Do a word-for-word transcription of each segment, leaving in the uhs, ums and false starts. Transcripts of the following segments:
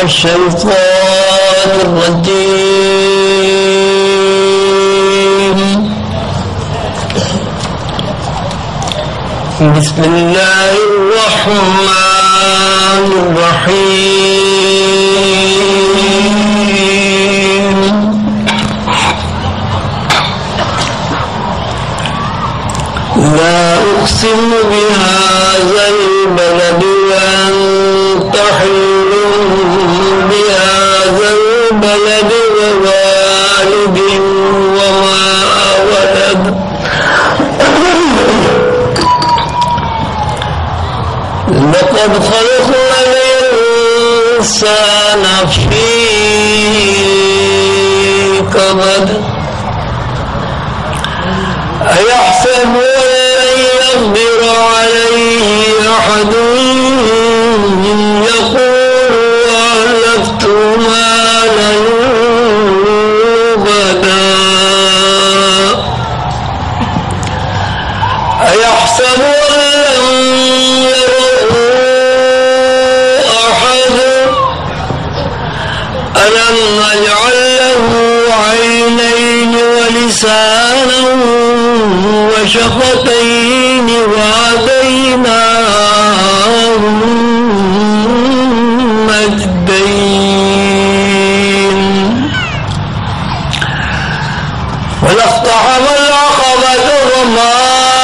الشيطان الرجيم. بسم الله الرحمن الرحيم. لا أقسم بهذا البلد وأنت حل بهذا البلد ووالد وما ولد. لقد خلقنا الإنسان في كبد. أيحسب أن لن يقدر عليه أحد يقول أهلكت مالا لبدا. أيحسب أن لم يره أحد. ألم نجعل له عينين ولسانا وشفتين وهديناه النجدين. ولاقتحم العقبة وما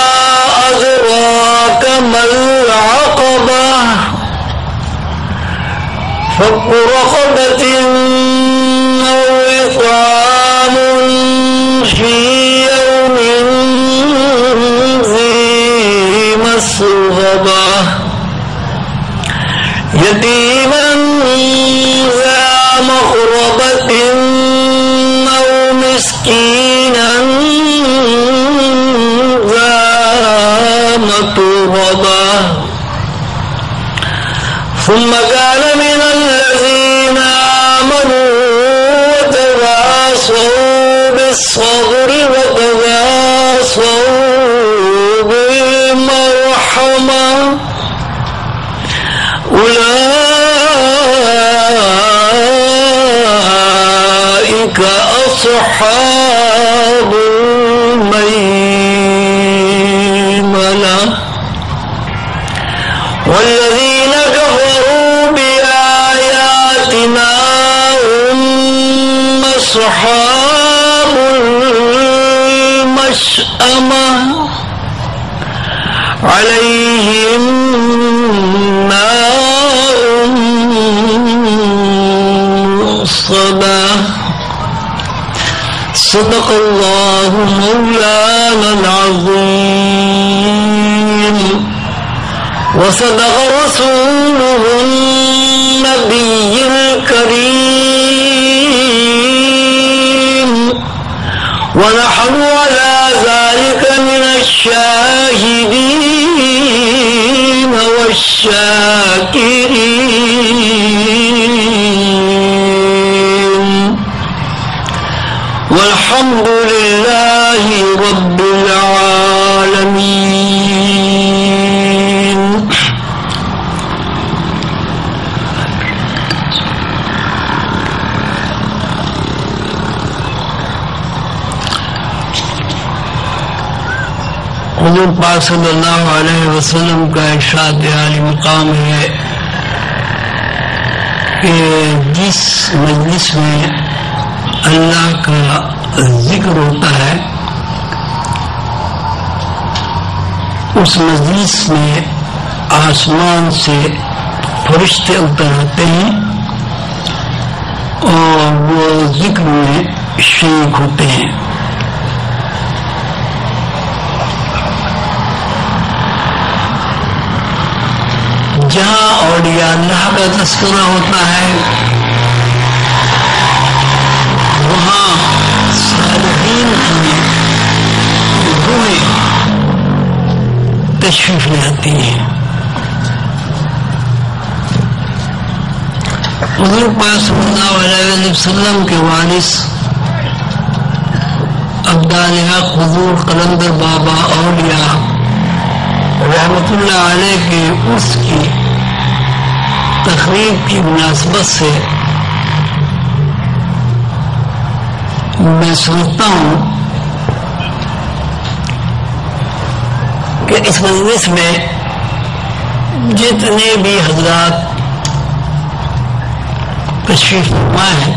أدراك ما العقبة. فك رقبة أو إطعام في يوم ذي مسغبة يتيما ذا مقربة أو مسكينا ذا متربة. ثم كان من الذين آمنوا وتواصوا بالصبر وتواصوا بالمرحمة أولئك أصحاب الميمنة. والذين كفروا بآياتنا هم أصحاب المشأمة عليهم نار مؤصدة. صدق الله مولانا العظيم وصدق رسوله النبي الكريم. ونحن على ذلك من الشاهدين والشاكرين. والحمد لله رب العالمين. حضور پاک صلی اللہ علیہ وسلم کا ارشاد عالی مقام ہے کہ جس مجلس میں اللہ کا ذکر ہوتا ہے اس مجلس میں آسمان سے فرشتے اتر آتے ہیں اور وہ ذکر میں شریک ہوتے ہیں. جہاں اولیاء اللہ کا تذکرہ ہوتا ہے وہاں صالحین کی روحیں تشریف لے آتی ہیں. حضور پاک صلی اللہ علیہ وسلم کے وارث ابدال حق حضور قلندر بابا اولیاء رحمت اللہ علیہ کے عرس کی تقریب کی مناسبت سے میں سوچتا ہوں کہ اس مجلس میں جتنے بھی حضرات تشریف فرما ہیں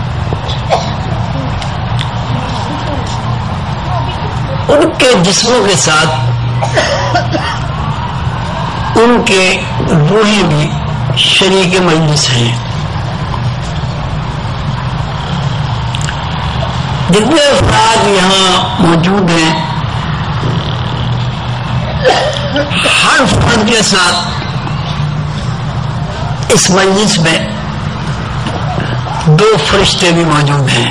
ان کے جسموں کے ساتھ ان کے روحیں بھی شریک مجلس ہیں. جتنے افراد یہاں موجود ہیں ہر فرد کے ساتھ اس مجلس میں دو فرشتے بھی موجود ہیں.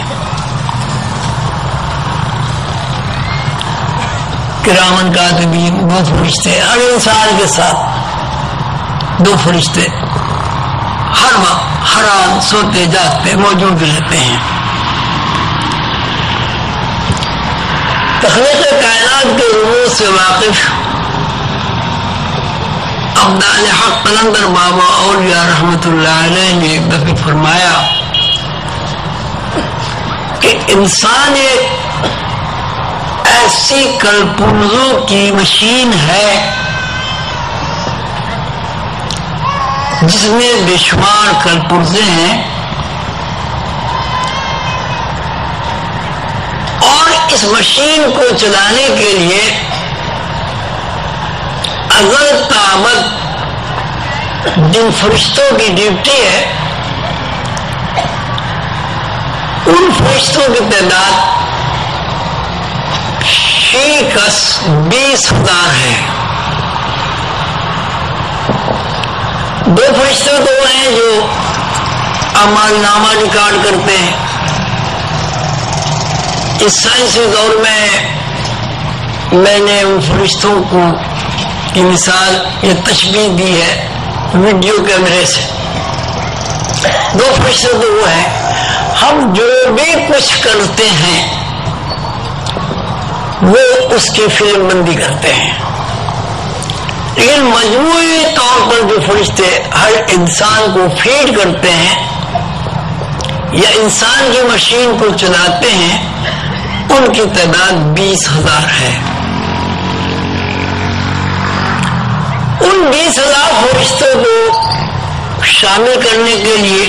کرامن کاتبین دو فرشتے ہر انسان کے ساتھ دو فرشتے ہر وقت ہر آن سوتے جاگتے موجود رہتے ہیں. تخلیق کائنات کے امور سے واقف ابدال حق قلندر بابا اولیاء رحمت اللہ علیہ نے دفع فرمایا کہ انسان ایک ایسی کلپرزوں کی مشین ہے جس میں بے شمار کلپرزے ہیں اور اس مشین کو چلانے کے لیے ازل تابد جن فرشتوں کی ڈیوٹی ہے ان فرشتوں کی تعداد شیکس بیس ہزار ہے. دو فرشتے تو وہ ہیں جو اعمال نامہ ریکارڈ کرتے ہیں. اس سائنسی دور میں میں نے ان فرشتوں کو کی مثال یہ تشبیہ دی ہے ویڈیو کیمرے سے. دو فرشتے تو وہ ہیں ہم جو بھی کچھ کرتے ہیں وہ اس کی فلم بندی کرتے ہیں. لیکن مجموعی طور پر جو فرشتے ہر انسان کو فیڈ کرتے ہیں یا انسان کی مشین کو چلاتے ہیں ان کی تعداد بیس ہزار ہے. ان بیس ہزار فرشتوں کو شامل کرنے کے لیے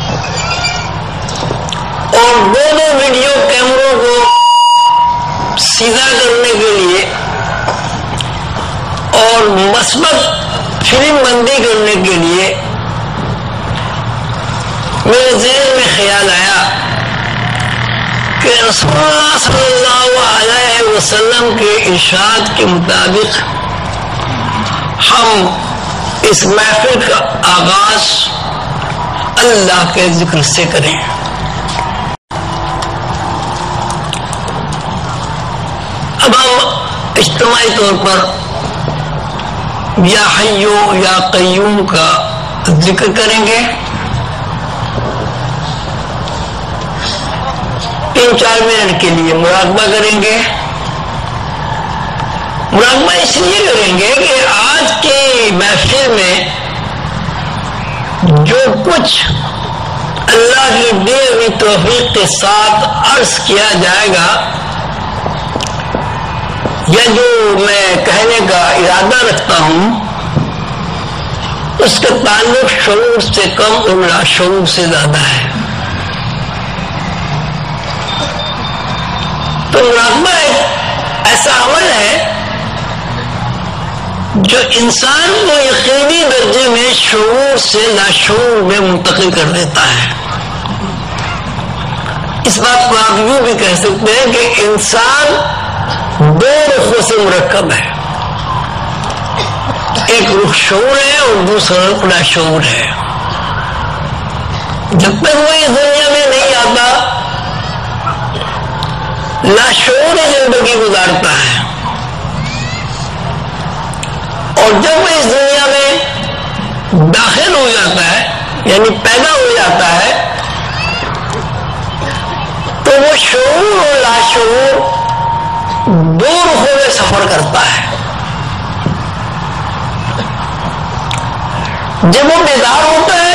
اور دونوں ویڈیو کیمروں کو سیدھا کرنے کے لیے اور مثبت فلم بندی کرنے کے لیے میرے ذہن میں خیال آیا کہ رسول اللہ صلی اللہ علیہ وسلم کے ارشاد کے مطابق ہم اس محفل کا آغاز اللہ کے ذکر سے کریں. اب ہم اجتماعی طور پر یا حیو یا قیوم کا ذکر کریں گے. تین چار منٹ کے لیے مراقبہ کریں گے. مراقبہ اس لیے کریں گے کہ آج کی محفل میں جو کچھ اللہ کی دی ہوئی توفیق کے ساتھ عرض کیا جائے گا یا جو میں کہنے کا ارادہ رکھتا ہوں اس کا تعلق شعور سے کم اور لاشعور سے زیادہ ہے. تو مراقبہ ایک ایسا عمل ہے جو انسان کو یقینی درجے میں شعور سے لاشعور میں منتقل کر دیتا ہے. اس بات کو آپ یوں بھی کہہ سکتے ہیں کہ انسان دو رخوں سے مرکب ہے. ایک رخ شعور ہے اور دوسرا رخ لاشعور ہے. جب تک وہ اس دنیا میں نہیں آتا لاشعور زندگی گزارتا ہے اور جب وہ اس دنیا میں داخل ہو جاتا ہے یعنی پیدا ہو جاتا ہے تو وہ شعور اور لاشعور دو رخوں میں سفر کرتا ہے. جب وہ بیدار ہوتا ہے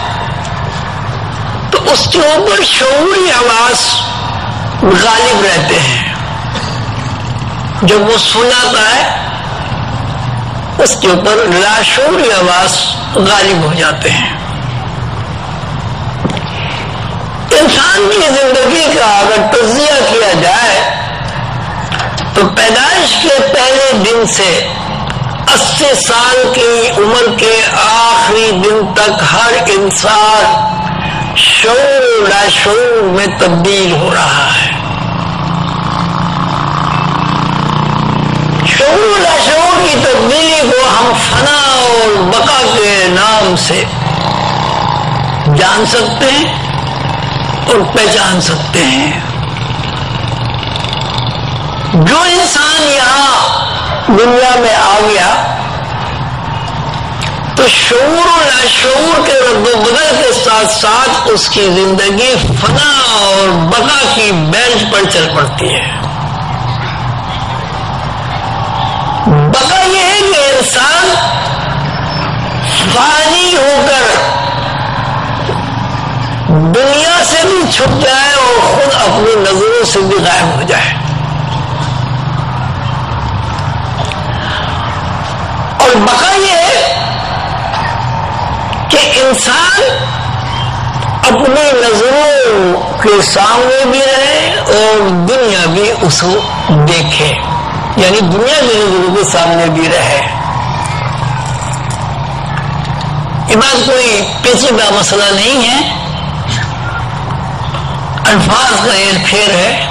تو اس کے اوپر شعوری حواس غالب رہتے ہیں. جب وہ سو جاتا ہے اس کے اوپر لاشعوری حواس غالب ہو جاتے ہیں. انسان کی زندگی کا اگر تجزیہ کیا جائے تو پیدائش کے پہلے دن سے اسی سال کی عمر کے آخری دن تک ہر انسان شعور و لاشعور میں تبدیل ہو رہا ہے. شعور و لاشعور کی تبدیلی کو ہم فنا اور بقا کے نام سے جان سکتے ہیں اور پہچان سکتے ہیں. جو انسان یہاں دنیا میں آ گیا تو شعور و لاشعور کے رد و بدل کے ساتھ ساتھ اس کی زندگی فنا اور بقا کی بیلٹ پر چل پڑتی ہے. بقا یہ ہے کہ انسان فانی ہو کر دنیا سے بھی چھپ جائے اور خود اپنی نظروں سے بھی غائب ہو جائے. اور بقا یہ ہے کہ انسان اپنی نظروں کے سامنے بھی رہے اور دنیا بھی اس کو دیکھے، یعنی دنیا کی نظروں کے سامنے بھی رہے. یہ بات کوئی پیچیدہ مسئلہ نہیں ہے، الفاظ کا ہیر پھیر ہے،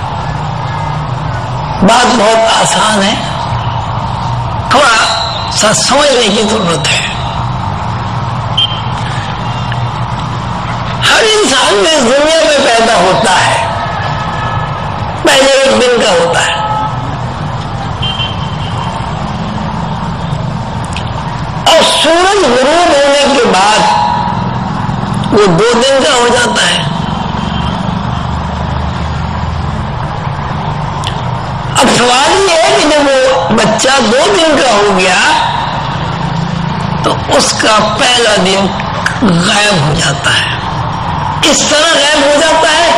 بات بہت آسان ہے، تھوڑا سا سمجھنے کی ضرورت ہے. ہر انسان میں اس دنیا میں پیدا ہوتا ہے، پہلے ایک دن کا ہوتا ہے، اور سورج غروب ہونے کے بعد وہ دو دن کا ہو جاتا ہے. اب سوال یہ ہے کہ جب وہ بچہ دو دن کا ہو گیا تو اس کا پہلا دن غائب ہو جاتا ہے. اس طرح غائب ہو جاتا ہے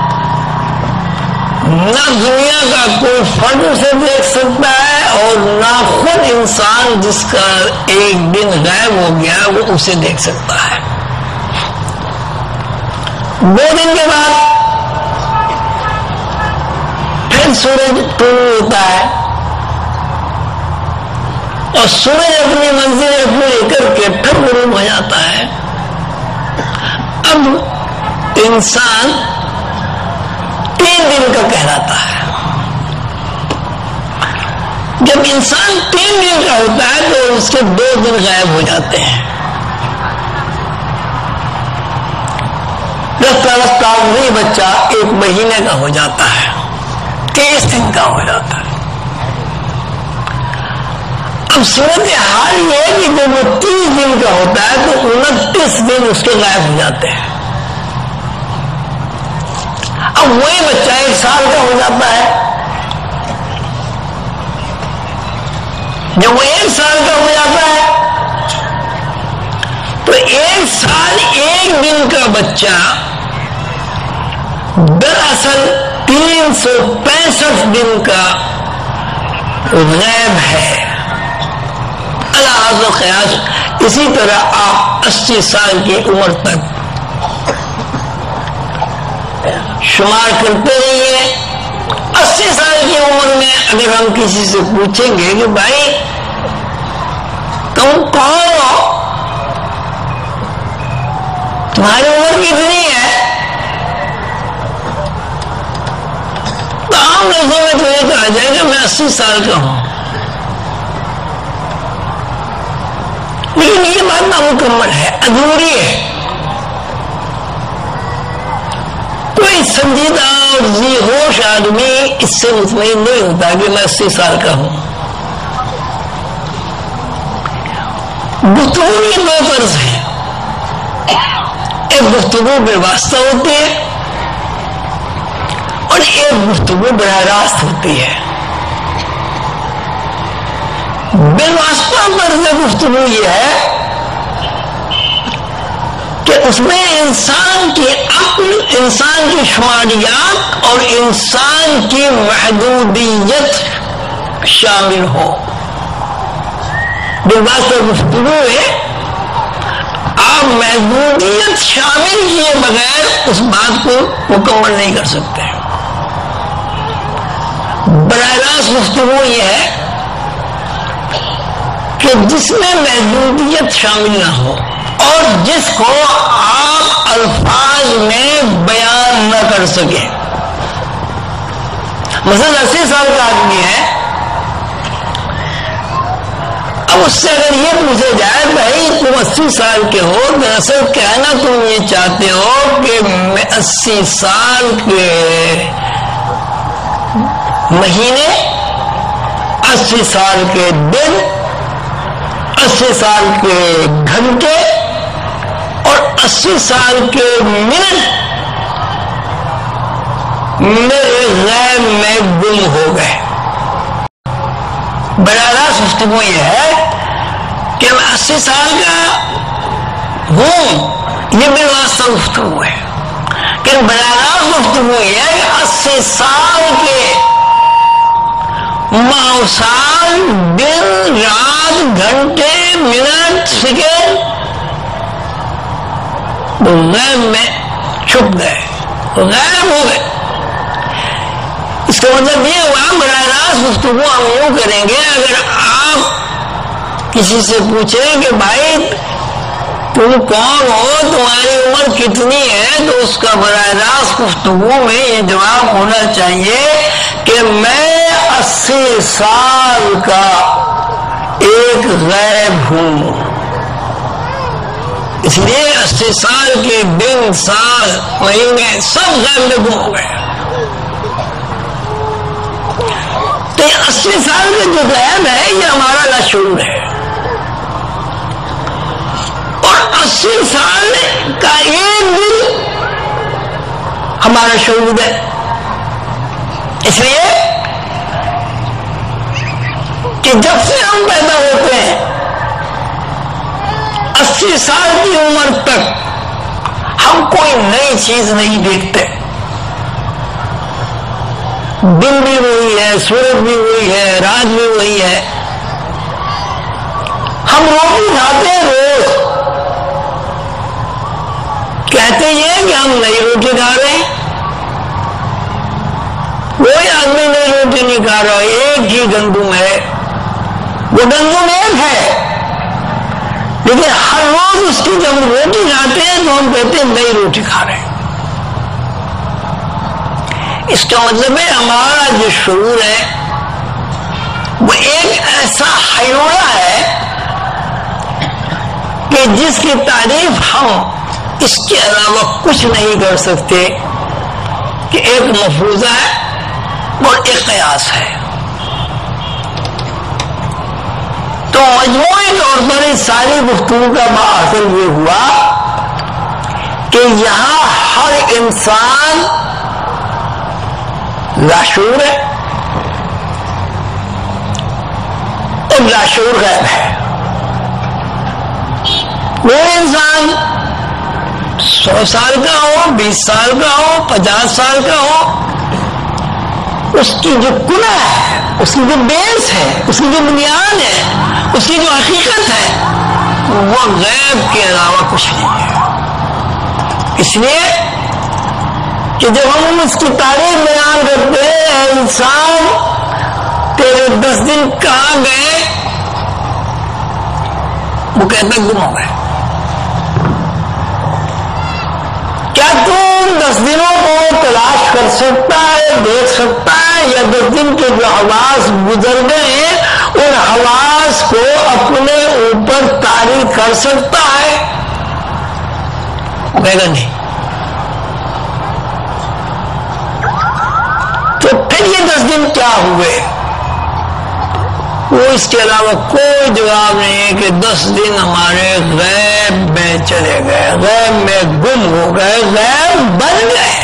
نہ دنیا کا کوئی فرد اسے دیکھ سکتا ہے اور نہ خود انسان جس کا ایک دن غائب ہو گیا وہ اسے دیکھ سکتا ہے. دو دن کے بعد پھر سورج طلوع ہوتا ہے اور سورج اپنی منزل پوری کر کے پھر غروب ہو جاتا ہے. اب انسان تین دن کا کہلاتا ہے. جب انسان تین دن کا ہوتا ہے تو اس کے دو دن غائب ہو جاتے ہیں. رفتہ رفتہ وہی بچہ ایک مہینے کا ہو جاتا ہے، تیس دن کا ہو جاتا ہے. اب صورت حال یہ ہے کہ جب وہ تیس دن کا ہوتا ہے تو انتیس دن اس کے غائب ہو جاتے ہیں. اب وہی بچہ ایک سال کا ہو جاتا ہے. جب وہ ایک سال کا ہو جاتا ہے تو ایک سال ایک دن کا بچہ دراصل تین سو پینسٹھ دن کا غائب ہے. اللہ قیاس اسی طرح آپ اسی سال کی عمر تک شمار کرتے رہیے. اسی سال کی عمر میں اگر ہم کسی سے پوچھیں گے کہ بھائی تم کون ہو، تمہاری عمر کتنی ہے، تو عام لفظوں میں تو یہ کہا جائے گا میں اسی سال کا ہوں. لیکن یہ بات نامکمل ہے، ادھوری ہے. کوئی سنجیدہ اور ذی ہوش آدمی اس سے مطمئن نہیں ہوتا کہ میں اسی سال کا ہوں. گفتگو کی دو طرز ہے، ایک گفتگو بے واسطہ ہوتی ہے اور ایک گفتگو براہ راست ہوتی ہے. بے واسطہ طرز گفتگو یہ ہے اس میں انسان کی عقل، انسان کی شماریات اور انسان کی محدودیت شامل ہو. بالباس پر گفتگو ہے، آپ محدودیت شامل کیے بغیر اس بات کو مکمل نہیں کر سکتے. براہ راست گفتگو یہ ہے کہ جس میں محدودیت شامل نہ ہو اور جس کو آپ الفاظ میں بیان نہ کر سکیں. مثلا اسی سال کا آدمی ہے، اب اس سے اگر یہ پوچھا جائے بھائی تم اسی سال کے ہو، دراصل کہنا تم یہ چاہتے ہو کہ میں اسی سال کے مہینے، اسی سال کے دن، اسی سال کے گھنٹے اور اسی سال کے منٹ میرے غیب میں گم ہو گئے. براہ راست گفتگو یہ ہے کہ میں اسی سال کا ہوں، یہ میرے واسطہ گفتگو ہے. کہ براہ راست گفتگو یہ ہے کہ اسی سال کے ماہ سال، دن، رات، گھنٹے، منٹ، سیکنڈ غیب میں چھپ گئے، غائب ہو گئے. اس کا مطلب یہ ہوا براہ راست گفتگو ہم یوں کریں گے. اگر آپ کسی سے پوچھیں کہ بھائی تم کون ہو، تمہاری عمر کتنی ہے، تو اس کا براہ راست گفتگو میں یہ جواب ہونا چاہیے کہ میں اسی سال کا ایک غیب ہوں. اس لیے اسی سال کے دن، سال، مہینے سب غیب میں گم ہو گئے. تو یہ اسی سال کا جو غیب ہے یہ ہمارا لاشعور ہے، اور اسی سال کا ایک دن ہمارا شعور ہے. اس لیے کہ جب سے ہم پیدا ہوتے ہیں اسی سال کی عمر تک ہم کوئی نئی چیز نہیں دیکھتے. دن بھی وہی ہے، سورج بھی وہی ہے، رات بھی وہی ہے. ہم روٹی کھاتے ہیں روز، کہتے یہ کہ ہم نئی روٹی کھا رہے ہیں. کوئی آدمی نئی روٹی نہیں کھا رہا، ایک ہی گندم ہے، وہ گندم ایک ہے، لیکن ہر روز اس کی جب روٹی کھاتے ہیں تو ہم کہتے ہیں نئی روٹی کھا رہے ہیں. اس کا مطلب ہے ہمارا جو شعور ہے وہ ایک ایسا حیولہ ہے کہ جس کی تعریف ہم اس کے علاوہ کچھ نہیں کر سکتے، کہ ایک مفروضہ ہے اور ایک قیاس ہے. تو مجموعی طور پر اس ساری گفتگو کا ماحصل یہ ہوا کہ یہاں ہر انسان لاشعور ہے اور لاشعور غیب ہے. وہ انسان سو سال کا ہو، بیس سال کا ہو، پچاس سال کا ہو، اس کی جو کنہ ہے، اس کی جو بیس ہے، اس کی جو بنیاد ہے، اس کی جو حقیقت ہے، وہ غیب کے علاوہ کچھ نہیں ہے. اس لیے کہ جب ہم اس کی تعریف بیان کرتے ہیں، انسان تیرے دس دن کہاں گئے، وہ کہتا گم ہو گئے. کیا تم دس دنوں کو تلاش کر سکتا ہے، دیکھ سکتا ہے، یا دس دن کے جو حواس گزر گئے ان حواس کو اپنے اوپر طاری کر سکتا ہے؟ وہ کہے گا نہیں. تو پھر یہ دس دن کیا ہوئے؟ وہ اس کے علاوہ کوئی جواب نہیں ہے کہ دس دن ہمارے غیب میں چلے گئے، غیب میں گم ہو گئے، غیب بن گئے.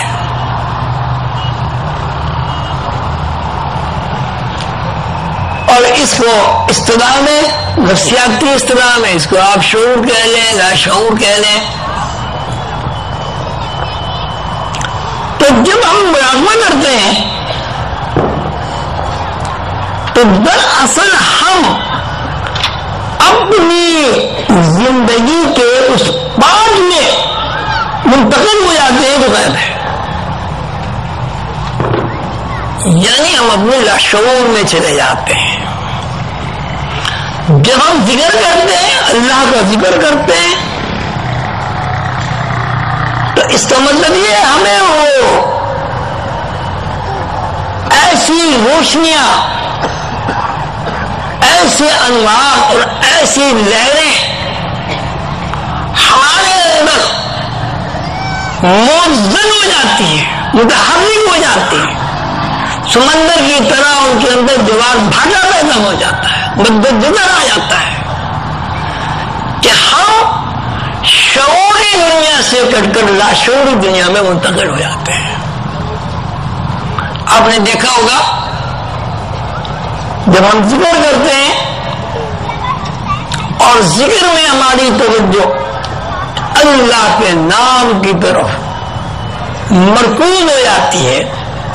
اور اس کو اصطلاح میں، نفسیاتی اصطلاح میں اس کو آپ شعور کہہ لیں، لاشعور کہہ لیں، تو جب ہم مراقبہ کرتے ہیں تو دراصل ہم اپنی زندگی کے اس پارٹ میں منتقل ہو جاتے ہیں جو غیب ہے، یعنی ہم اپنے لاشعور میں چلے جاتے ہیں۔ جب ہم ذکر کرتے ہیں، اللہ کا ذکر کرتے ہیں، تو اس کا مطلب یہ ہمیں وہ ایسی روشنیاں، ایسے انوار اور ایسی لہریں ہمارے اندر موزن ہو جاتی ہیں، متحرک ہو جاتی ہیں، سمندر کی طرح ان کے اندر دیوار بھاگا پیدا ہو جاتا ہے، مدد جدر آ جاتا ہے کہ ہم شعوری دنیا سے کٹ کر لاشعوری دنیا میں منتقل ہو جاتے ہیں۔ آپ نے دیکھا ہوگا جب ہم ذکر کرتے ہیں اور ذکر میں ہماری توجہ اللہ کے نام کی طرف مرکوز ہو جاتی ہے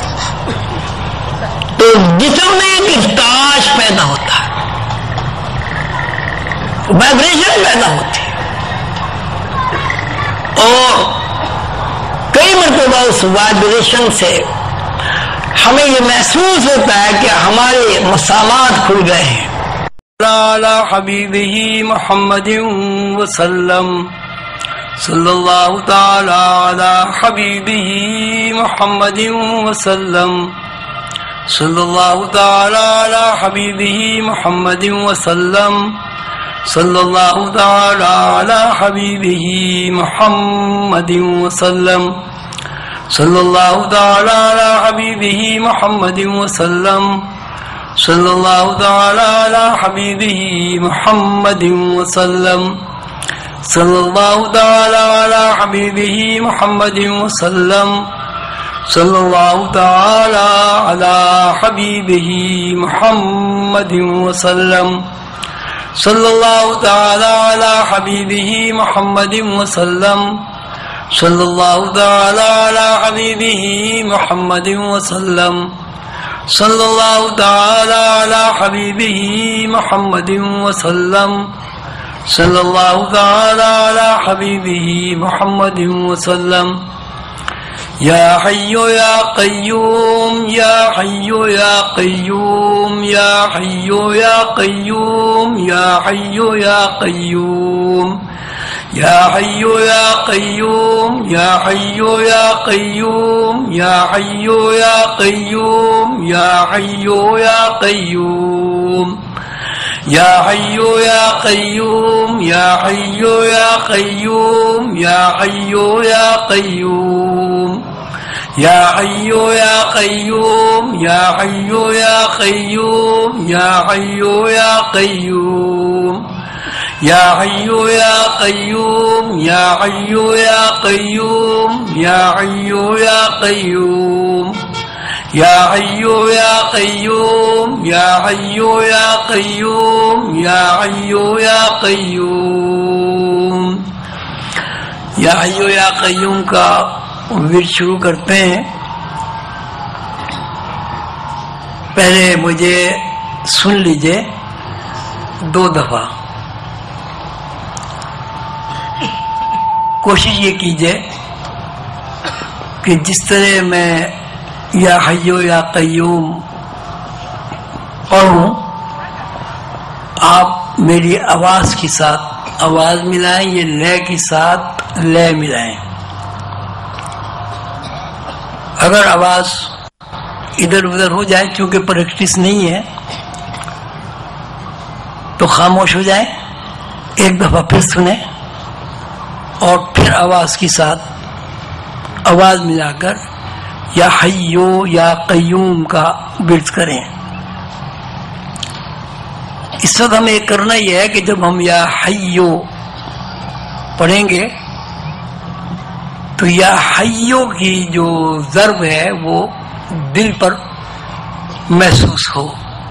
تو جسم میں ایک ارتعاش پیدا ہوتا ہے، وائبریشن پیدا ہوتی ہے، اور کئی مرتبہ اس وائبریشن سے ہمیں یہ محسوس ہوتا ہے کہ ہمارے مسامات کھل گئے ہیں۔ علی حبیبہ محمد وسلم، صلی اللہ تعالی علی حبیبہ محمد وسلم، صلی اللہ تعالی علی حبیبہ محمد وسلم، صلی اللہ تعالی علی حبیبہ محمد وسلم، صلی اللہ تعالی علی حبیبہ محمد وسلم، صلی اللہ تعالی علی حبیبہ محمد وسلم، صلی اللہ تعالی علی حبیبہ محمد وسلم، صلی اللہ تعالی علی حبیبہ محمد وسلم، صلی اللہ تعالی علی حبیبہ محمد وسلم، صلی اللہ تعالی علی حبیبہ محمد وسلم، صلی اللہ تعالی علی حبیبہ محمد وسلم، صلی اللہ تعالی علی حبیبہ محمد وسلم۔ یا حی یا قیوم، یا حی یا قیوم، یا حی یا قیوم، یا حی یا قیوم، یا حی یا قیوم، یا حی یا قیوم، یا حی یا قیوم، یا حی یا قیوم، یا حی یا قیوم، یا حی یا قیوم، یا حی یا قیوم، یا حی یا قیوم، یا حی یا قیوم، یا حی یا قیوم، یا حی یا قیوم، یا حی یا قیوم، یا حی یا قیوم، یا حی یا قیوم، یا حی یا قیوم، یا حی یا قیوم۔ یا حی یا قیوم کا ورد شروع کرتے ہیں۔ پہلے مجھے سن لیجئے دو دفعہ، کوشش یہ کیجئے کہ جس طرح میں یا حی یا قیوم پڑھوں آپ میری آواز کے ساتھ آواز ملائیں، یہ لے کے ساتھ لے ملائیں۔ اگر آواز ادھر ادھر ہو جائے کیونکہ پریکٹس نہیں ہے تو خاموش ہو جائیں، ایک دفعہ پھر سنیں اور پھر آواز کے ساتھ آواز ملا کر یا حیو یا قیوم کا ورد کریں۔ اس وقت ہمیں کرنا یہ ہے کہ جب ہم یا حیو پڑھیں گے تو یا حیو کی جو ضرب ہے وہ دل پر محسوس ہو۔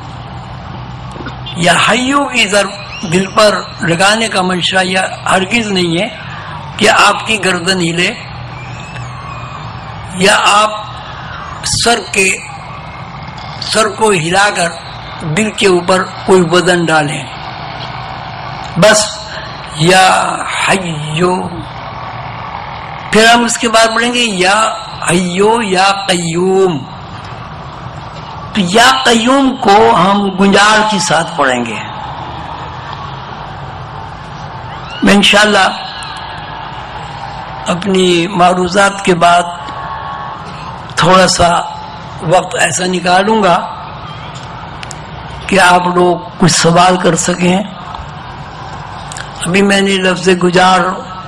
یا حیو کی ضرب دل پر لگانے کا منشا یہ ہرگز نہیں ہے کہ آپ کی گردن ہلے یا آپ سر کے سر کو ہلا کر دل کے اوپر کوئی وزن ڈالیں، بس یا حیو. پھر ہم اس کے بعد پڑھیں گے یا حیو یا قیوم. تو یا قیوم کو ہم گنجار کے ساتھ پڑھیں گے. میں انشاءاللہ اپنی معروضات کے بعد تھوڑا سا وقت ایسا نکالوں گا کہ آپ لوگ کچھ سوال کر سکیں. ابھی میں نے لفظ گجار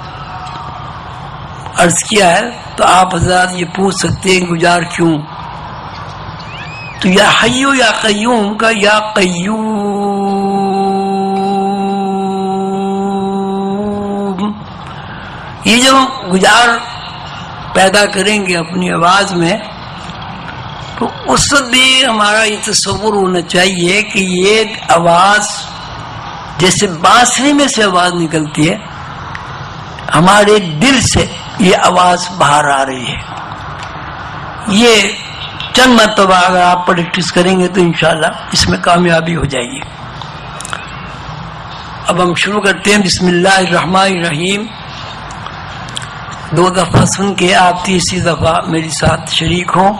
عرض کیا ہے تو آپ حضرات یہ پوچھ سکتے ہیں گجار کیوں. تو یا حیو یا قیوم کا یا قیوم، یہ جو گجار پیدا کریں گے اپنی آواز میں تو اس وقت بھی ہمارا یہ تصور ہونا چاہیے کہ یہ آواز جیسے بانسری میں سے آواز نکلتی ہے، ہمارے دل سے یہ آواز باہر آ رہی ہے. یہ چند مرتبہ اگر آپ پریکٹس کریں گے تو انشاءاللہ اس میں کامیابی ہو جائے گی. اب ہم شروع کرتے ہیں. بسم اللہ الرحمن الرحیم. دو دفعہ سن کے آپ تیسری دفعہ میری ساتھ شریک ہوں.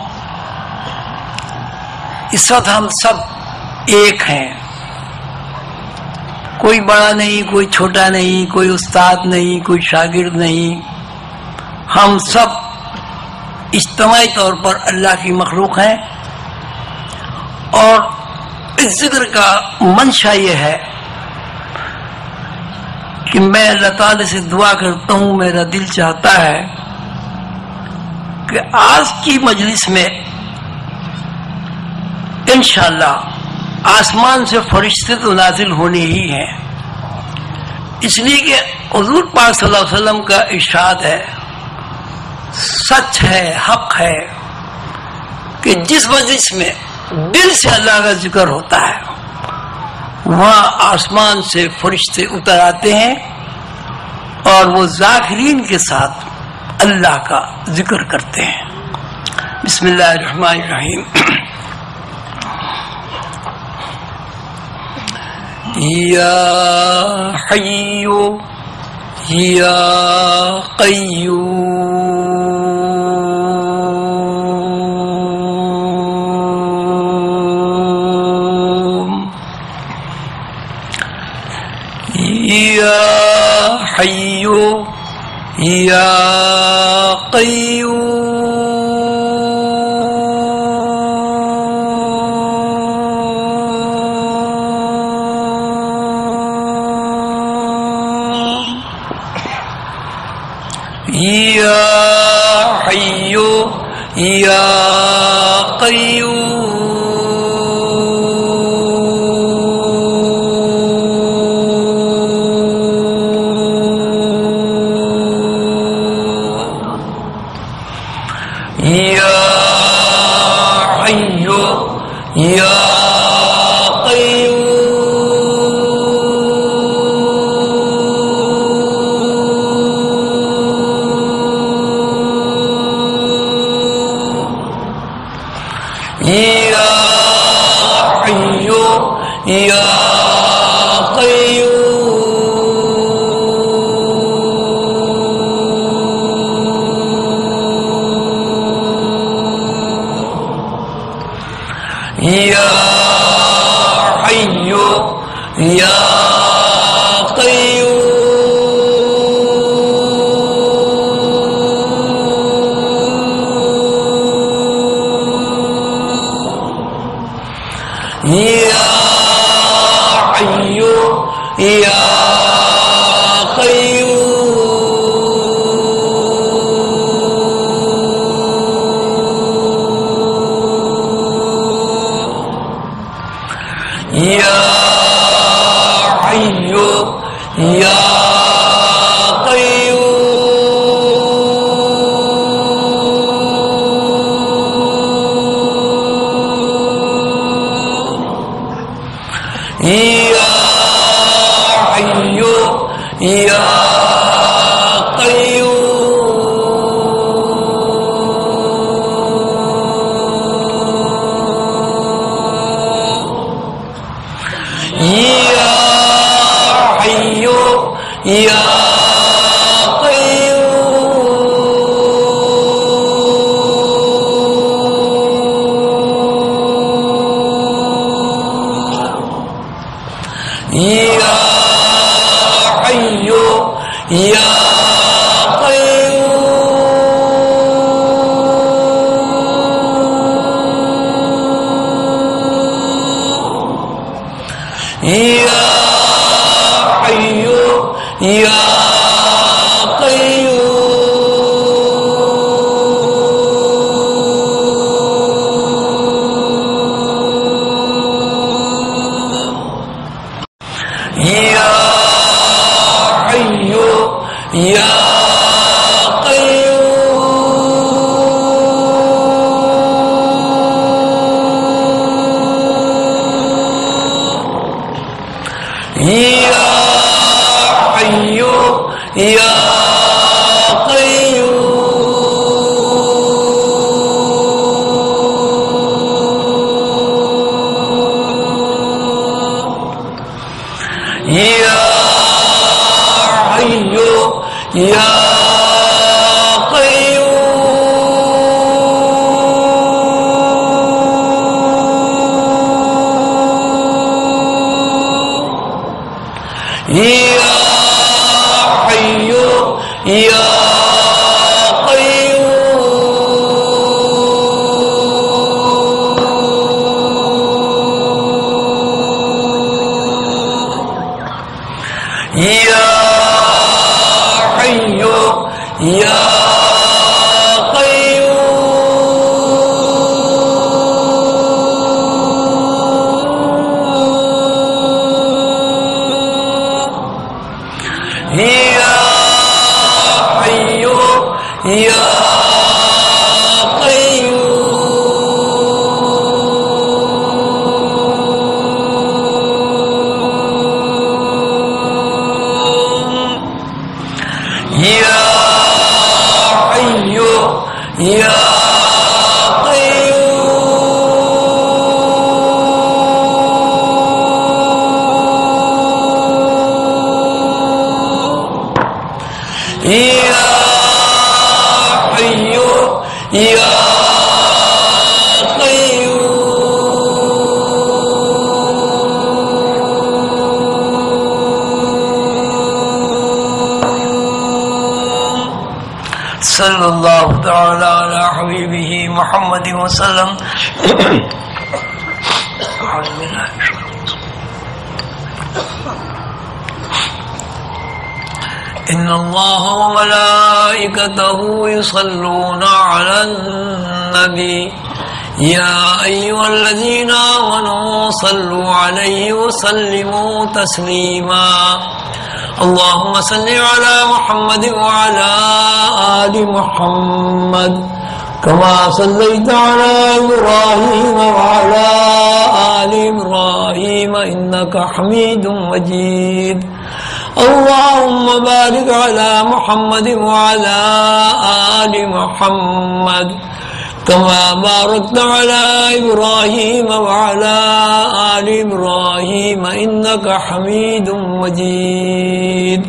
اس وقت ہم سب ایک ہیں، کوئی بڑا نہیں، کوئی چھوٹا نہیں، کوئی استاد نہیں، کوئی شاگرد نہیں. ہم سب اجتماعی طور پر اللہ کی مخلوق ہیں. اور اس ذکر کا منشا یہ ہے کہ میں اللہ تعالی سے دعا کرتا ہوں، میرا دل چاہتا ہے کہ آج کی مجلس میں انشاءاللہ آسمان سے فرشتے تو نازل ہونے ہی ہیں، اس لیے کہ حضور پاک صلی اللہ علیہ وسلم کا ارشاد ہے، سچ ہے، حق ہے کہ جس مجلس میں دل سے اللہ کا ذکر ہوتا ہے وہاں آسمان سے فرشتے اتر آتے ہیں اور وہ ذاکرین کے ساتھ اللہ کا ذکر کرتے ہیں. بسم اللہ الرحمن الرحیم. یا حیو یا قیوم یا حیو یا قیوم یا حیو یا قیوم یا حیو یا یا حیو یا قیوم یا حی یا یا یا صلی اللہ تعالی علی حبیبہ محمد وسلم. ان اللہ وملائکتہ یصلون علی النبی یا ایھا الذین آمنوا صلوا علیہ وسلموا تسلیما. اللهم صل على محمد وعلى آل محمد كما صليت على إبراهيم وعلى آل إبراهيم إنك حميد مجيد. اللهم بارك على محمد وعلى آل محمد كما باركت على إبراهيم وعلى آل إبراهيم إنك حميد مجيد.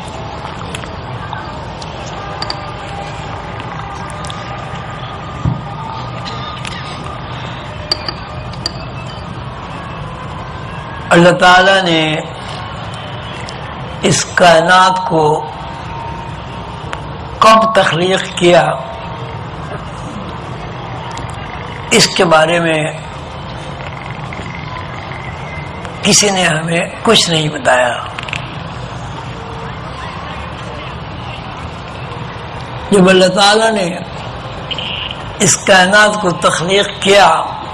اللہ تعالیٰ نے اس کائنات کو کب تخلیق کیا اس کے بارے میں کسی نے ہمیں کچھ نہیں بتایا. جب اللہ تعالیٰ نے اس کائنات کو تخلیق کیا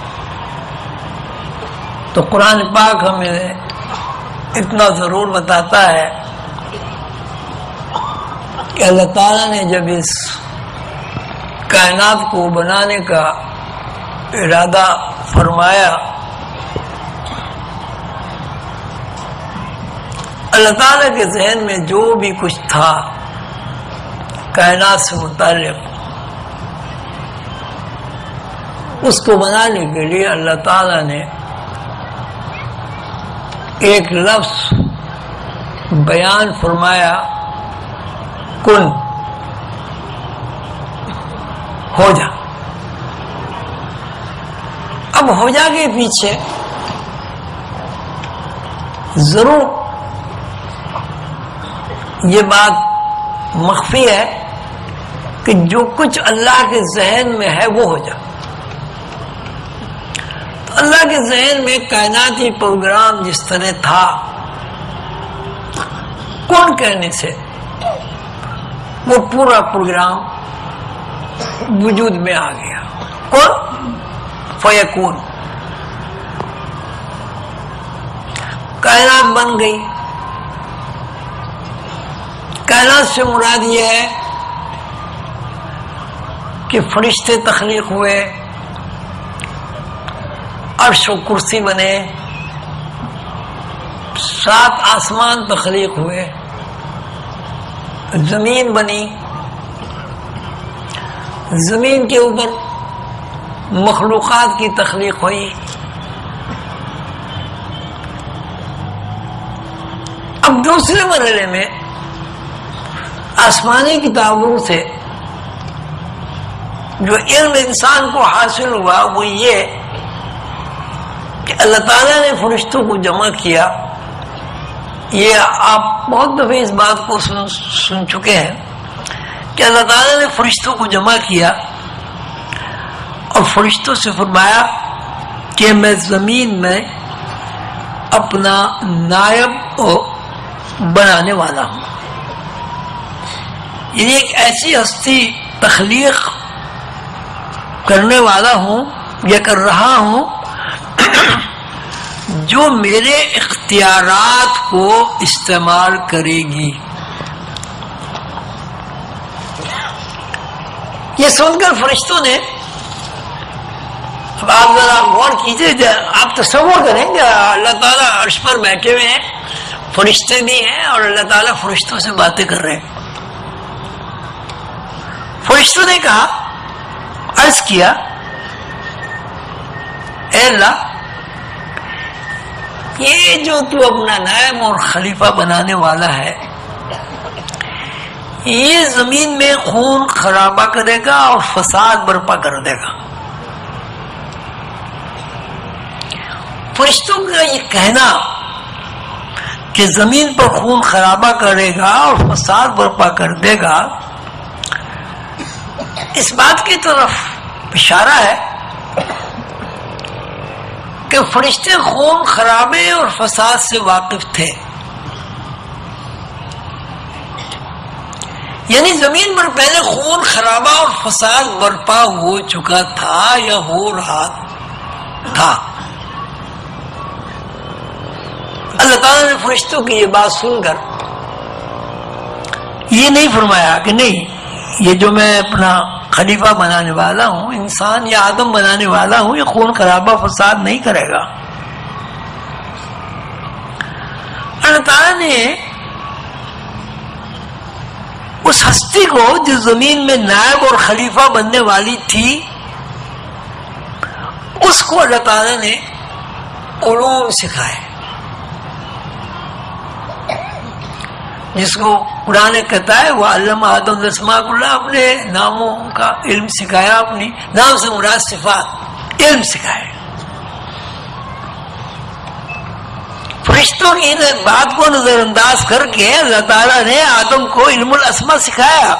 تو قرآن پاک ہمیں اتنا ضرور بتاتا ہے کہ اللہ تعالیٰ نے جب اس کائنات کو بنانے کا ارادہ فرمایا اللہ تعالیٰ کے ذہن میں جو بھی کچھ تھا کائنات سے متعلق اس کو بنانے کے لیے اللہ تعالیٰ نے ایک لفظ بیان فرمایا، کن، ہو جا۔ اب ہو جا کے پیچھے ضرور یہ بات مخفی ہے کہ جو کچھ اللہ کے ذہن میں ہے وہ ہو جا۔ تو اللہ کے ذہن میں کائناتی پروگرام جس طرح تھا، کون کہنے سے وہ پورا پروگرام وجود میں آ گیا، کون فیکون، کائنات بن گئی۔ کائنات سے مراد یہ ہے کہ فرشتے تخلیق ہوئے، عرش و کرسی بنے، سات آسمان تخلیق ہوئے، زمین بنی، زمین کے اوپر مخلوقات کی تخلیق ہوئی۔ اب دوسرے مرحلے میں آسمانی کتابوں سے جو علم انسان کو حاصل ہوا وہ یہ کہ اللہ تعالیٰ نے فرشتوں کو جمع کیا۔ یہ آپ بہت دفعہ اس بات کو سن, سن چکے ہیں کہ اللہ تعالیٰ نے فرشتوں کو جمع کیا اور فرشتوں سے فرمایا کہ میں زمین میں اپنا نائب بنانے والا ہوں، یعنی ایک ایسی ہستی تخلیق کرنے والا ہوں یا کر رہا ہوں جو میرے اختیارات کو استعمال کرے گی۔ یہ سن کر فرشتوں نے، اب آپ ذرا غور کیجیے، آپ تصور کریں کہ اللہ تعالیٰ عرش پر بیٹھے ہوئے ہیں، فرشتے بھی ہیں اور اللہ تعالیٰ فرشتوں سے باتیں کر رہے ہیں۔ فرشتوں نے کہا، عرض کیا، اے اللہ، یہ جو تو اپنا نائب اور خلیفہ بنانے والا ہے، یہ زمین میں خون خرابہ کرے گا اور فساد برپا کر دے گا۔ فرشتوں کا یہ کہنا کہ زمین پر خون خرابہ کرے گا اور فساد برپا کر دے گا، اس بات کی طرف اشارہ ہے کہ فرشتے خون خرابے اور فساد سے واقف تھے، یعنی زمین پر پہلے خون خرابہ اور فساد برپا ہو چکا تھا یا ہو رہا تھا۔ اللہ تعالیٰ نے فرشتوں کی یہ بات سن کر یہ نہیں فرمایا کہ نہیں، یہ جو میں اپنا خلیفہ بنانے والا ہوں، انسان یا آدم بنانے والا ہوں، یہ خون خرابہ فساد نہیں کرے گا۔ اللہ تعالیٰ نے اس ہستی کو جو زمین میں نائب اور خلیفہ بننے والی تھی، اس کو اللہ تعالیٰ نے علوم سکھائے، جس کو قرآن کہتا ہے وہ علم آدم الاسماء کلها، اپنے ناموں کا علم سکھایا، اپنی نام سے مراد صفات، علم سکھائے۔ فرشتوں کی ان بات کو نظر انداز کر کے اللہ تعالیٰ نے آدم کو علم الاسماء سکھایا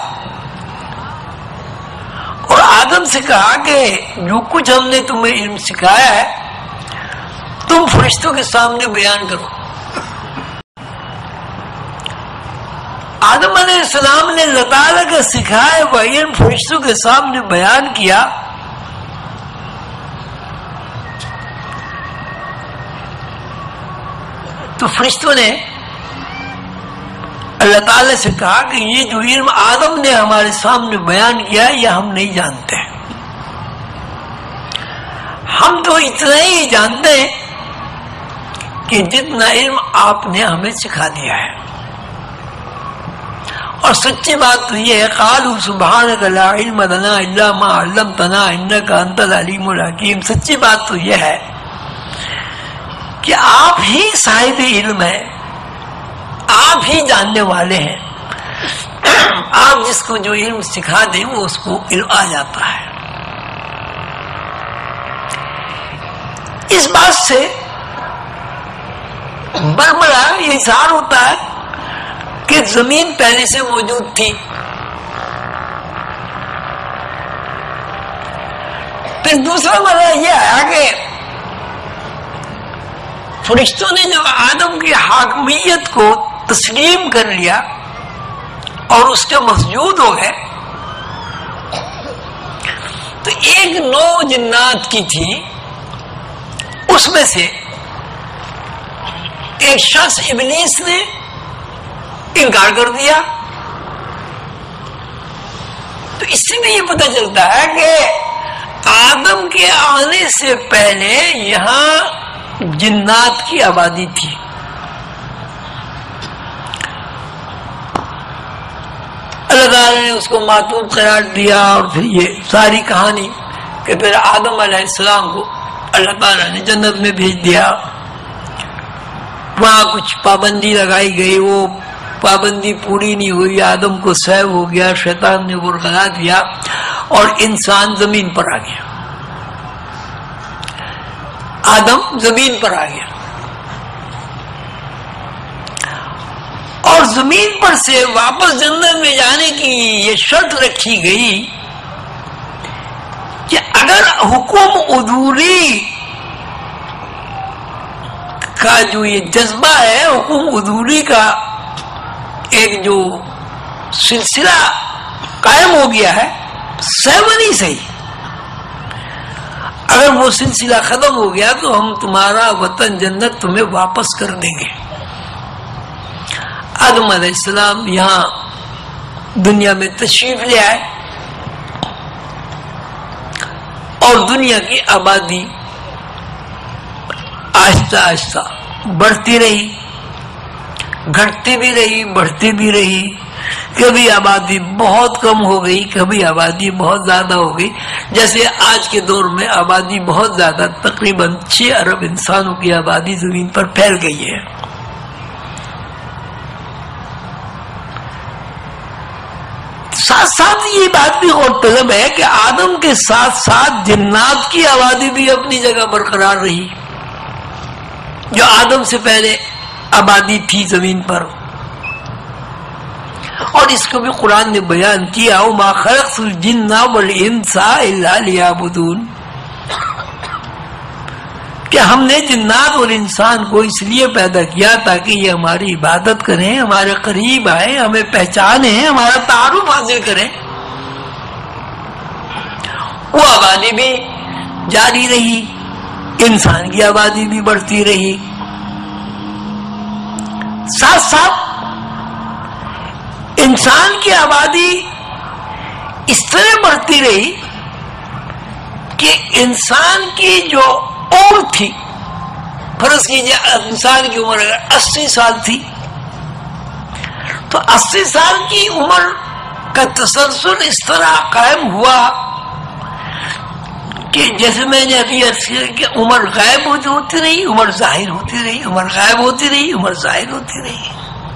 اور آدم سے کہا کہ جو کچھ ہم نے تمہیں علم سکھایا ہے تم فرشتوں کے سامنے بیان کرو۔ آدم علیہ السلام نے اللہ تعالیٰ کا سکھائے وہ علم فرشتوں کے سامنے بیان کیا، تو فرشتوں نے اللہ تعالیٰ سے کہا کہ یہ جو علم آدم نے ہمارے سامنے بیان کیا یہ ہم نہیں جانتے، ہم تو اتنا ہی جانتے ہیں کہ جتنا علم آپ نے ہمیں سکھا دیا ہے۔ اور سچی بات تو یہ ہے، قالوا سبحانک لا علم لنا الا ما علمتنا انک انت العلیم الحکیم، سچی بات تو یہ ہے کہ آپ ہی صاحب علم ہیں، آپ ہی جاننے والے ہیں، آپ جس کو جو علم سکھا دیں وہ اس کو علم آ جاتا ہے۔ اس بات سے برملا یہ اظہار ہوتا ہے کہ زمین پہلے سے موجود تھی، پھر دوسرا مرحلہ یہ آیا کہ فرشتوں نے جب آدم کی حاکمیت کو تسلیم کر لیا اور اس کے مسجود ہو گئے، تو ایک نو جنات کی تھی، اس میں سے ایک شخص ابلیس نے انکار کر دیا۔ تو اس سے بھی یہ پتہ چلتا ہے کہ آدم کے آنے سے پہلے یہاں جنات کی آبادی تھی۔ اللہ تعالیٰ نے اس کو معطوف قرار دیا، اور پھر یہ ساری کہانی کہ پھر آدم علیہ السلام کو اللہ تعالیٰ نے جنت میں بھیج دیا، وہاں کچھ پابندی لگائی گئی، وہ پابندی پوری نہیں ہوئی، آدم کو سہو ہو گیا، شیطان نے برگلا دیا اور انسان زمین پر آ گیا، آدم زمین پر آ گیا، اور زمین پر سے واپس جنت میں جانے کی یہ شرط رکھی گئی کہ اگر حکم عدولی کا جو یہ جذبہ ہے، حکم عدولی کا ایک جو سلسلہ قائم ہو گیا ہے، سیونی صحیح، اگر وہ سلسلہ ختم ہو گیا تو ہم تمہارا وطن جنت تمہیں واپس کر دیں گے۔ آدم علیہ السلام یہاں دنیا میں تشریف لے آئے اور دنیا کی آبادی آہستہ آہستہ بڑھتی رہی، گھٹتی بھی رہی، بڑھتی بھی رہی، کبھی آبادی بہت کم ہو گئی، کبھی آبادی بہت زیادہ ہو گئی، جیسے آج کے دور میں آبادی بہت زیادہ، تقریباً چھ ارب انسانوں کی آبادی زمین پر پھیل گئی ہے۔ ساتھ ساتھ یہ بات بھی غور طلب ہے کہ آدم کے ساتھ ساتھ جنات کی آبادی بھی اپنی جگہ برقرار رہی، جو آدم سے پہلے آبادی تھی زمین پر، اور اس کو بھی قرآن نے بیان کیا، وَمَا خَلَقْتُ الْجِنَّ وَالْإِنسَ إِلَّا لِيَعْبُدُونِ، کہ ہم نے جنات اور انسان کو اس لیے پیدا کیا تاکہ یہ ہماری عبادت کریں، ہمارے قریب آئیں، ہمیں پہچانیں، ہمارا تعارف حاصل کریں۔ وہ آبادی بھی جاری رہی، انسان کی آبادی بھی بڑھتی رہی، ساتھ ساتھ انسان کی آبادی اس طرح بڑھتی رہی کہ انسان کی جو عمر تھی، فرض کیجیے انسان کی عمر اگر اسی سال تھی تو اسی سال کی عمر کا تسلسل اس طرح قائم ہوا کہ جیسے میں نے ابھی عرض کیا کہ عمر غائب ہوتی رہی، عمر ظاہر ہوتی رہی، عمر غائب ہوتی رہی، عمر ظاہر ہوتی رہی۔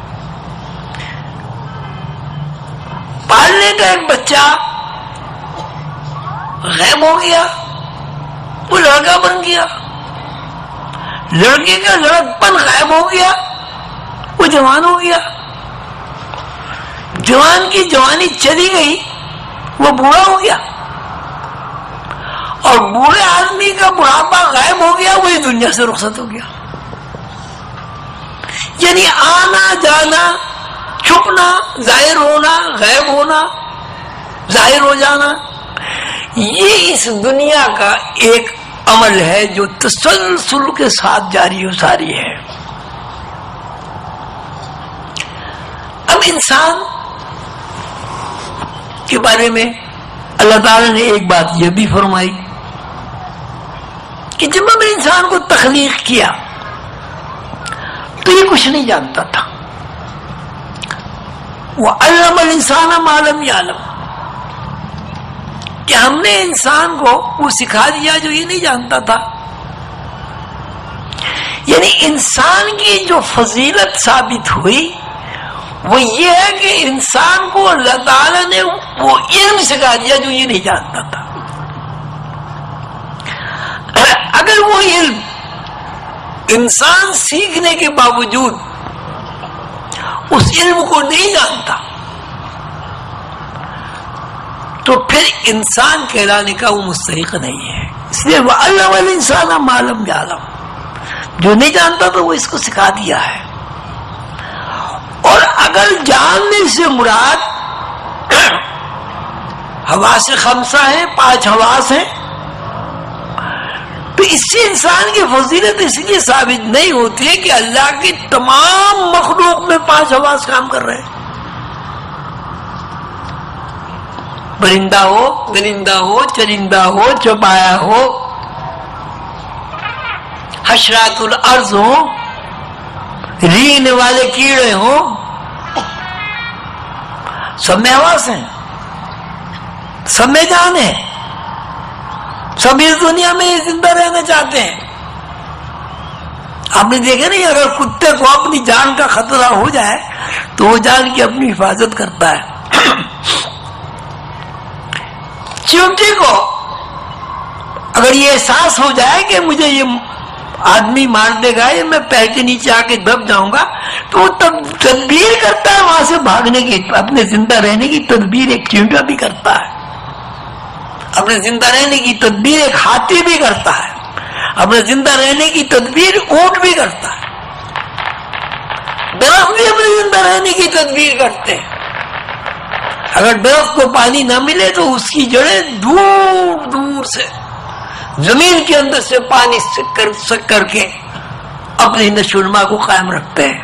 پالنے کا ایک بچہ غائب ہو گیا، وہ لڑکا بن گیا، لڑکے کا لڑکپن غائب ہو گیا، وہ جوان ہو گیا، جوان کی جوانی چلی گئی، وہ بوڑھا ہو گیا، اور بوڑھے آدمی کا بڑھاپا غائب ہو گیا، وہی دنیا سے رخصت ہو گیا۔ یعنی آنا جانا، چھپنا، ظاہر ہونا، غائب ہونا، ظاہر ہو جانا، یہ اس دنیا کا ایک عمل ہے جو تسلسل کے ساتھ جاری و ساری ہے۔ اب انسان کے بارے میں اللہ تعالی نے ایک بات یہ بھی فرمائی کہ جب ہم نے انسان کو تخلیق کیا تو یہ کچھ نہیں جانتا تھا، وَعَلَّمَ الْإِنسَانَ مَا لَمْ يَعْلَمْ، کہ ہم نے انسان کو وہ سکھا دیا جو یہ نہیں جانتا تھا۔ یعنی انسان کی جو فضیلت ثابت ہوئی وہ یہ ہے کہ انسان کو اللہ تعالیٰ نے وہ علم سکھا دیا جو یہ نہیں جانتا تھا. اگر وہ علم انسان سیکھنے کے باوجود اس علم کو نہیں جانتا تو پھر انسان کہلانے کا وہ مستحق نہیں ہے. اس لیے وَعَلَّمَ الْإِنسَانَ مَا لَمْ يَعْلَمْ، جو نہیں جانتا تو وہ اس کو سکھا دیا ہے. اور اگر جاننے سے مراد حواس خمسہ ہیں، پانچ حواس ہیں، تو اس سے انسان کی فضیلت اس لیے ثابت نہیں ہوتی ہے کہ اللہ کی تمام مخلوق میں پانچ حواس کام کر رہے ہیں. پرندہ ہو، درندہ ہو، چرندہ ہو، چوپایا ہو، حشرات الارض ہو، رینگنے والے کیڑے ہوں، سب میں حواس ہیں، سب میں جان ہے، سب اس دنیا میں زندہ رہنا چاہتے ہیں. آپ نے دیکھا نہیں، اگر کتے کو اپنی جان کا خطرہ ہو جائے تو وہ جان کی اپنی حفاظت کرتا ہے. چیونٹی کو اگر یہ احساس ہو جائے کہ مجھے یہ آدمی مار دے گا یا میں پیر کے نیچے آ کے دب جاؤں گا تو وہ تب تدبیر کرتا ہے وہاں سے بھاگنے کی، اپنے زندہ رہنے کی تدبیر ایک چیونٹا بھی کرتا ہے، اپنے زندہ رہنے کی تدبیر ایک ہاتھی بھی کرتا ہے، اپنے زندہ رہنے کی تدبیر اونٹ بھی کرتا ہے، درخت بھی اپنے زندہ رہنے کی تدبیر کرتے ہیں. اگر درخت کو پانی نہ ملے تو اس کی جڑیں دور دور سے زمین کے اندر سے پانی سک کر سک کر کے اپنی نشو و نما کو قائم رکھتے ہیں.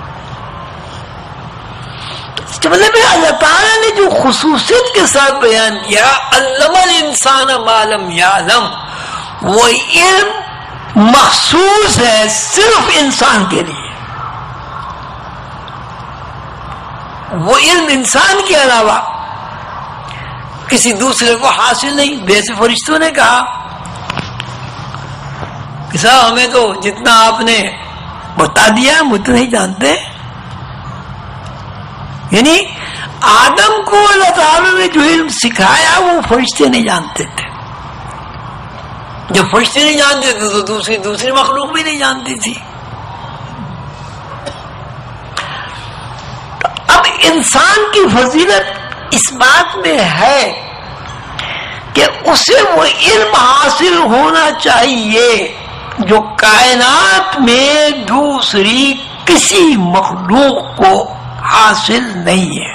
مطلب اللہ تعالیٰ نے جو خصوصیت کے ساتھ بیان کیا علم الانسان ما لم یعلم، وہ علم مخصوص ہے صرف انسان کے لیے. وہ علم انسان کے علاوہ کسی دوسرے کو حاصل نہیں. ویسے فرشتوں نے کہا کہ صاحب ہمیں تو جتنا آپ نے بتا دیا ہم اتنا ہی جانتے ہیں. یعنی آدم کو اللہ تعالیٰ نے جو علم سکھایا وہ فرشتے نہیں جانتے تھے. جب فرشتے نہیں جانتے تھے تو دوسری دوسری مخلوق بھی نہیں جانتی تھی. اب انسان کی فضیلت اس بات میں ہے کہ اسے وہ علم حاصل ہونا چاہیے جو کائنات میں دوسری کسی مخلوق کو حاصل نہیں ہے.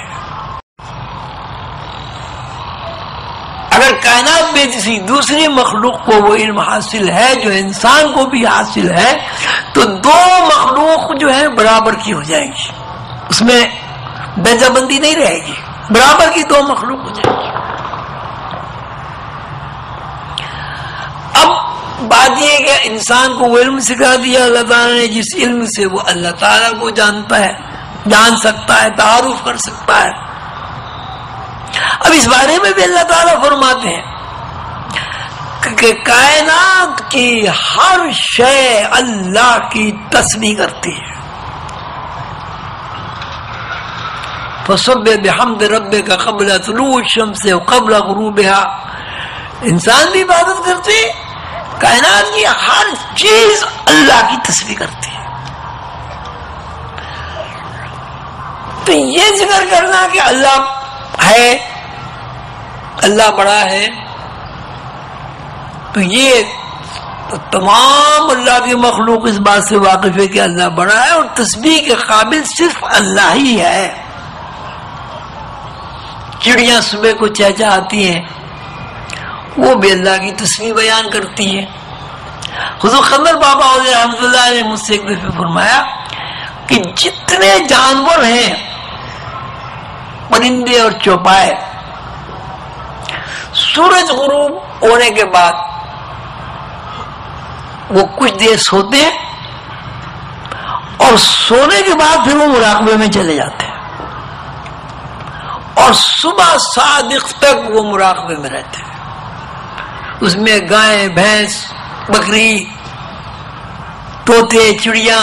اگر کائنات میں کسی دوسری مخلوق کو وہ علم حاصل ہے جو انسان کو بھی حاصل ہے تو دو مخلوق جو ہے برابر کی ہو جائیں گی، اس میں درجہ بندی نہیں رہے گی، برابر کی دو مخلوق ہو جائیں گی. اب بات یہ کہ انسان کو وہ علم سکھا دیا اللہ تعالیٰ نے جس علم سے وہ اللہ تعالیٰ کو جانتا ہے، جان سکتا ہے، تعارف کر سکتا ہے. اب اس بارے میں بھی اللہ تعالیٰ فرماتے ہیں کہ کائنات کی ہر شے اللہ کی تسبیح کرتی ہے. فَسَبِّحْ بِحَمْدِ رَبِّكَ قَبْلَ طُلُوعِ الشَّمْسِ وَقَبْلَ غُرُوبِهَا. انسان بھی عبادت کرتے، کائنات کی ہر چیز اللہ کی تسبیح کرتی ہے. تو یہ ذکر کرنا کہ اللہ ہے، اللہ بڑا ہے، تو یہ تو تمام اللہ کی مخلوق اس بات سے واقف ہے کہ اللہ بڑا ہے اور تسبیح کے قابل صرف اللہ ہی ہے. چڑیاں صبح کو چہچہاتی ہیں، وہ بھی اللہ کی تسبیح بیان کرتی ہیں. حضور قلندر بابا رحمۃ اللہ نے مجھ سے ایک دفعہ فرمایا کہ جتنے جانور ہیں، پرندے اور چوپائے، سورج غروب ہونے کے بعد وہ کچھ دیر سوتے ہیں اور سونے کے بعد پھر وہ مراقبے میں چلے جاتے ہیں اور صبح صادق تک وہ مراقبے میں رہتے ہیں. اس میں گائے، بھینس، بکری، طوطے چڑیاں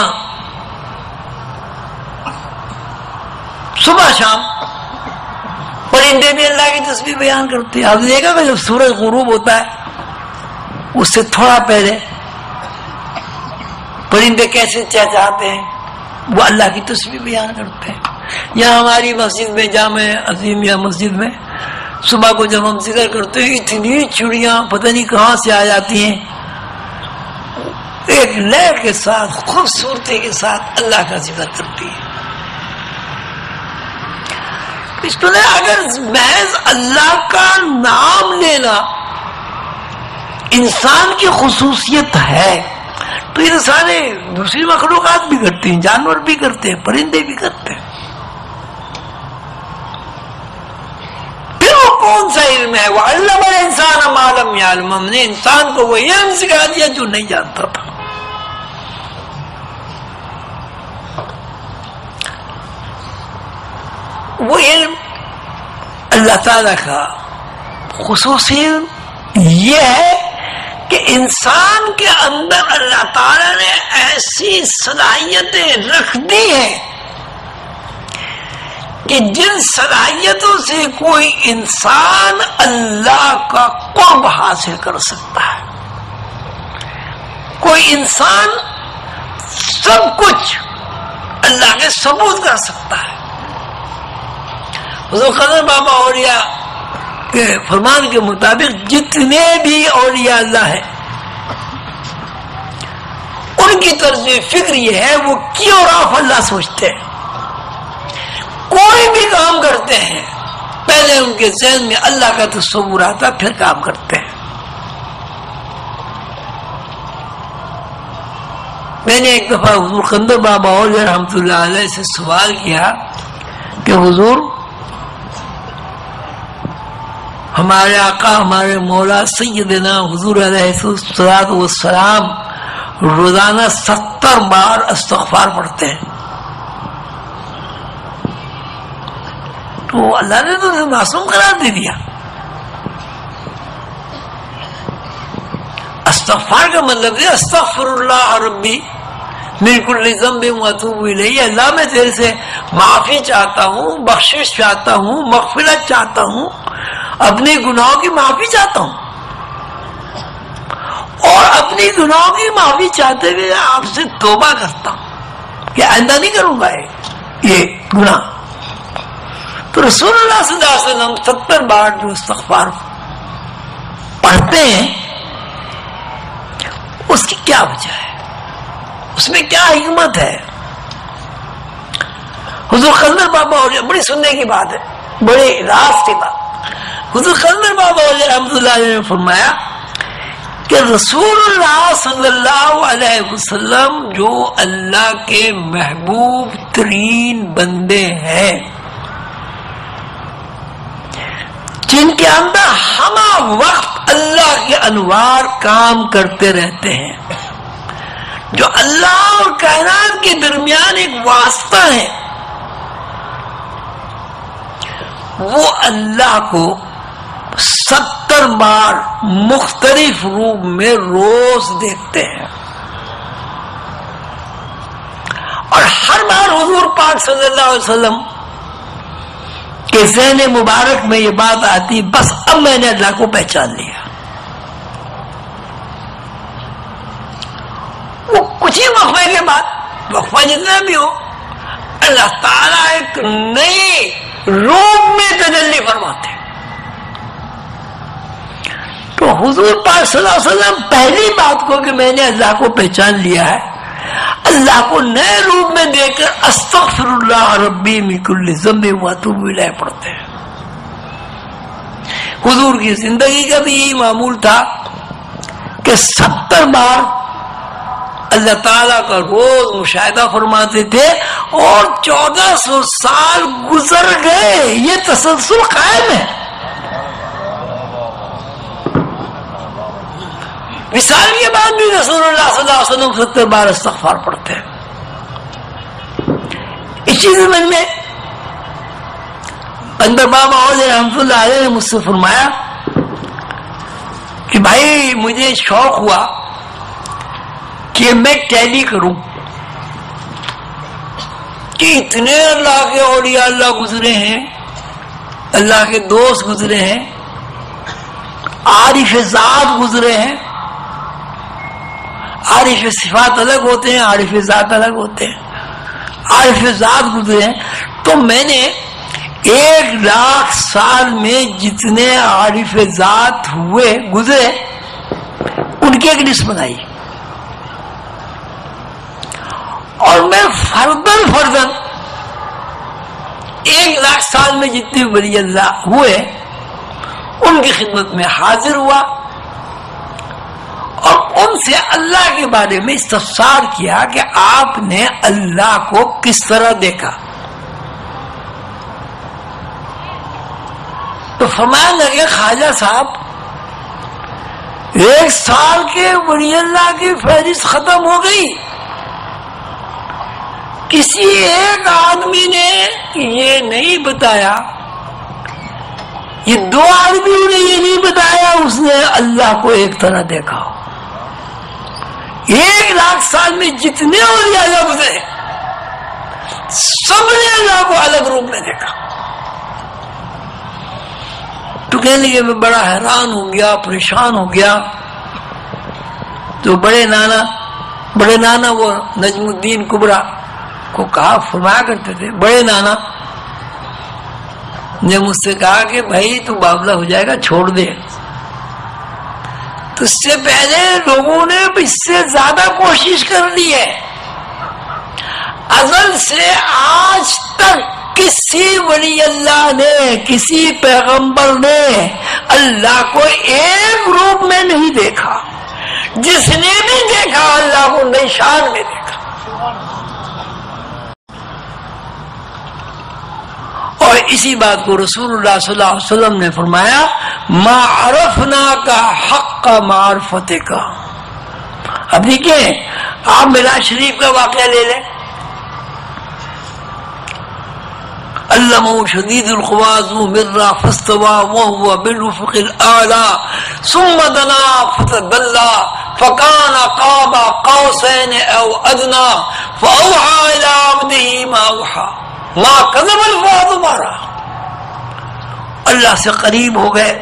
صبح شام، پرندے بھی اللہ کی تسبیح بیان کرتے ہیں. آپ نے دیکھا کہ جب سورج غروب ہوتا ہے اس سے تھوڑا پہلے پرندے کیسے چہچہاتے ہیں، وہ اللہ کی تسبیح بیان کرتے ہیں. یہاں ہماری مسجد میں، جامع عظیمیہ مسجد میں، صبح کو جب ہم ذکر کرتے ہیں اتنی چڑیاں پتہ نہیں کہاں سے آ جاتی ہیں، ایک لہر کے ساتھ، خوبصورتی کے ساتھ اللہ کا ذکر کرتی ہے. اس کو اگر محض اللہ کا نام لینا انسان کی خصوصیت ہے تو یہ سارے دوسری مخلوقات بھی کرتے ہیں، جانور بھی کرتے ہیں، پرندے بھی کرتے ہیں. پھر وہ کون سا علم ہے؟ وَعَلَّمَ الْإِنسَانَ مَا لَمْ يَعْلَمْ، ہم نے انسان کو وہ علم سکھا دیا جو نہیں جانتا تھا. وہ علم اللہ تعالیٰ کا خصوصی علم یہ ہے کہ انسان کے اندر اللہ تعالیٰ نے ایسی صلاحیتیں رکھ دی ہیں کہ جن صلاحیتوں سے کوئی انسان اللہ کا قرب حاصل کر سکتا ہے. کوئی انسان سب کچھ اللہ کے ثبوت کر سکتا ہے. حضور قلندر بابا اولیاء کے فرمان کے مطابق جتنے بھی اولیاء اللہ ہیں ان کی طرز فکر یہ ہے وہ کیوں راف اللہ سوچتے ہیں. کوئی بھی کام کرتے ہیں پہلے ان کے ذہن میں اللہ کا تصور آتا پھر کام کرتے ہیں. میں نے ایک دفعہ حضور قلندر بابا اولیاء رحمۃ اللہ علیہ سے سوال کیا کہ حضور ہمارے آقا ہمارے مولا سیدنا حضور علیہ الصلوۃ والسلام روزانہ ستر بار استغفار پڑھتے ہیں، تو اللہ نے تو اسے معصوم قرار دے دیا. استغفار کا مطلب ہے استغفر اللہ ربی من کل ذنب واتوب الیہ، اللہ میں تیرے سے معافی چاہتا ہوں، بخشش چاہتا ہوں، مغفرت چاہتا ہوں، اپنے گناہوں کی معافی چاہتا ہوں، اور اپنی گناہوں کی معافی چاہتے ہوئے آپ سے توبہ کرتا ہوں کہ آئندہ نہیں کروں گا یہ گناہ. تو رسول اللہ صلی اللہ علیہ وسلم ستر بار جو استغفار پڑھتے ہیں اس کی کیا وجہ ہے، اس میں کیا حکمت ہے؟ حضور قلندر بابا اولیاء، بڑی سننے کی بات ہے، بڑی راز کی بات. حضور قلندر بابا اولیاء رحمۃ اللہ علیہ نے فرمایا کہ رسول اللہ صلی اللہ علیہ وسلم جو اللہ کے محبوب ترین بندے ہیں، جن کے اندر ہمہ وقت اللہ کے انوار کام کرتے رہتے ہیں، جو اللہ اور کائنات کے درمیان ایک واسطہ ہے، وہ اللہ کو ستر بار مختلف روپ میں روز دیکھتے ہیں، اور ہر بار حضور پاک صلی اللہ علیہ وسلم کے ذہن مبارک میں یہ بات آتی، بس اب میں نے اللہ کو پہچان لیا. وہ کچھ ہی وقفے کے بعد، وقفہ جتنا بھی ہو، اللہ تعالیٰ ایک نئی روپ میں تجلی فرماتے. تو حضور پاک صلی اللہ علیہ وسلم پہلی بات کو کہ میں نے اللہ کو پہچان لیا ہے، اللہ کو نئے روپ میں دیکھ کر استغفر اللہ ربی من کل ذنب واتوب الیہ پڑھتے ہیں. حضور کی زندگی کا بھی یہی معمول تھا کہ ستر بار اللہ تعالیٰ کا روز مشاہدہ فرماتے تھے، اور چودہ سو سال گزر گئے، یہ تسلسل قائم ہے. مثال کے بعد بھی رسول اللہ صلی اللہ علیہ وسلم ستر بار استغفار پڑھتے ہیں. اسی زمن میں قلندر بابا اولیاء رحمۃ اللہ علیہ نے مجھ سے فرمایا کہ بھائی مجھے شوق ہوا کہ میں ٹیلی کروں کہ اتنے اللہ کے اولیاء اللہ گزرے ہیں، اللہ کے دوست گزرے ہیں، عارف ذات گزرے ہیں. عارف صفات الگ ہوتے ہیں، عارف ذات الگ ہوتے ہیں. عارف ذات گزرے ہیں تو میں نے ایک لاکھ سال میں جتنے عارف ذات ہوئے گزرے ان کی ایک لسٹ بنائی، اور میں فردن فردن ایک لاکھ سال میں جتنے ولی اللہ ہوئے ان کی خدمت میں حاضر ہوا اور ان سے اللہ کے بارے میں استفسار کیا کہ آپ نے اللہ کو کس طرح دیکھا. تو فرمانے لگے خواجہ صاحب ایک سال کے ولی اللہ کی فہرست ختم ہو گئی، کسی ایک آدمی نے یہ نہیں بتایا، یہ دو آدمیوں نے یہ نہیں بتایا اس نے اللہ کو ایک طرح دیکھا. ایک لاکھ سال میں جتنے اولیاء اللہ گزرے سب نے اللہ کو الگ روپ میں دیکھا. تو کہنے لگے میں بڑا حیران ہو گیا، پریشان ہو گیا. تو بڑے نانا بڑے نانا وہ نجم الدین کبرا کو کہا، فرمایا کرتے تھے بڑے نانا نے مجھ سے کہا کہ بھائی تو بابلہ ہو جائے گا، چھوڑ دے. تو اس سے پہلے لوگوں نے اس سے زیادہ کوشش کر لی ہے. ازل سے آج تک کسی ولی اللہ نے، کسی پیغمبر نے اللہ کو ایک روپ میں نہیں دیکھا. جس نے بھی دیکھا اللہ کو نئی شان میں دیکھا. اور اسی بات کو رسول اللہ صلی اللہ علیہ وسلم نے فرمایا ما عرفنا کا حق کا معرفت کا. اب دیکھیں آپ معراج شریف کا واقعہ لے لیں. علمہ شدید القویٰ ذو مرہ فاستویٰ وہو بالافق الاعلیٰ ثم دنا فتدلی فکان قاب قوسین او ادنی فاوحی الی عبدہ ما اوحی ما کذب الفؤاد ما رأى. اللہ سے قریب ہو گئے،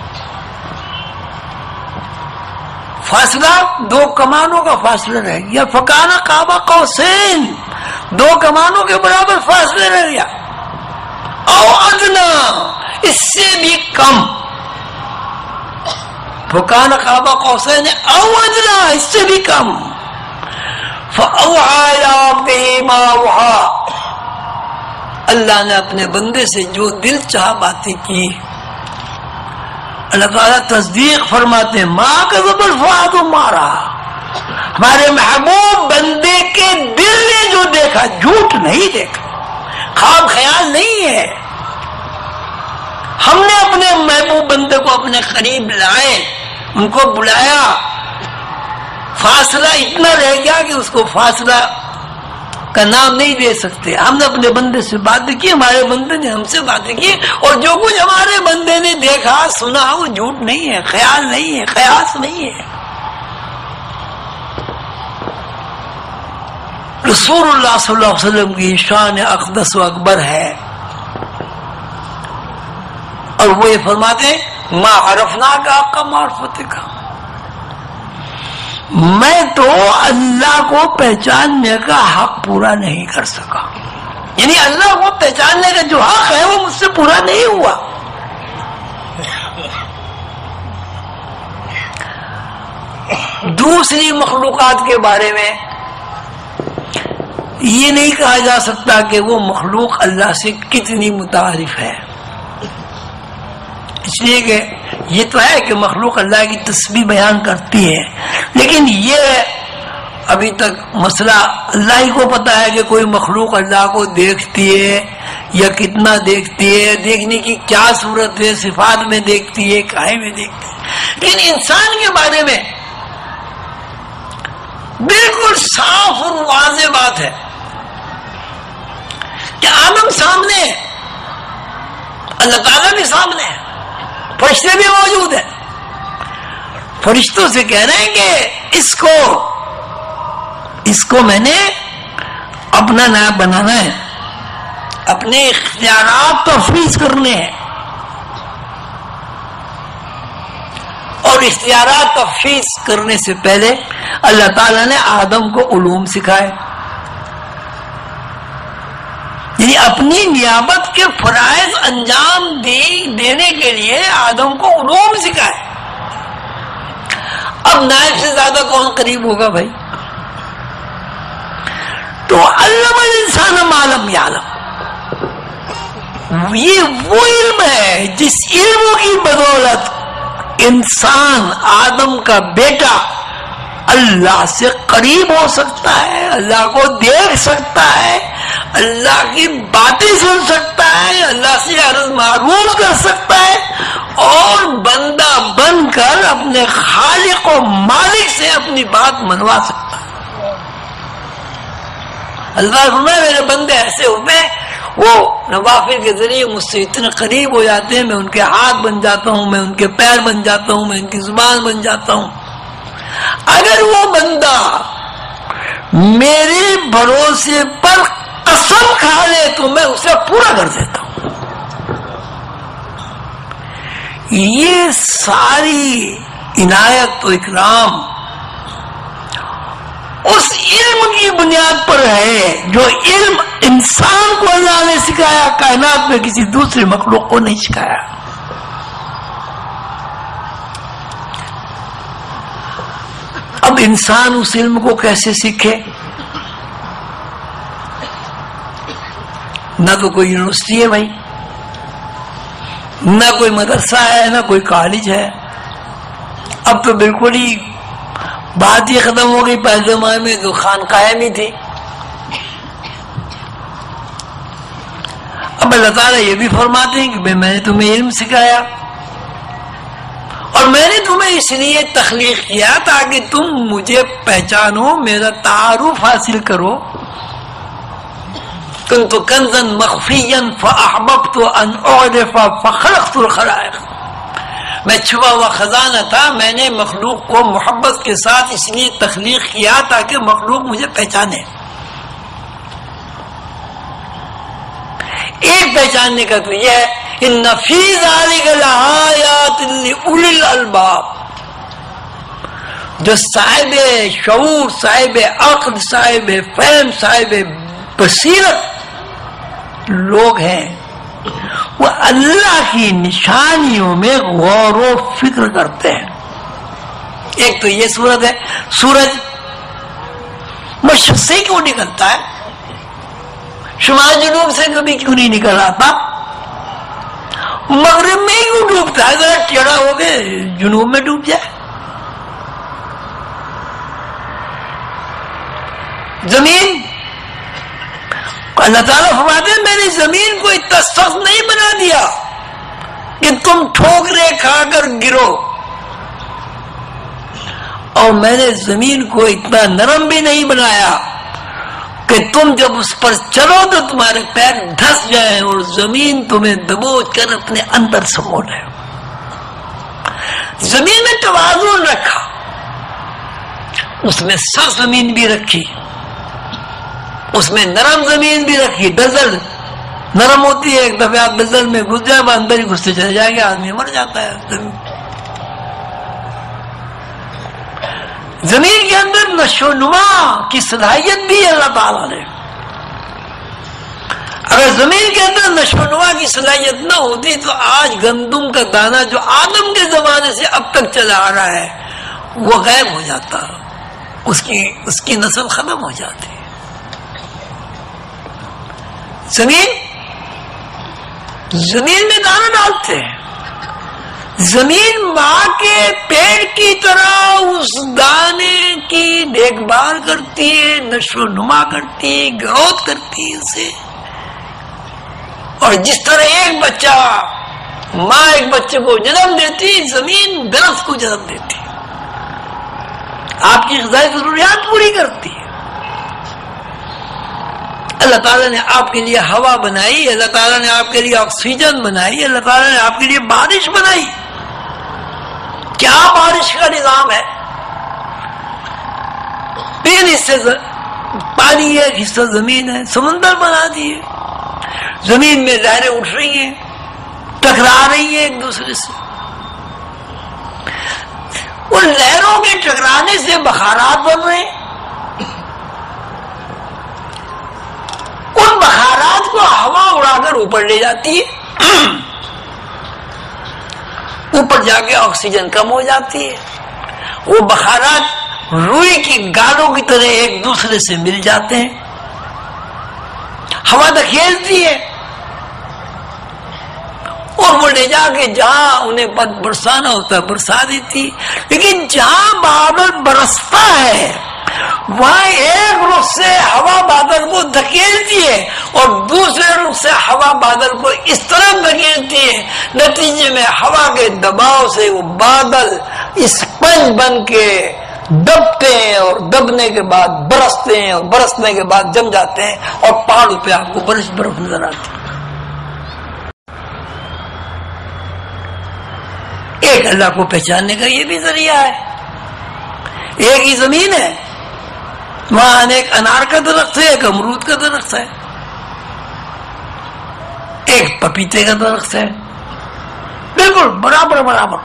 فاصلہ دو کمانوں کا فاصلہ رہ گیا. فکان قاب قوسین، دو کمانوں کے برابر فاصلہ رہ گیا. او ادنا، اس سے بھی کم. فکان قاب قوسین او ادنا، اس سے بھی کم. فاوحی الی عبدہ ما اوحی، اللہ نے اپنے بندے سے جو دل چاہ باتیں کی. اللہ تعالیٰ تصدیق فرماتے ہیں ما کذب الفؤاد ما رأى. ہمارے محبوب بندے کے دل نے جو دیکھا جھوٹ نہیں دیکھا، خواب خیال نہیں ہے. ہم نے اپنے محبوب بندے کو اپنے قریب لائے، ان کو بلایا، فاصلہ اتنا رہ گیا کہ اس کو فاصلہ کا نام نہیں دے سکتے. ہم نے اپنے بندے سے باتیں کی، ہمارے بندے نے ہم سے باتیں کی، اور جو کچھ ہمارے بندے نے دیکھا سنا وہ جھوٹ نہیں ہے، خیال نہیں ہے، قیاس نہیں ہے. رسول اللہ صلی اللہ علیہ وسلم کی شان اقدس و اکبر ہے، اور وہ یہ فرماتے ما عرفنا کا حق کا معرفت کا. میں تو اللہ کو پہچاننے کا حق پورا نہیں کر سکا، یعنی اللہ کو پہچاننے کا جو حق ہے وہ مجھ سے پورا نہیں ہوا. دوسری مخلوقات کے بارے میں یہ نہیں کہا جا سکتا کہ وہ مخلوق اللہ سے کتنی متعارف ہے، اس لیے کہ یہ تو ہے کہ مخلوق اللہ کی تسبیح بیان کرتی ہے، لیکن یہ ابھی تک مسئلہ اللہ ہی کو پتا ہے کہ کوئی مخلوق اللہ کو دیکھتی ہے یا کتنا دیکھتی ہے، دیکھنے کی کیا صورت ہے، صفات میں دیکھتی ہے، کاہے میں دیکھتی ہے. لیکن انسان کے بارے میں بالکل صاف اور واضح بات ہے کہ آدم سامنے ہے، اللہ تعالیٰ بھی سامنے ہے، فرشتے بھی موجود ہیں. فرشتوں سے کہہ رہے ہیں کہ اس کو اس کو میں نے اپنا نائب بنانا ہے، اپنے اختیارات تفویض کرنے ہیں، اور اختیارات تفویض کرنے سے پہلے اللہ تعالیٰ نے آدم کو علوم سکھائے، یعنی اپنی نیابت کے فرائض انجام دینے کے لیے آدم کو علوم سکھائے۔ اب نائب سے زیادہ کون قریب ہوگا بھائی؟ تو علم الانسان ما لم یعلم، یہ وہ علم ہے جس علم کی بدولت انسان آدم کا بیٹا اللہ سے قریب ہو سکتا ہے، اللہ کو دیکھ سکتا ہے، اللہ کی باتیں سن سکتا ہے، اللہ سے عرض معروف کر سکتا ہے، اور بندہ بن کر اپنے خالق و مالک سے اپنی بات منوا سکتا ہے۔ اللہ فرمائے میرے بندے ایسے ہوتے ہیں، وہ نوافل کے ذریعے مجھ سے اتنے قریب ہو جاتے ہیں، میں ان کے ہاتھ بن جاتا ہوں، میں ان کے پیر بن جاتا ہوں، میں ان کی زبان بن جاتا ہوں۔ اگر وہ بندہ میرے بھروسے پر قسم کھا لے تو میں اسے پورا کر دیتا ہوں۔ یہ ساری عنایت و اکرام اس علم کی بنیاد پر ہے جو علم انسان کو اللہ نے سکھایا، کائنات میں کسی دوسرے مخلوق کو نہیں سکھایا۔ اب انسان اس علم کو کیسے سیکھے؟ نہ تو کوئی یونیورسٹی ہے بھائی، نہ کوئی مدرسہ ہے، نہ کوئی کالج ہے۔ اب تو بالکل ہی بات یہ ختم ہو گئی، پہلے زمانے میں تو خانقاہیں بھی تھی۔ اب اللہ تعالیٰ یہ بھی فرماتے ہیں کہ میں نے تمہیں علم سکھایا، اور میں نے تمہیں اس لیے تخلیق کیا تاکہ تم مجھے پہچانو، میرا تعارف حاصل کرو۔ كنت كنزا مخفيا فأحببت أن أعرف فخلقت الخلائق، میں چھپا ہوا خزانہ تھا، میں نے مخلوق کو محبت کے ساتھ اس لیے تخلیق کیا تاکہ مخلوق مجھے پہچانے۔ ایک پہچاننے کا تو یہ ہے ان فی ذلک لآیات لأولی الالباب، جو صاحب شعور، صاحب عقل، صاحب فہم، صاحب بصیرت لوگ ہیں، وہ اللہ کی نشانیوں میں غور و فکر کرتے ہیں۔ ایک تو یہ صورت ہے، سورج مشرق سے کیوں نکلتا ہے، شمال جنوب سے کبھی کیوں نہیں نکل آتا، مغرب میں کیوں ڈوبتا ہے، ذرا ٹیڑھا ہو کے جنوب میں ڈوب جائے۔ زمین، اللہ تعالیٰ فرماتے ہیں میں نے زمین کو اتنا سخت نہیں بنا دیا کہ تم ٹھوکریں کھا کر گرو، اور میں نے زمین کو اتنا نرم بھی نہیں بنایا کہ تم جب اس پر چلو تو تمہارے پیر دھس جائیں اور زمین تمہیں دبوچ کر اپنے اندر سمو لے۔ زمین میں توازن رکھا، اس میں سخت زمین بھی رکھی، اس میں نرم زمین بھی رکھی۔ ڈزل نرم ہوتی ہے، ایک دفعہ آپ ڈزل میں گھس جائے، اندر ہی گھستے چلے جائیں گے، آدمی مر جاتا ہے۔ زمین زمین کے اندر نشو و نما کی صلاحیت بھی اللہ تعالیٰ نے، اگر زمین کے اندر نشو و نما کی صلاحیت نہ ہوتی تو آج گندم کا دانہ جو آدم کے زمانے سے اب تک چلا آ رہا ہے وہ غائب ہو جاتا، اس کی اس کی نسل ختم ہو جاتی۔ زمین زمین میں دانا ڈالتے ہیں، زمین ماں کے پیڑ کی طرح اس دانے کی دیکھ بھال کرتی ہے، نشو و نما کرتی ہے، گروتھ کرتی ہے اسے۔ اور جس طرح ایک بچہ ماں ایک بچے کو جنم دیتی، زمین درخت کو جنم دیتی، آپ کی غذائی ضروریات پوری کرتی ہے۔ اللہ تعالیٰ نے آپ کے لیے ہوا بنائی، اللہ تعالیٰ نے آپ کے لیے آکسیجن بنائی، اللہ تعالیٰ نے آپ کے لیے بارش بنائی۔ کیا بارش کا نظام ہے؟ تین حصے پانی ہے، ایک حصہ زمین ہے، سمندر بنا دیے، زمین میں لہریں اٹھ رہی ہیں، ٹکرا رہی ہیں ایک دوسرے سے، ان لہروں کے ٹکرانے سے بخارات بن رہے ہیں، ان بخارات کو ہوا اڑا کر اوپر لے جاتی ہے، اوپر جا کے آکسیجن کم ہو جاتی ہے، وہ بخارات روئی کی گالوں کی طرح ایک دوسرے سے مل جاتے ہیں، ہوا دھکیلتی ہے اور وہ لے جا کے جہاں انہیں برسانا ہوتا ہے برسا دیتی، لیکن جہاں بادل برستا ہے وہاں ایک رخ سے ہوا بادل کو دھکیلتی ہے اور دوسرے رخ سے ہوا بادل کو اس طرح دھکیلتی ہے، نتیجے میں ہوا کے دباؤ سے وہ بادل اسپنج بن کے دبتے ہیں اور دبنے کے بعد برستے ہیں اور برسنے کے بعد جم جاتے ہیں اور پہاڑوں پہ آپ کو برش برف نظر آتی ہے۔ ایک اللہ کو پہچاننے کا یہ بھی ذریعہ ہے، ایک ہی زمین ہے، وہاں ایک انار کا درخت ہے، ایک امرود کا درخت ہے، ایک پپیتے کا درخت ہے، بالکل برابر برابر،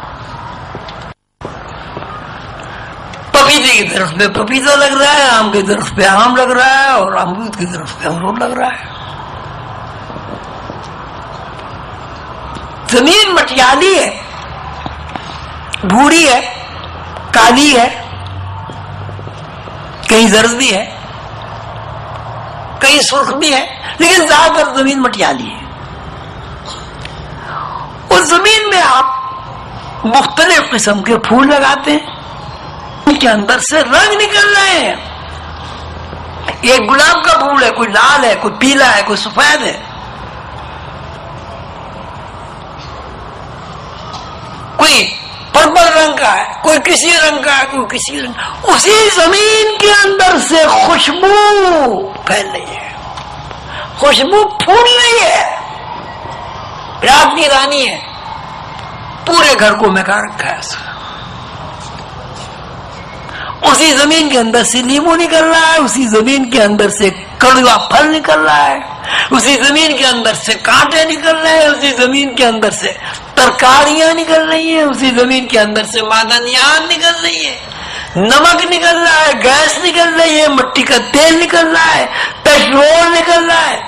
پپیتے کی درخت پہ پپیتا لگ رہا ہے، آم کے درخت پہ آم لگ رہا ہے اور امرود کی درخت پہ امرود لگ رہا ہے۔ زمین مٹیالی ہے، بھوری ہے، کالی ہے، کہیں زرد بھی ہے، کہیں سرخ بھی ہے، لیکن زیادہ تر زمین مٹیالی ہے۔ اس زمین میں آپ مختلف قسم کے پھول لگاتے ہیں، ان کے اندر سے رنگ نکل رہے ہیں، ایک گلاب کا پھول ہے، کوئی لال ہے، کوئی پیلا ہے، کوئی سفید ہے، کوئی پرپل رنگ کا ہے، کوئی کسی رنگ کا ہے، کوئی کسی رنگ، اسی زمین کے اندر سے خوشبو پھیل رہی ہے، خوشبو پھول رہی ہے، رات کی رانی ہے، پورے گھر کو مہکا رکھا ہے اس کا۔ اسی زمین کے اندر سے لیمو نکل رہا ہے، اسی زمین کے اندر سے کڑوا پھل نکل رہا ہے، اسی زمین کے اندر سے کانٹے نکل رہے ہیں، اسی زمین کے اندر سے ترکاریاں نکل رہی ہیں، اسی زمین کے اندر سے معدنیات نکل رہی ہے، نمک نکل رہا ہے، گیس نکل رہی ہے، مٹی کا تیل نکل رہا ہے، پیٹرول نکل رہا ہے،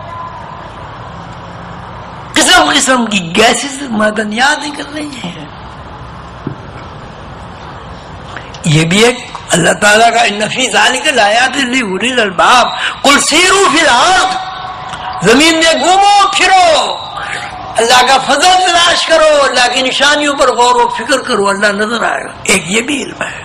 قسم قسم کی گیسز معدنیات نکل رہی ہیں۔ یہ بھی ایک اللہ تعالیٰ کا ان فی ذالک لآیات لأولی الالباب، قل سیروا فی الارض، زمین میں گھومو پھرو، اللہ کا فضل تلاش کرو، اللہ کی نشانیوں پر غور و فکر کرو، اللہ نظر آئے گا۔ ایک یہ بھی علم ہے،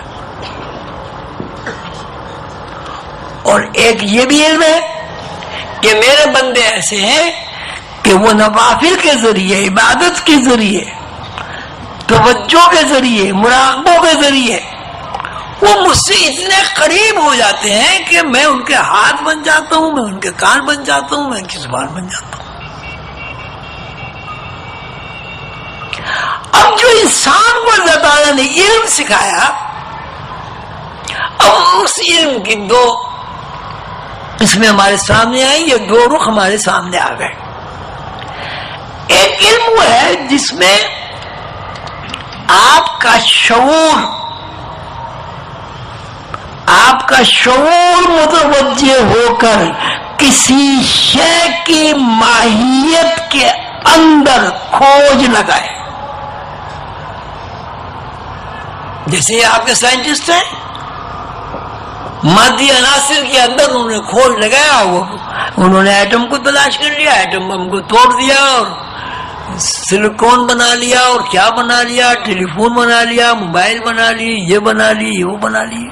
اور ایک یہ بھی علم ہے کہ میرے بندے ایسے ہیں کہ وہ نوافل کے ذریعے، عبادت کے ذریعے، توجہ کے ذریعے، مراقبوں کے ذریعے وہ مجھ سے اتنے قریب ہو جاتے ہیں کہ میں ان کے ہاتھ بن جاتا ہوں، میں ان کے کان بن جاتا ہوں، میں ان کی زبان بن جاتا ہوں۔ اب جو انسان کو اللہ تعالیٰ نے علم سکھایا، اب اس علم کی دو قسمیں ہمارے سامنے آئی، یہ دو رخ ہمارے سامنے آ گئے۔ ایک علم وہ ہے جس میں آپ کا شعور آپ کا شعور متوجہ ہو کر کسی شے کی ماہیت کے اندر کھوج لگائے، جیسے آپ کے سائنٹسٹ ہیں، مادی عناصر کے اندر انہوں نے کھوج لگایا، وہ انہوں نے ایٹم کو تلاش کر لیا، ایٹم بم کو توڑ دیا اور سلیکون بنا لیا اور کیا بنا لیا، ٹیلی فون بنا لیا، موبائل بنا لی، یہ بنا لی، یہ وہ بنا لی۔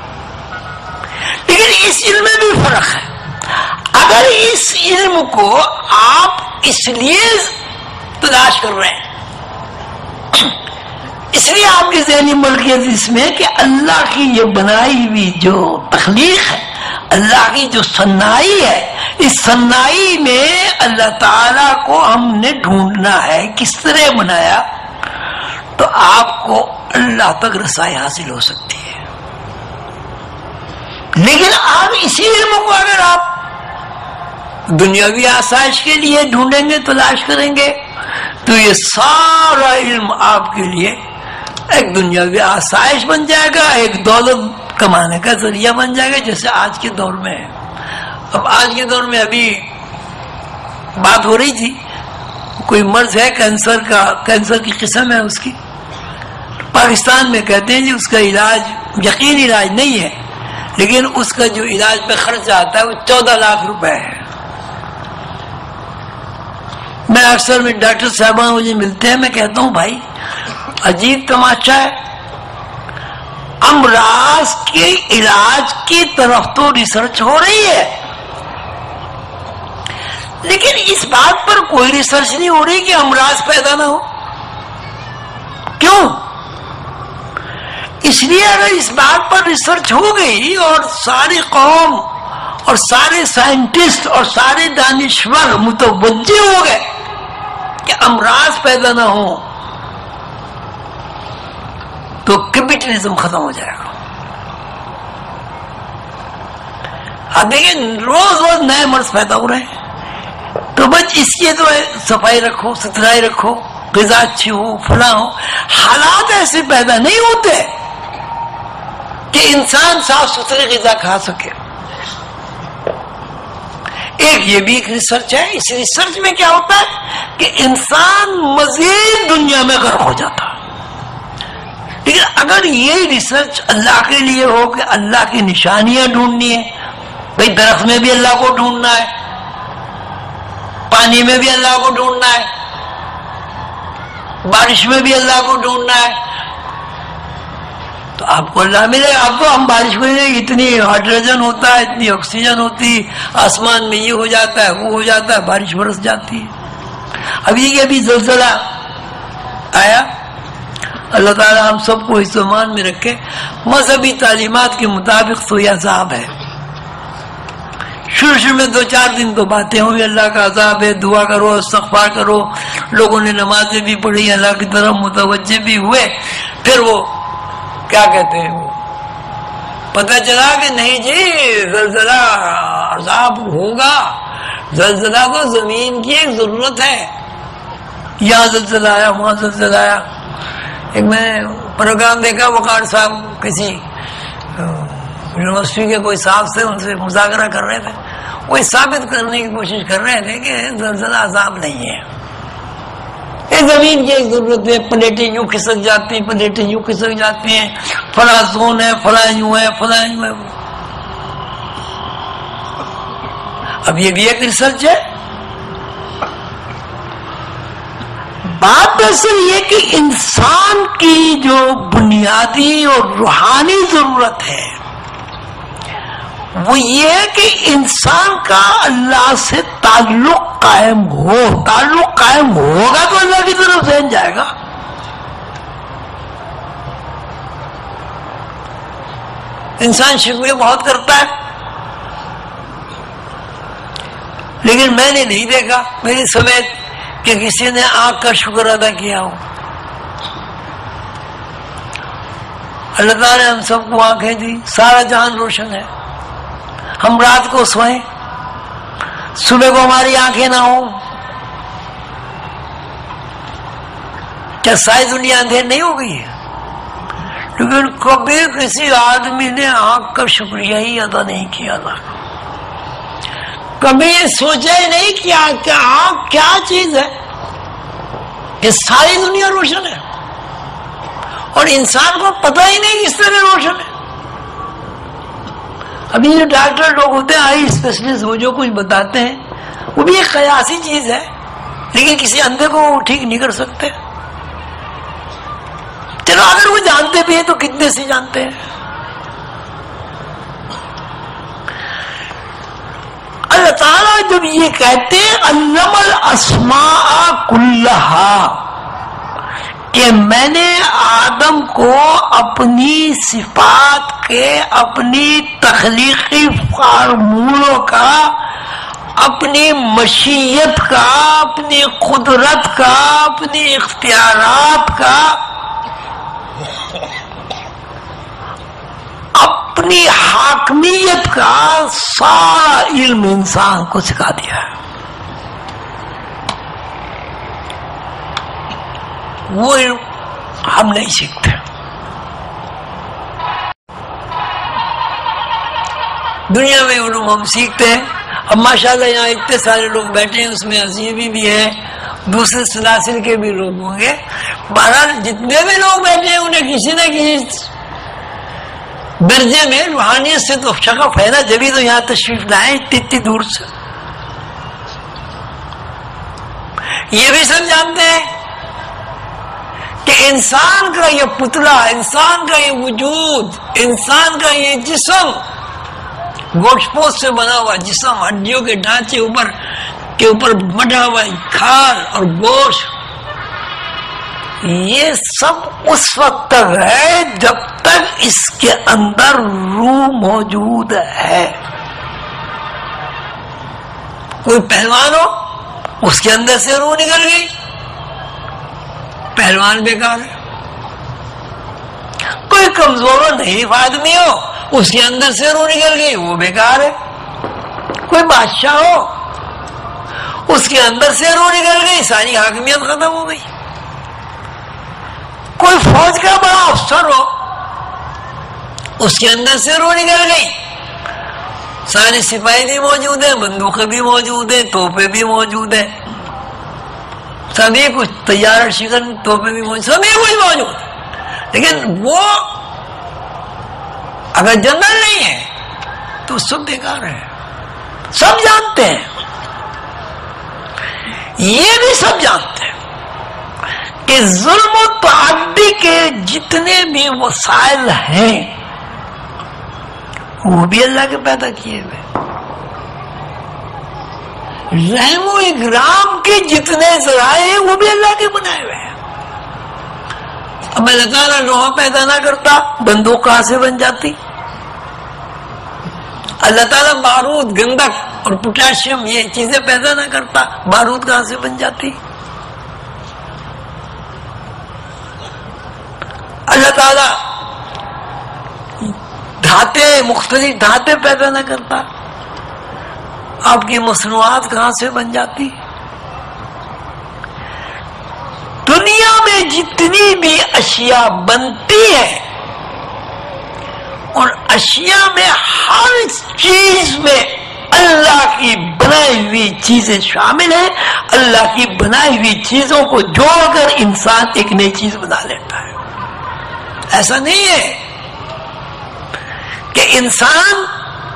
لیکن اس علم میں بھی فرق ہے۔ اگر اس علم کو آپ اس لیے تلاش کر رہے ہیں، اس لیے آپ کی ذہنی ملکیت اس میں کہ اللہ کی یہ بنائی ہوئی جو تخلیق ہے، اللہ کی جو صنائی ہے، اس صنائی میں اللہ تعالی کو ہم نے ڈھونڈنا ہے کس طرح بنایا، تو آپ کو اللہ تک رسائی حاصل ہو سکتی ہے۔ لیکن آپ اسی علم کو اگر آپ دنیاوی آسائش کے لیے ڈھونڈیں گے، تلاش کریں گے، تو یہ سارا علم آپ کے لیے ایک دنیاوی آسائش بن جائے گا، ایک دولت کمانے کا ذریعہ بن جائے گا، جیسے آج کے دور میں ہے۔ اب آج کے دور میں ابھی بات ہو رہی تھی، کوئی مرض ہے کینسر کا، کینسر کی قسم ہے اس کی، پاکستان میں کہتے ہیں جی اس کا علاج یقین علاج نہیں ہے، لیکن اس کا جو علاج پہ خرچ آتا ہے وہ چودہ لاکھ روپے ہے۔ میں اکثر میں ڈاکٹر صاحبان مجھے ملتے ہیں، میں کہتا ہوں بھائی عجیب تماشا ہے، امراض کے علاج کی طرف تو ریسرچ ہو رہی ہے، لیکن اس بات پر کوئی ریسرچ نہیں ہو رہی کہ امراض پیدا نہ ہو۔ کیوں؟ اس لیے اگر اس بات پر ریسرچ ہو گئی اور ساری قوم اور سارے سائنٹسٹ اور سارے دانشور متوجہ ہو گئے کہ امراض پیدا نہ ہو، تو کیپٹلزم ختم ہو جائے گا۔ آپ دیکھیں روز روز نئے مرض پیدا ہو رہے ہیں، تو بس اس کی تو صفائی رکھو، ستھرائی رکھو، غذا اچھی ہو، فلاں ہو۔ حالات ایسے پیدا نہیں ہوتے کہ انسان صاف ستھری غذا کھا سکے۔ ایک یہ بھی ایک ریسرچ ہے، اس ریسرچ میں کیا ہوتا ہے کہ انسان مزید دنیا میں غرق ہو جاتا ہے۔ لیکن اگر یہ ریسرچ اللہ کے لیے ہو کہ اللہ کی نشانیاں ڈھونڈنی ہے، بھئی درخت میں بھی اللہ کو ڈھونڈنا ہے، پانی میں بھی اللہ کو ڈھونڈنا ہے، بارش میں بھی اللہ کو ڈھونڈنا ہے، تو آپ کو اللہ ملے گا۔ اب تو ہم بارش میں اتنی ہائیڈروجن ہوتا ہے، اتنی آکسیجن ہوتی، آسمان میں یہ ہو جاتا ہے، وہ ہو جاتا ہے، بارش برس جاتی ہے۔ اب یہ کہ ابھی زلزلہ آیا، اللہ تعالیٰ ہم سب کو اس ایمان میں رکھے۔ مذہبی تعلیمات کے مطابق تو یہ عذاب ہے۔ شروع شروع میں دو چار دن تو باتیں ہوئی اللہ کا عذاب ہے، دعا کرو، استغفار کرو، لوگوں نے نمازیں بھی پڑھی، اللہ کی طرف متوجہ بھی ہوئے۔ پھر وہ کیا کہتے ہیں، وہ پتہ چلا کہ نہیں جی زلزلہ عذاب ہوگا، زلزلہ تو زمین کی ایک ضرورت ہے، یہاں زلزلہ آیا، وہاں زلزلہ آیا۔ ایک میں نے پروگرام دیکھا، وقار صاحب کسی یونیورسٹی کے کوئی صاحب سے ان سے مذاکرہ کر رہے تھے، وہ ثابت کرنے کی کوشش کر رہے تھے کہ زلزلہ عذاب نہیں ہے، یہ زمین کی ایک ضرورت ہے، پلیٹیں یوں کھسک جاتی ہیں، پلیٹیں یوں کھسک جاتی ہیں، فلاں زون ہے، فلاں یوں ہے، فلاں یوں ہے۔ اب یہ بھی ایک ریسرچ ہے۔ بات اصل یہ کہ انسان کی جو بنیادی اور روحانی ضرورت ہے وہ یہ ہے کہ انسان کا اللہ سے تعلق قائم ہو۔ تعلق قائم ہوگا تو اللہ کی طرف ذہن جائے گا۔ انسان شکریہ بہت کرتا ہے، لیکن میں نے نہیں دیکھا میری سمیت کہ کسی نے آنکھ کا شکر ادا کیا ہو۔ اللہ تعالیٰ نے ہم سب کو آنکھیں دی، سارا جہان روشن ہے، ہم رات کو سوئیں، صبح کو ہماری آنکھیں نہ ہوں، کیا ساری دنیا اندھیر نہیں ہو گئی ہے؟ لیکن کبھی کسی آدمی نے آنکھ کا شکریہ ہی ادا نہیں کیا تھا، کبھی یہ سوچا ہی نہیں کیا کہ آنکھ کیا چیز ہے کہ ساری دنیا روشن ہے اور انسان کو پتہ ہی نہیں کس طرح روشن ہے۔ ابھی جو ڈاکٹر لوگ ہوتے ہیں، آئی اسپیشلسٹ، وہ جو کچھ بتاتے ہیں وہ بھی ایک قیاسی چیز ہے، لیکن کسی اندھے کو وہ ٹھیک نہیں کر سکتے۔ چلو اگر وہ جانتے بھی ہیں تو کتنے سے جانتے ہیں؟ اللہ تعالیٰ جب یہ کہتے ہیں علم الاسماء کلہا، کہ میں نے آدم کو اپنی صفات کے، اپنی تخلیقی فارمولوں کا، اپنی مشیت کا، اپنی قدرت کا، اپنی اختیارات کا، اب اپنی حاکمیت کا سارا علم انسان کو سکھا دیا ہے. وہ علم ہم نہیں سیکھتے. دنیا میں علوم ہم سیکھتے ہیں. اب ماشاءاللہ یہاں اتنے سارے لوگ بیٹھے ہیں, اس میں عزیمی بھی ہے, دوسرے سلاسل کے بھی لوگ ہوں گے. بہرحال جتنے بھی لوگ بیٹھے ہیں انہیں کسی نہ کسی درجے میں روحانیت سے تو شغف ہے نا, جبھی تو یہاں تشریف لائیں اتنی اتنی دور سے. یہ بھی سب جانتے ہیں کہ انسان کا یہ پتلا, انسان کا یہ وجود, انسان کا یہ جسم, گوشت پوست سے بنا ہوا جسم, ہڈیوں کے ڈھانچے اوپر کے اوپر مڈا ہوا کھال اور گوشت, یہ سب اس وقت تک ہے جب تک اس کے اندر روح موجود ہے. کوئی پہلوان ہو, اس کے اندر سے روح نکل گئی, پہلوان بیکار ہے. کوئی کمزور و ضعیف آدمی ہو, اس کے اندر سے روح نکل گئی, وہ بیکار ہے. کوئی بادشاہ ہو, اس کے اندر سے روح نکل گئی, ساری حاکمیت ختم ہو گئی. کوئی فوج کا بڑا افسر ہو, اس کے اندر سے روح نکل گئی, سارے سپاہی بھی موجود ہیں, بندوقیں بھی موجود ہیں, توپیں بھی موجود ہیں, سبھی کچھ تیار شکن توپیں بھی موجود, سبھی کچھ موجود. لیکن وہ اگر جنرل نہیں ہے تو سب بیکار ہے. سب جانتے ہیں, یہ بھی سب جانتے ہیں کہ ظلم و تعدی کے جتنے بھی وسائل ہیں وہ بھی اللہ کے پیدا کیے ہوئے. رحم و اکرام کے جتنے ذرائع ہیں وہ بھی اللہ کے بنائے ہوئے ہیں. اب اللہ تعالیٰ لوہا پیدا نہ کرتا, بندوق کہاں سے بن جاتی؟ اللہ تعالیٰ بارود, گندک اور پوٹاشیم یہ چیزیں پیدا نہ کرتا, بارود کہاں سے بن جاتی؟ اللہ تعالیٰ دھاتیں, مختلف دھاتیں پیدا نہ کرتا, آپ کی مصنوعات کہاں سے بن جاتی؟ دنیا میں جتنی بھی اشیاء بنتی ہے اور اشیاء میں ہر چیز میں اللہ کی بنائی ہوئی چیزیں شامل ہیں. اللہ کی بنائی ہوئی چیزوں کو جوڑ کر انسان ایک نئی چیز بنا لیتا ہے. ایسا نہیں ہے کہ انسان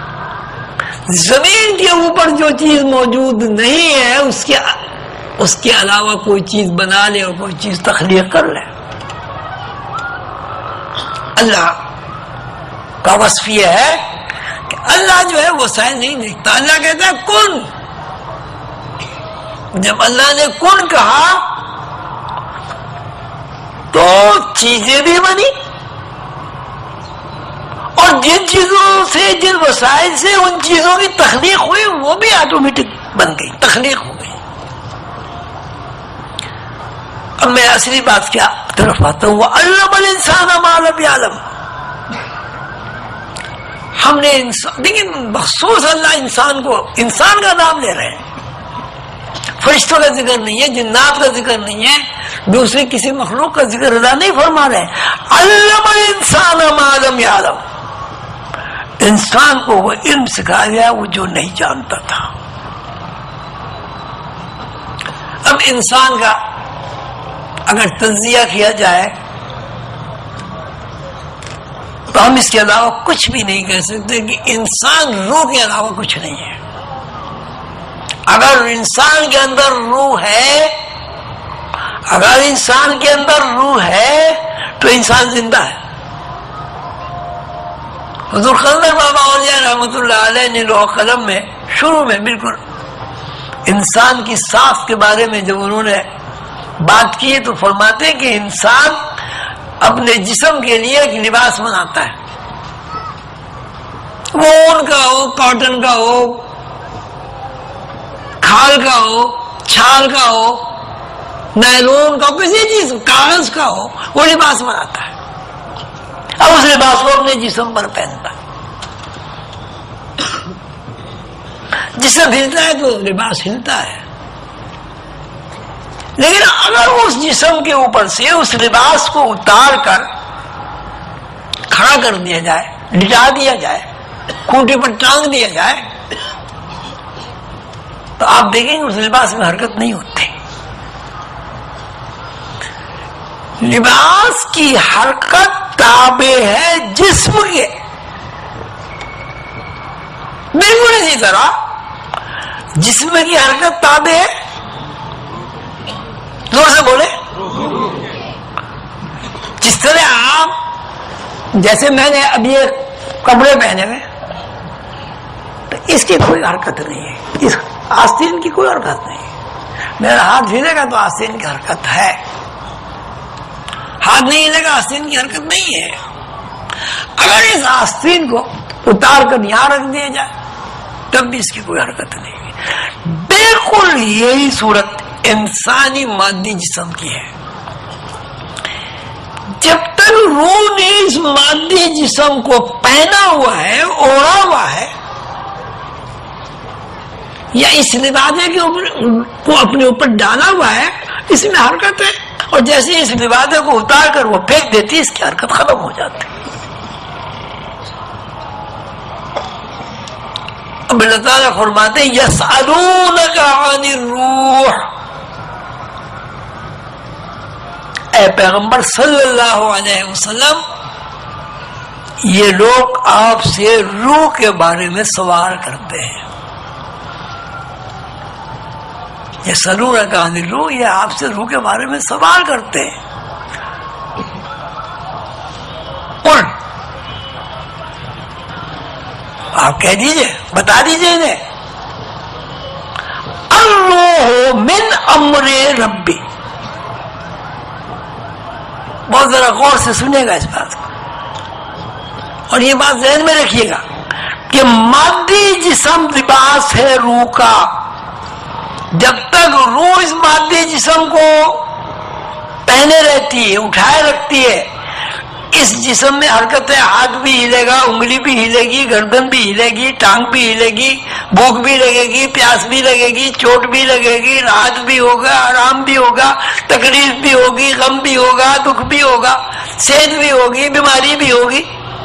زمین کے اوپر جو چیز موجود نہیں ہے اس کے اس کے علاوہ کوئی چیز بنا لے اور کوئی چیز تخلیق کر لے. اللہ کا وصف یہ ہے کہ اللہ جو ہے وہ سائن نہیں دیکھتا. اللہ کہتا ہے کن. جب اللہ نے کن کہا تو چیزیں بھی بنی, اور جن چیزوں سے, جن وسائل سے ان چیزوں کی تخلیق ہوئی وہ بھی آٹومیٹک بن گئی, تخلیق ہو گئی. اب میں اصلی بات کیا طرف آتا ہوں, وَعَلَّمَ الْإِنسَانَ مَا لَمْ يَعْلَمْ. ہم نے انسان, لیکن مخصوص اللہ انسان کو, انسان کا نام لے رہے ہیں, فرشتوں کا ذکر نہیں ہے, جنات کا ذکر نہیں ہے, دوسری کسی مخلوق کا ذکر اللہ نہیں فرما رہے. عَلَّمَ الْإِنسَانَ مَا لَمْ يَعْلَمْ. انسان کو وہ علم سکھایا گیا وہ جو نہیں جانتا تھا. اب انسان کا اگر تجزیہ کیا جائے تو ہم اس کے علاوہ کچھ بھی نہیں کہہ سکتے کہ انسان روح کے علاوہ کچھ نہیں ہے. اگر انسان کے اندر روح ہے, اگر انسان کے اندر روح ہے تو انسان زندہ ہے. حضور قلندر بابا اولیاء رحمۃ اللہ علیہ نے لوح قلم میں شروع میں بالکل انسان کی ساخت کے بارے میں جب انہوں نے بات کی تو فرماتے ہیں کہ انسان اپنے جسم کے لیے ایک لباس بناتا ہے, وہ اون کا ہو, کاٹن کا ہو, کھال کا ہو, چھال کا ہو, نائلون کا, کسی چیز کاغذ کا ہو, وہ لباس بناتا ہے. اب اس لباس کو اپنے جسم پر پہنتا ہے. جسم ہلتا ہے تو لباس ہلتا ہے، لیکن اگر اس جسم کے اوپر سے اس لباس کو اتار کر کھڑا کر دیا جائے، لٹا دیا جائے، کھوٹے پر ٹانگ دیا جائے، تو آپ دیکھیں گے اس لباس میں حرکت نہیں ہوتی۔ لباس کی حرکت تابع ہے جسم کے، بالکل اسی طرح جسم کی حرکت تابع ہے، زور سے بولے، جس طرح آپ، جیسے میں نے اب یہ کپڑے پہنے ہوئے تو اس کی کوئی حرکت نہیں ہے، اس آستین کی کوئی حرکت نہیں ہے، میرا ہاتھ ہلے گا تو آستین کی حرکت ہے، ہاتھ نہیں ہلے گا آستین کی حرکت نہیں ہے۔ اگر اس آستین کو اتار کر یہاں رکھ دیا جائے تب بھی اس کی کوئی حرکت نہیں ہے۔ بالکل یہی صورت انسانی مادی جسم کی ہے۔ جب تک روح نے اس مادی جسم کو پہنا ہوا ہے، اوڑھا ہوا ہے، یا اس لبادے کے اوپر کو اپنے اوپر ڈالا ہوا ہے، اس میں حرکت ہے، اور جیسے اس لبادے کو اتار کر وہ پھینک دیتی، اس کی حرکت ختم ہو جاتی۔ اب اللہ تعالیٰ فرماتے ہیں یسألونک عن الروح، اے پیغمبر صلی اللہ علیہ وسلم، یہ لوگ آپ سے روح کے بارے میں سوال کرتے ہیں۔ یسألونک عن الروح، یہ آپ سے روح کے بارے میں سوال کرتے ہیں۔ قل، آپ کہہ دیجئے، بتا دیجئے انہیں، الروح من امر ربی۔ بہت ذرا غور سے سنیے گا اس بات کو، اور یہ بات ذہن میں رکھیے گا کہ مادی جسم لباس ہے روح کا۔ جب تک روح اس مادی جسم کو پہنے رہتی ہے، اٹھائے رکھتی ہے، اس جسم میں حرکت ہے، ہاتھ بھی ہلے گا، انگلی بھی ہلے گی، گردن بھی ہلے گی، ٹانگ بھی ہلے گی، بھوک بھی لگے گی، پیاس بھی لگے گی، چوٹ بھی لگے گی، راحت بھی ہوگا، آرام بھی ہوگا، تکلیف بھی ہوگی، غم بھی ہوگا، دکھ بھی ہوگا، صحت بھی ہوگی، بیماری بھی ہوگی۔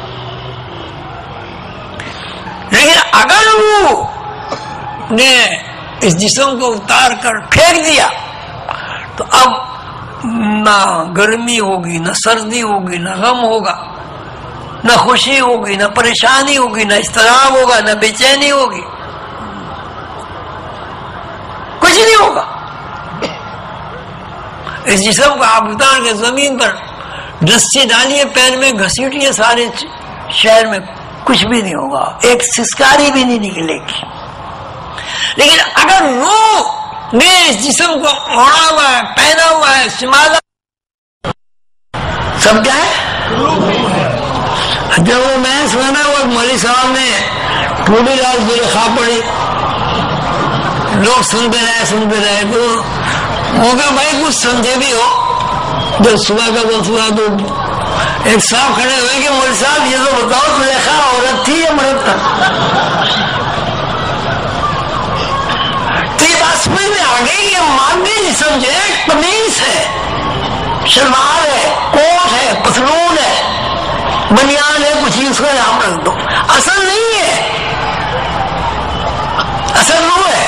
لیکن اگر وہ نے اس جسم کو اتار کر پھینک دیا تو اب نہ گرمی ہوگی، نہ سردی ہوگی، نہ غم ہوگا، نہ خوشی ہوگی، نہ پریشانی ہوگی، نہ اضطراب ہوگا، نہ بے چینی ہوگی، کچھ نہیں ہوگا۔ اس جسم کو آپ اتار کے زمین پر رسی ڈالیے، پیر میں گھسیٹیے، سارے شہر میں کچھ بھی نہیں ہوگا، ایک سسکاری بھی نہیں نکلے گی۔ لیکن اگر روح نے اس جسم کو اوڑھا ہوا ہے، پہنا ہوا ہے، سمالا، سب کیا ہے؟ جب وہ میں سنا وہ مولوی صاحب نے پوری رات میرے خواب پڑی، لوگ سنتے رہے سنتے رہے تو وہ کہا بھائی کچھ سمجھے بھی ہو۔ جب صبح کا وقت ہوا تو ایک صاحب کھڑے ہوئے کہ مولوی صاحب یہ تو بتاؤ زلیخا عورت تھی یا مرد تھا؟ تو یہ بات سمجھ میں آ گئی کہ مادی جسم جو ہے قمیص ہے، شلوار ہے، کوٹ ہے، پتلون ہے، بنیان ہے، کچھ ہی اس کا نام رکھ دو، اصل نہیں ہے، اصل روح ہے۔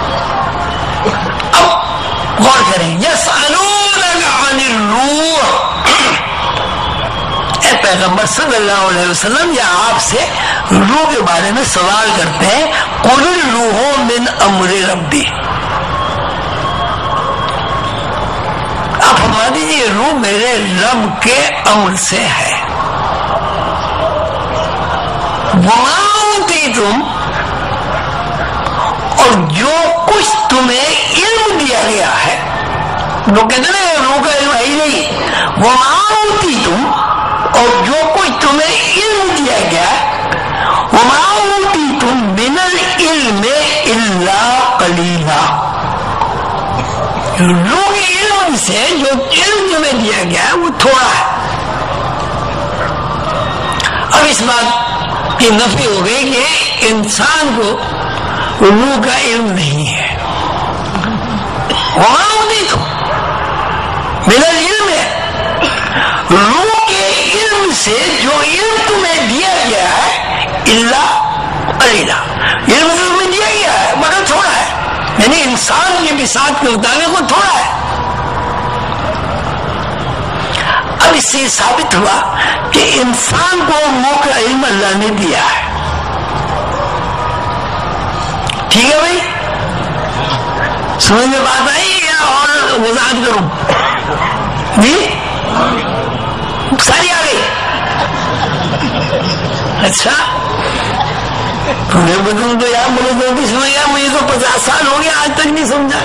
اب غور کریں، یسألونک عن الروح، اے پیغمبر صلی اللہ علیہ وسلم یہ آپ سے روح کے بارے میں سوال کرتے ہیں۔ قل الروح من امر ربی، آپ فرما دیجیے روح میرے رب کے امر سے ہے۔ وما اوتیتم، اور جو کچھ تمہیں علم دیا گیا ہے، لوگ کہتے ہیں روح کا علم ہے ہی نہیں، وما اوتیتم، اور جو کچھ تمہیں علم دیا گیا ہے، وما اوتیتم من العلم الا قلیلا، روح کے علم سے جو علم تمہیں دیا گیا ہے وہ تھوڑا ہے۔ اب اس بات کی نفی ہو گئی کہ انسان کو روح کا علم نہیں ہے. وہاں ہوتی تو میرا علم ہے. روح کے علم سے جو علم تمہیں دیا گیا ہے اللہ علیہ علم تمہیں دیا گیا ہے مگر تھوڑا ہے، یعنی انسان کے بساط کے مطابق وہ تھوڑا ہے. اب اس سے ثابت ہوا کہ انسان کو منہ کا علم اللہ نے دیا ہے. ٹھیک ہے بھائی، سمجھ میں بات آئی یا اور وضاحت کروں؟ جی ساری آ گئی. اچھا تمہیں بدلوں تو یار بولے تو بھی سمجھ گیا، مجھے تو پچاس سال ہو گیا آج تک نہیں سمجھا.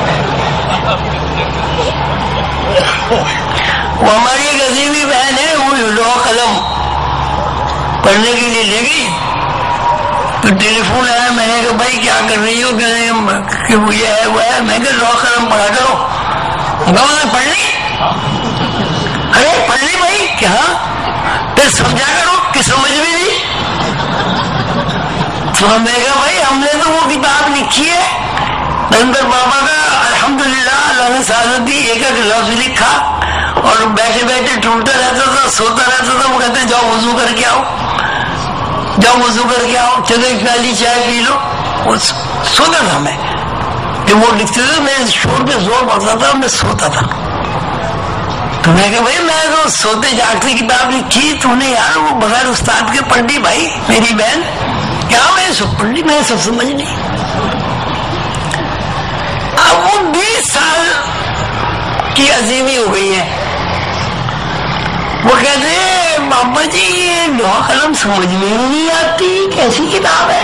وہ ہماری ایک عزیمی بہن ہے، وہ لوح قلم پڑھنے کے لیے لے گئی تو ٹیلی فون آیا. میں نے کہا بھائی کیا کر رہی ہو؟ کہ وہ یہ ہے وہ ہے. میں کہ لوح قلم پڑھا کرو. پڑھ لی؟ ارے پڑھ لی بھائی. کیا پھر سمجھا کرو کہ سمجھ بھی نہیں. تو ہم نے کہا بھائی ہم نے تو وہ کتاب لکھی ہے نریندر بابا کا، الحمدللہ اللہ نے سعادت دی. ایک ایک لفظ لکھا اور بیٹھے بیٹھے ٹوٹتا رہتا تھا، سوتا رہتا تھا. وہ کہتے جاؤ وضو کر کے آؤ، جاؤ وضو کر کے آؤ، چلو ایک پیالی چائے پی لو. وہ سوتا تھا. میں جب وہ لکھتے تھے میں شور پہ زور پڑتا تھا، میں سوتا تھا. تو میں کہ بھائی میں تو سوتے جاگتے کتاب لکھی تو نے یار وہ بغیر استاد کے پڑھ لی. بھائی میری بہن کیا میں سب پڑھ لی، میں سب سمجھ لی. اب وہ بیس سال کی عظیمی ہو گئی ہے. وہ کہتے ہیں بابا جی یہ لوح قلم سمجھ میں ہی نہیں آتی، کیسی کتاب ہے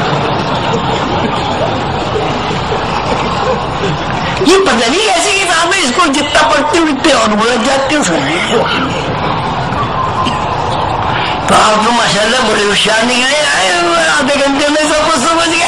یہ؟ پتہ نہیں ایسی کتاب ہے، اس کو جتنا پڑھتے اٹھتے اور بلٹ جاتے ہو سمجھ. تو آپ تو ماشاء اللہ بڑے ہوشیار نکلے، آدھے گھنٹے میں سب کچھ سمجھ گئے.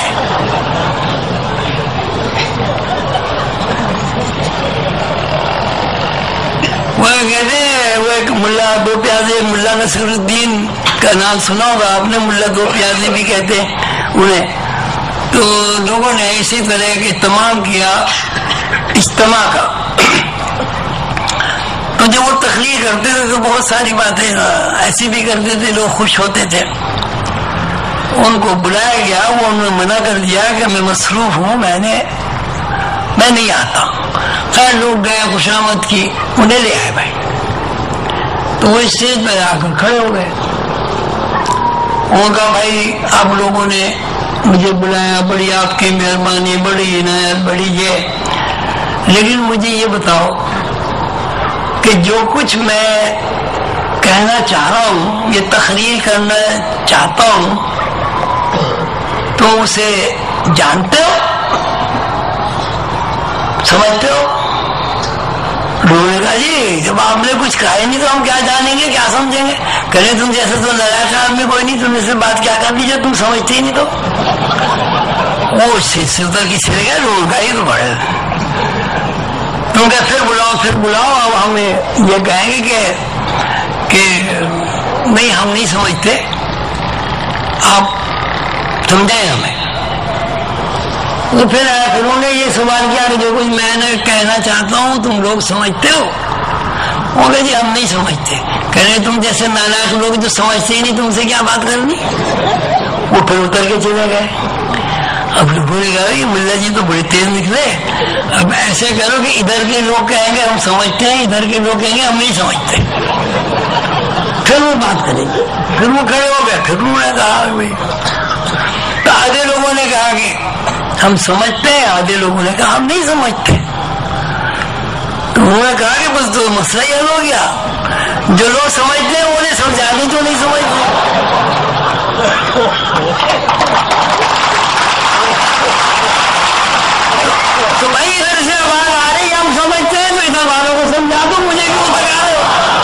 وہ کہتے ہیں وہ ایک ملا دو پیازے، ملا نصر الدین کا نام سنا ہوگا آپ نے، ملا دو پیازے بھی کہتے ہیں انہیں. تو لوگوں نے اسی طرح کے تمام کیا اجتماع کا. تو جب وہ تقریر کرتے تھے تو بہت ساری باتیں ایسی بھی کرتے تھے، لوگ خوش ہوتے تھے. ان کو بلایا گیا، وہ انہوں نے منع کر دیا کہ میں مصروف ہوں، میں نے میں نہیں آتا. خیر لوگ گئے، خوشامد کی، انہیں لے آئے بھائی. تو وہ اسٹیج پہ آ کر کھڑے ہو گئے. انہوں نے کہا بھائی آپ لوگوں نے مجھے بلایا، بڑی آپ کی مہربانی، بڑی عنایت، بڑی یہ، لیکن مجھے یہ بتاؤ کہ جو کچھ میں کہنا چاہ رہا ہوں، یہ تقریر کرنا چاہتا ہوں، تو اسے جانتے ہو، سمجھتے ہو؟ لوگوں نے کہا جی جب آپ نے کچھ کہا ہی نہیں تو ہم کیا جانیں گے، کیا سمجھیں گے؟ کہنے تم جیسے تو نالائق آدمی کوئی نہیں، تم سے بات کیا کر دیجیے، تم سمجھتے ہی نہیں. تو وہ ستر کی چھڑ گیا. لوگوں کا ہی تو بڑے تم کہ پھر بلاؤ پھر بلاؤ. اب ہمیں یہ کہیں گے کہ کہ نہیں ہم نہیں سمجھتے، آپ سمجھائیں ہمیں. تو پھر پھر انہوں نے یہ سوال کیا کہ جو کچھ میں نے کہنا چاہتا ہوں تم لوگ سمجھتے ہو؟ وہ کہ جی ہم نہیں سمجھتے. کہہ رہے تم جیسے نالائق لوگ جو سمجھتے ہی نہیں، تم سے کیا بات کرنی. وہ پھر اتر کے چلے گئے. اب لوگوں نے کہا یہ ملا جی تو بڑے تیز نکلے، اب ایسے کرو کہ ادھر کے لوگ کہیں گے ہم سمجھتے ہیں، ادھر کے لوگ کہیں گے ہم نہیں سمجھتے، پھر وہ بات کریں گے. پھر وہ کھڑے ہو گئے. پھر انہوں نے کہا بھائی، تو آدھے لوگوں نے کہا کہ ہم سمجھتے ہیں، آدھے لوگوں نے کہا ہم نہیں سمجھتے. تو انہوں نے کہا کہ بس تو مسئلہ یہ ہو گیا، جو لوگ سمجھتے ہیں وہ نہیں سمجھا دیں جو نہیں سمجھتے. تو بھائی ادھر سے آواز آ رہی ہے ہم سمجھتے ہیں، تو ادھر والوں کو سمجھا دو، مجھے کیوں بتا رہے ہو؟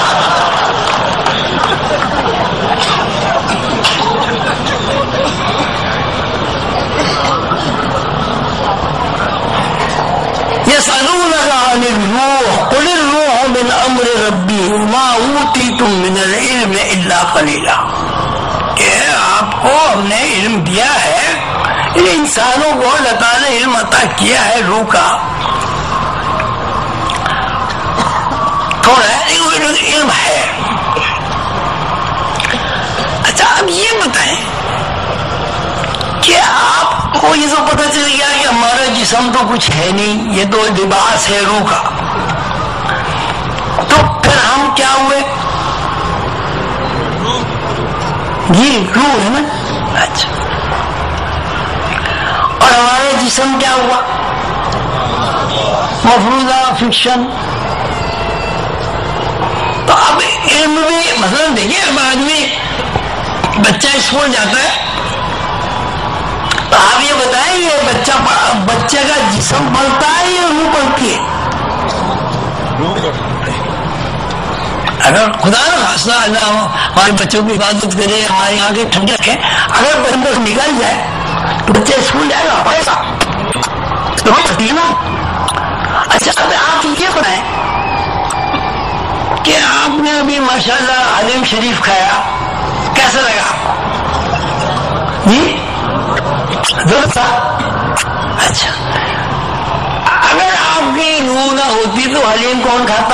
يسألونك عن الروح قل الروح من أمر ربي وما أوتيتم من العلم إلا قليلا. کہ آپ کو ہم نے علم دیا ہے ان انسانوں کو اللہ تعالیٰ نے علم عطا کیا ہے روح کا، تھوڑا ہے علم ہے. اچھا اب یہ بتائیں کہ آپ کو یہ تو پتہ چل گیا کہ ہمارا جسم تو کچھ ہے نہیں، یہ تو لباس ہے روح کا، تو پھر ہم کیا ہوئے؟ جی روح ہے نا. اچھا اور ہمارا جسم کیا ہوا؟ مفروضہ فکشن. تو اب علم میں مثلا دیکھیے اب آدمی بچہ اسکول جاتا ہے تو آپ یہ بتائیں یہ بچہ بچے کا جسم پڑھتا ہے یا روح پڑھتی ہے؟ اگر خدا نہ خاصہ اللہ ہمارے بچوں کی حفاظت کرے، ہمارے یہاں کے ٹھنڈے رکھے، اگر بندہ نکل جائے تو بچے اسکول جائے گا پیسہ تو پڑھتی ہے نا. اچھا اب آپ یہ بتائیں کہ آپ نے ابھی ماشاء اللہ حلیم شریف کھایا، کیسا لگا؟ جی ضرور تھا. اچھا اگر آپ کی روح نہ ہوتی تو حلیم کون کھاتا؟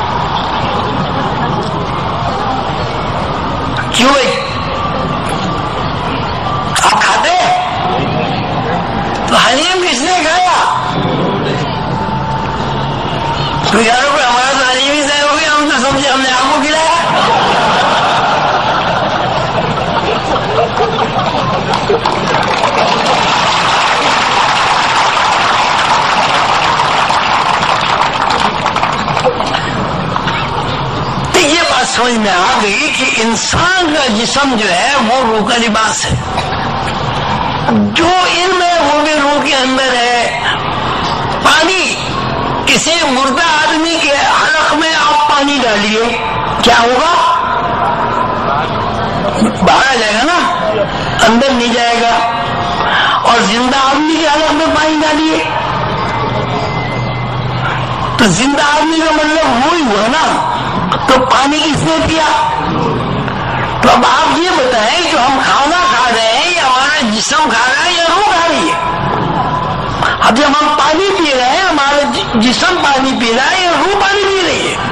کیوں بھائی آپ کھاتے تو حلیم کس نے کھایا؟ تو یاروں کو ہمارا تو حلیم ہی ضائع ہو گیا، ہم تو سمجھے ہم نے آپ کو کھلایا. تو یہ بات سمجھ میں آ گئی کہ انسان کا جسم جو ہے وہ روح کا لباس ہے. جو علم ہے وہ بھی روح کے اندر ہے. پانی کسی مردہ آدمی کے حلق میں آپ پانی ڈالیے کیا ہوگا؟ باہر آ جائے گا نا، اندر نہیں جائے گا. اور زندہ آدمی کے حلق میں پانی ڈالیے تو زندہ آدمی کا مطلب وہی ہوا نا. تو پانی کس نے پیا؟ تو اب آپ یہ بتائیں جو ہم کھانا کھا رہے ہیں یا ہمارا جسم کھا رہا ہے یا روح کھا رہی ہے؟ اب جب ہم پانی پی رہے ہیں ہمارا جسم پانی پی رہا ہے یا روح پانی پی رہی ہے؟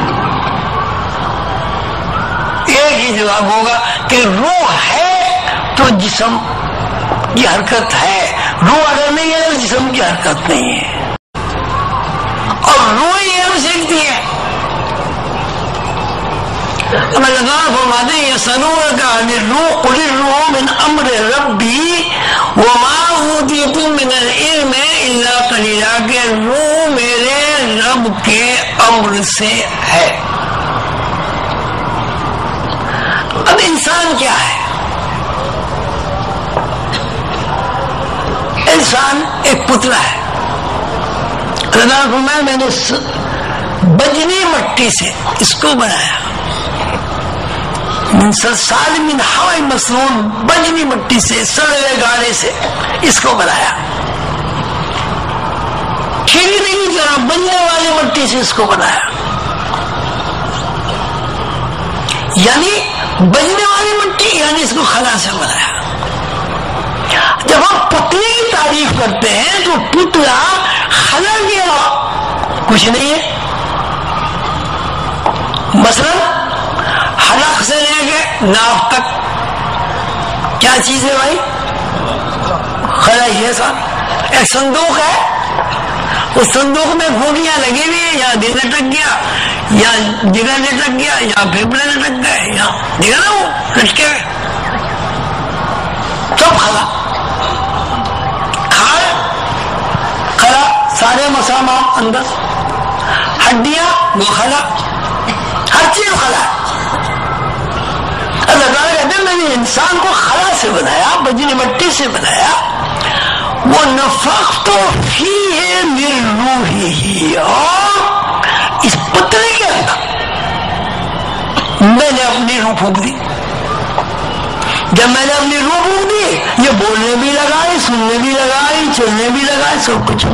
ایک ہی جواب ہوگا کہ روح ہے تو جسم کی حرکت ہے، روح اگر نہیں ہے تو جسم کی حرکت نہیں ہے. اور روح ہی ہم سیکھتی ہے. اب اللہ تعالیٰ فرماتے ہیں یسألونک عن الروح قل الروح من امر ربی وما اوتیتم من العلم الا قلیلا، کہ روح میرے رب کے امر سے ہے. اب انسان کیا ہے؟ انسان ایک پتلا ہے. اللہ تعالیٰ فرمایا میں نے بجنی مٹی سے اس کو بنایا، من صلصال من حمأ مسنون، بجنی مٹی سے سڑے ہوئے گاڑے سے اس کو بنایا. کھیلی نہیں کرا، بننے والی مٹی سے اس کو بنایا. یعنی بجنے والی مٹی یعنی اس کو خلا سے بنایا. جب ہم پتلے کی تعریف کرتے ہیں تو پتلا خلا کیا کچھ نہیں ہے. مثلا حلق سے لے کے ناف تک کیا چیز ہے بھائی؟ خلا ہی ہے. صاحب ایک صندوق ہے، اس صندوق میں گھوڑیاں لگی ہوئی ہیں، یا دل لٹک گیا یا جگر لٹک گیا یا پھیپڑے لٹک گئے یا دیکھا نا وہ لٹکے ہوئے، سب خلا. کھال خلا، سارے مسامات اندر، ہڈیاں وہ خلا، ہر چیز خلا. اللہ تعالیٰ کہتے ہیں میں نے انسان کو خلا سے بنایا، بجنی مٹی سے بنایا. وہ نفخت فیہ من روحہ، اور اس پتلے کے اندر میں نے اپنی روح پھونک دی. جب میں نے اپنی روح پھونک دی، یہ بولنے بھی لگائی، سننے بھی لگائی، چلنے بھی لگائی، سب کچھ.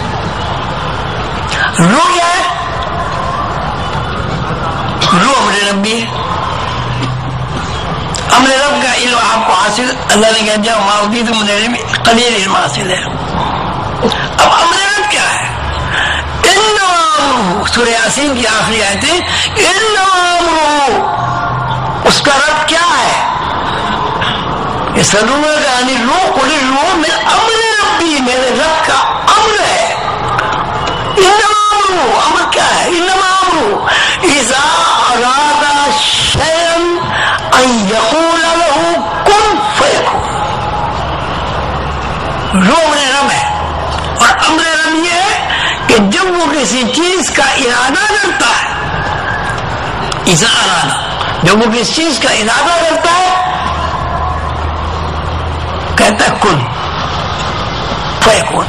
روح کیا ہے؟ روح امر ربی ہے. امر رب کا علم آپ کو حاصل، اللہ نے کہہ دیا ماؤدی تو مجھے قلیل علم حاصل ہے. اب امر رب کیا ہے؟ انما سورہ یاسین کی آخری آیت ہے انما اس کا رب کیا ہے؟ یسألونک عن الروح قل الروح من امر ربی، میرے رب کا امر ہے. انما امر امر کیا ہے؟ انما امر اذا اراد شیئا ان یقول له کن فیکون. روح امر رب ہے اور امر رب یہ ہے کہ جب وہ کسی چیز کا ارادہ کرتا ہے، اذا ارادہ جب وہ کسی چیز کا ارادہ کرتا ہے کہتا ہے کن فیکون.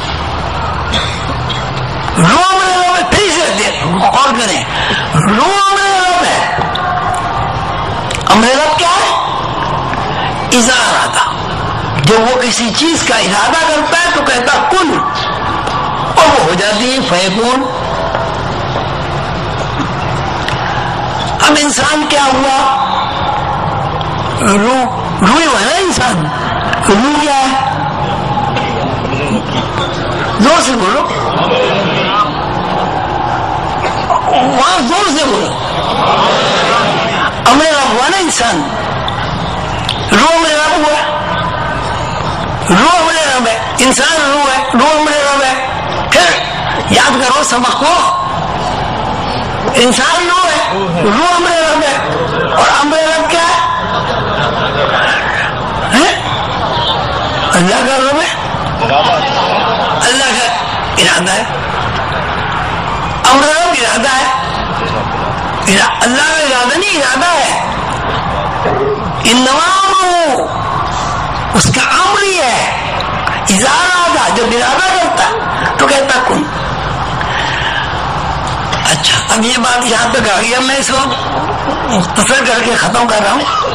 روح امر رب ہے. پھر سے غور کریں، روح امر رب ہے. امر رب کیا ہے؟ اذا ارادہ جب وہ کسی چیز کا ارادہ کرتا ہے تو کہتا کن اور وہ ہو جاتی ہے فیکون. اب انسان کیا ہوا؟ روح روح ہوا نا انسان. روح کیا ہے؟ زور سے بولو، وہاں زور سے بولو. امر رب ہوا نا انسان، روح امر رب ہوا. روح امر رب ہے، انسان روح ہے، روح امر رب ہے. پھر یاد کرو سبق کو، انسان روح ہے، روح امر رب ہے اور امر رب کیا ہے؟ اللہ کا رب ہے، اللہ کا ارادہ ہے. امر رب ارادہ ہے، اللہ کا ارادہ نہیں ارادہ ہے. انما اس کا امر ہی ہے. اذا ارادہ جب ارادہ کرتا تو کہتا کن. اچھا اب یہ بات یہاں تک آ گئی. اب میں اس کو مختصر کر کے ختم کر رہا ہوں.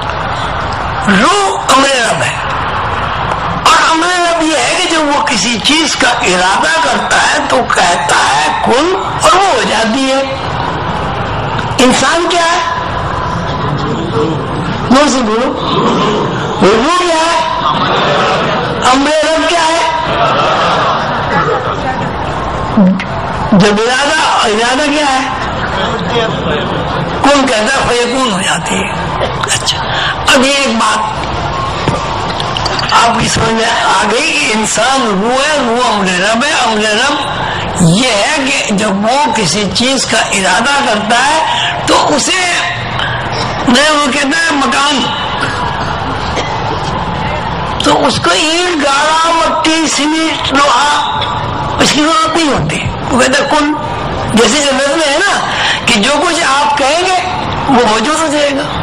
روح امر رب ہے اور امر رب یہ ہے کہ جب وہ کسی چیز کا ارادہ کرتا ہے تو کہتا ہے کن اور وہ ہو جاتی ہے. انسان کیا ہے؟ نور سے بولو. روح کیا ہے؟ امر رب کیا ہے؟ جب ارادہ ارادہ کیا ہے؟ کن کہتا ہے فیکون ہو جاتی ہے. اچھا اب یہ ایک بات آپ کی سمجھ میں آ گئی کہ انسان روح ہے، روح امر رب ہے. امر رب یہ ہے کہ جب وہ کسی چیز کا ارادہ کرتا ہے تو اسے نہیں، وہ کہتا ہے مکان، تو اس کو اینٹ گاڑا مٹی سیمنٹ لوہا اس کی ضرورت نہیں ہوتی. وہ کہتا ہے کن. جیسے جنت میں ہے نا کہ جو کچھ آپ کہیں گے وہ موجود ہو جائے گا.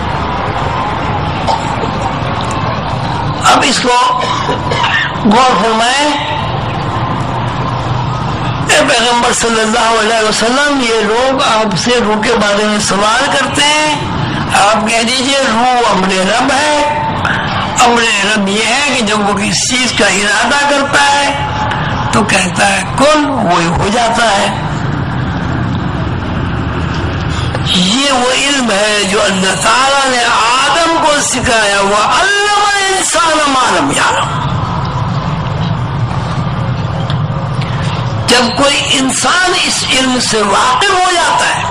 اب اس کو غور فرمائیں. اے پیغمبر صلی اللہ علیہ وسلم، یہ لوگ آپ سے روح کے بارے میں سوال کرتے ہیں، آپ کہہ دیجئے روح امر رب ہے. امر رب یہ ہے کہ جب وہ کسی چیز کا ارادہ کرتا ہے تو کہتا ہے کن، وہ ہو جاتا ہے. یہ وہ علم ہے جو اللہ تعالیٰ نے آدم کو سکھایا. وہ علم الانسان ما لم یعلم. جب کوئی انسان اس علم سے واقف ہو جاتا ہے،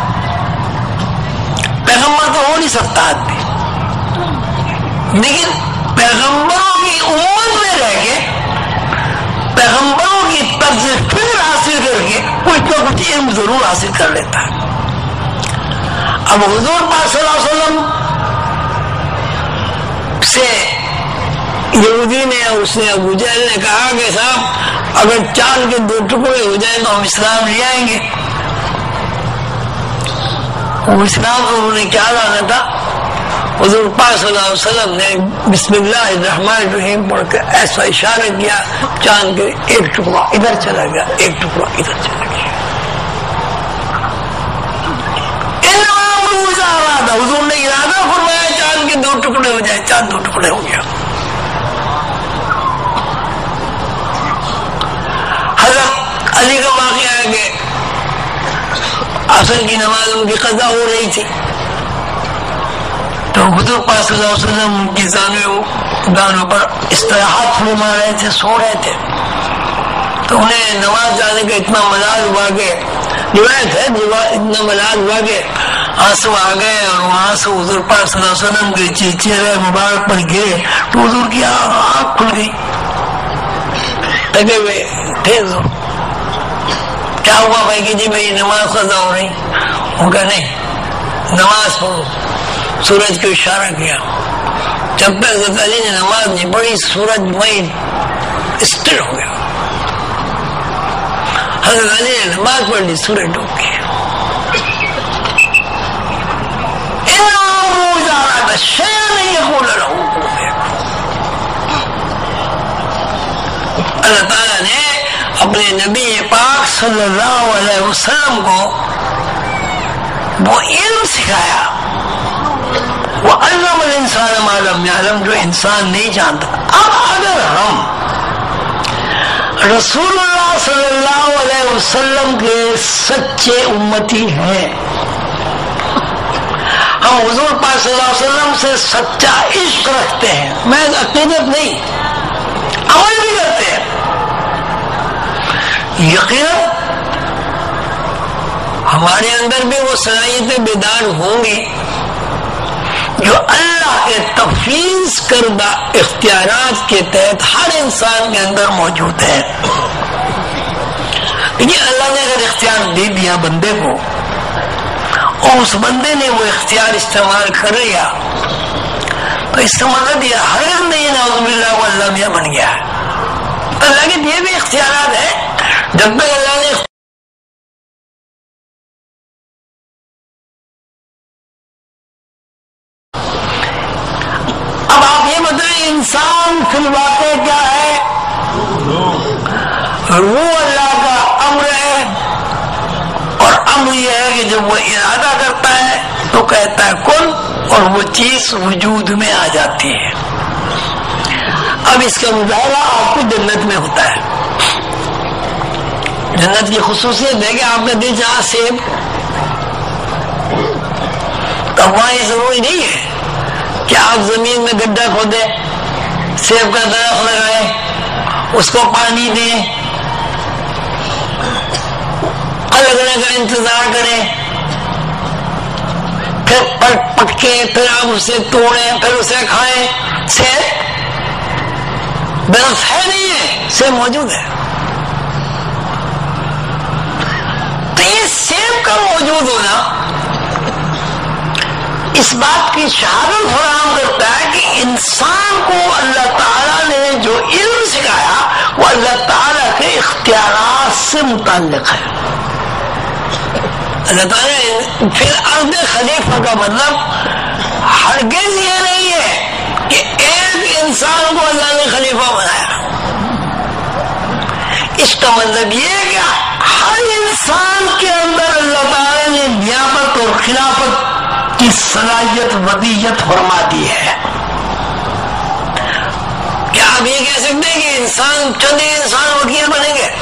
پیغمبر تو ہو نہیں سکتا آدمی، لیکن پیغمبروں کی امت میں رہ کے پیغمبروں کی طرز فکر حاصل کر کے کچھ نہ کچھ علم ضرور حاصل کر لیتا ہے. اب حضور پاک صلی اللہ علیہ وسلم سے یہودی نے، اس نے ابو جہل نے کہا کہ صاحب اگر چاند کے دو ٹکڑے ہو جائیں تو ہم اسلام لے آئیں گے. وہ اسلام کو انہوں نے کیا لانا تھا؟ حضور پاک صلی اللہ علیہ وسلم نے بسم اللہ الرحمن الرحیم پڑھ کے ایسا اشارہ کیا، چاند کے ایک ٹکڑا ادھر چلا گیا، ایک ٹکڑا ادھر چلا گیا. حضور نے ارادہ فرمایا چاند کے دو ٹکڑے ہو جائے، چاند دو ٹکڑے ہو گیا. حضرت علی کا واقعہ ہے کہ عصر کی نماز ان کی قضا ہو رہی تھی، تو حضور پاک صلی اللہ علیہ وسلم ان کی دانوں دانوں پر استراحت فرما رہے تھے، سو رہے تھے، تو انہیں نماز جانے کا اتنا ملال ہوا کہ روایت ہے اتنا ملال ہوا کہ آنسو آ گئے اور وہاں سے حضور پاک صلی اللہ علیہ وسلم کے چہرے مبارک پر گرے تو حضور کی آنکھ کھل گئی، لگے ہوئے تھے حضور. کیا ہوا بھائی کہ جی میری نماز قضا ہو رہی؟ ان کا نہیں، نماز پڑھو. سورج کو اشارہ کیا. جب تک حضرت علی نے نماز نہیں پڑھی سورج مئی اسٹل ہو گیا. حضرت علی نے نماز پڑھ لی، سورج ڈوب گیا. اللہ تعالیٰ نے اپنے نبی پاک صلی اللہ علیہ وسلم کو وہ علم سکھایا، وہ علم الانسان ما لم یعلم، جو انسان نہیں جانتا. اب اگر ہم رسول اللہ صلی اللہ علیہ وسلم کے سچے امتی ہیں، ہم حضور پاک صلی اللہ علیہ وسلم سے سچا عشق رکھتے ہیں، میں عقیدت نہیں عمل بھی کرتے ہیں، یقیناً ہمارے اندر بھی وہ صلاحیتیں بیدار ہوں گی جو اللہ کے تفویض کردہ اختیارات کے تحت ہر انسان کے اندر موجود ہے. لیکن اللہ نے اگر اختیار دے دیا بندے کو اور اس بندے نے وہ اختیار استعمال کر لیا تو اس کا مطلب یہ ہر نہیں نعوذ باللہ وہ اللہ میاں بن گیا ہے. اللہ کے یہ بھی اختیارات ہیں. جب تک اللہ نے اب آپ یہ بتائیں انسان فی الواقع کیا ہے؟ روح اللہ کا امر ہے، اور امر یہ ہے کہ جب وہ ارادہ کرتا ہے تو کہتا ہے کن، اور وہ چیز وجود میں آ جاتی ہے. اب اس کا مظاہرہ آپ کو جنت میں ہوتا ہے. جنت کی خصوصیت ہے کہ آپ کا دل جہاں سیب، تو وہاں یہ ضروری نہیں ہے کہ آپ زمین میں گڈھا کھودیں، سیب کا درخت لگائیں، اس کو پانی دیں، لگنے کا انتظار کریں، پھر پک پکے، پھر آپ اسے توڑیں، پھر اسے کھائیں. سیب درخت ہے نہیں ہے، سیب موجود ہے. تو یہ سیب کا موجود ہونا اس بات کی شہادت فراہم کرتا ہے کہ انسان کو اللہ تعالیٰ نے جو علم سکھایا وہ اللہ تعالیٰ کے اختیارات سے متعلق ہے. اللہ تعالیٰ پھر ارض خلیفہ کا مطلب ہرگز یہ نہیں ہے کہ ایک انسان کو اللہ نے خلیفہ بنایا. اس کا مطلب یہ ہے کہ ہر انسان کے اندر اللہ تعالیٰ نے نیابت اور خلافت کی صلاحیت ودیت فرما دی ہے. کیا آپ یہ کہہ سکتے ہیں کہ انسان چند انسان وکیل بنیں گے؟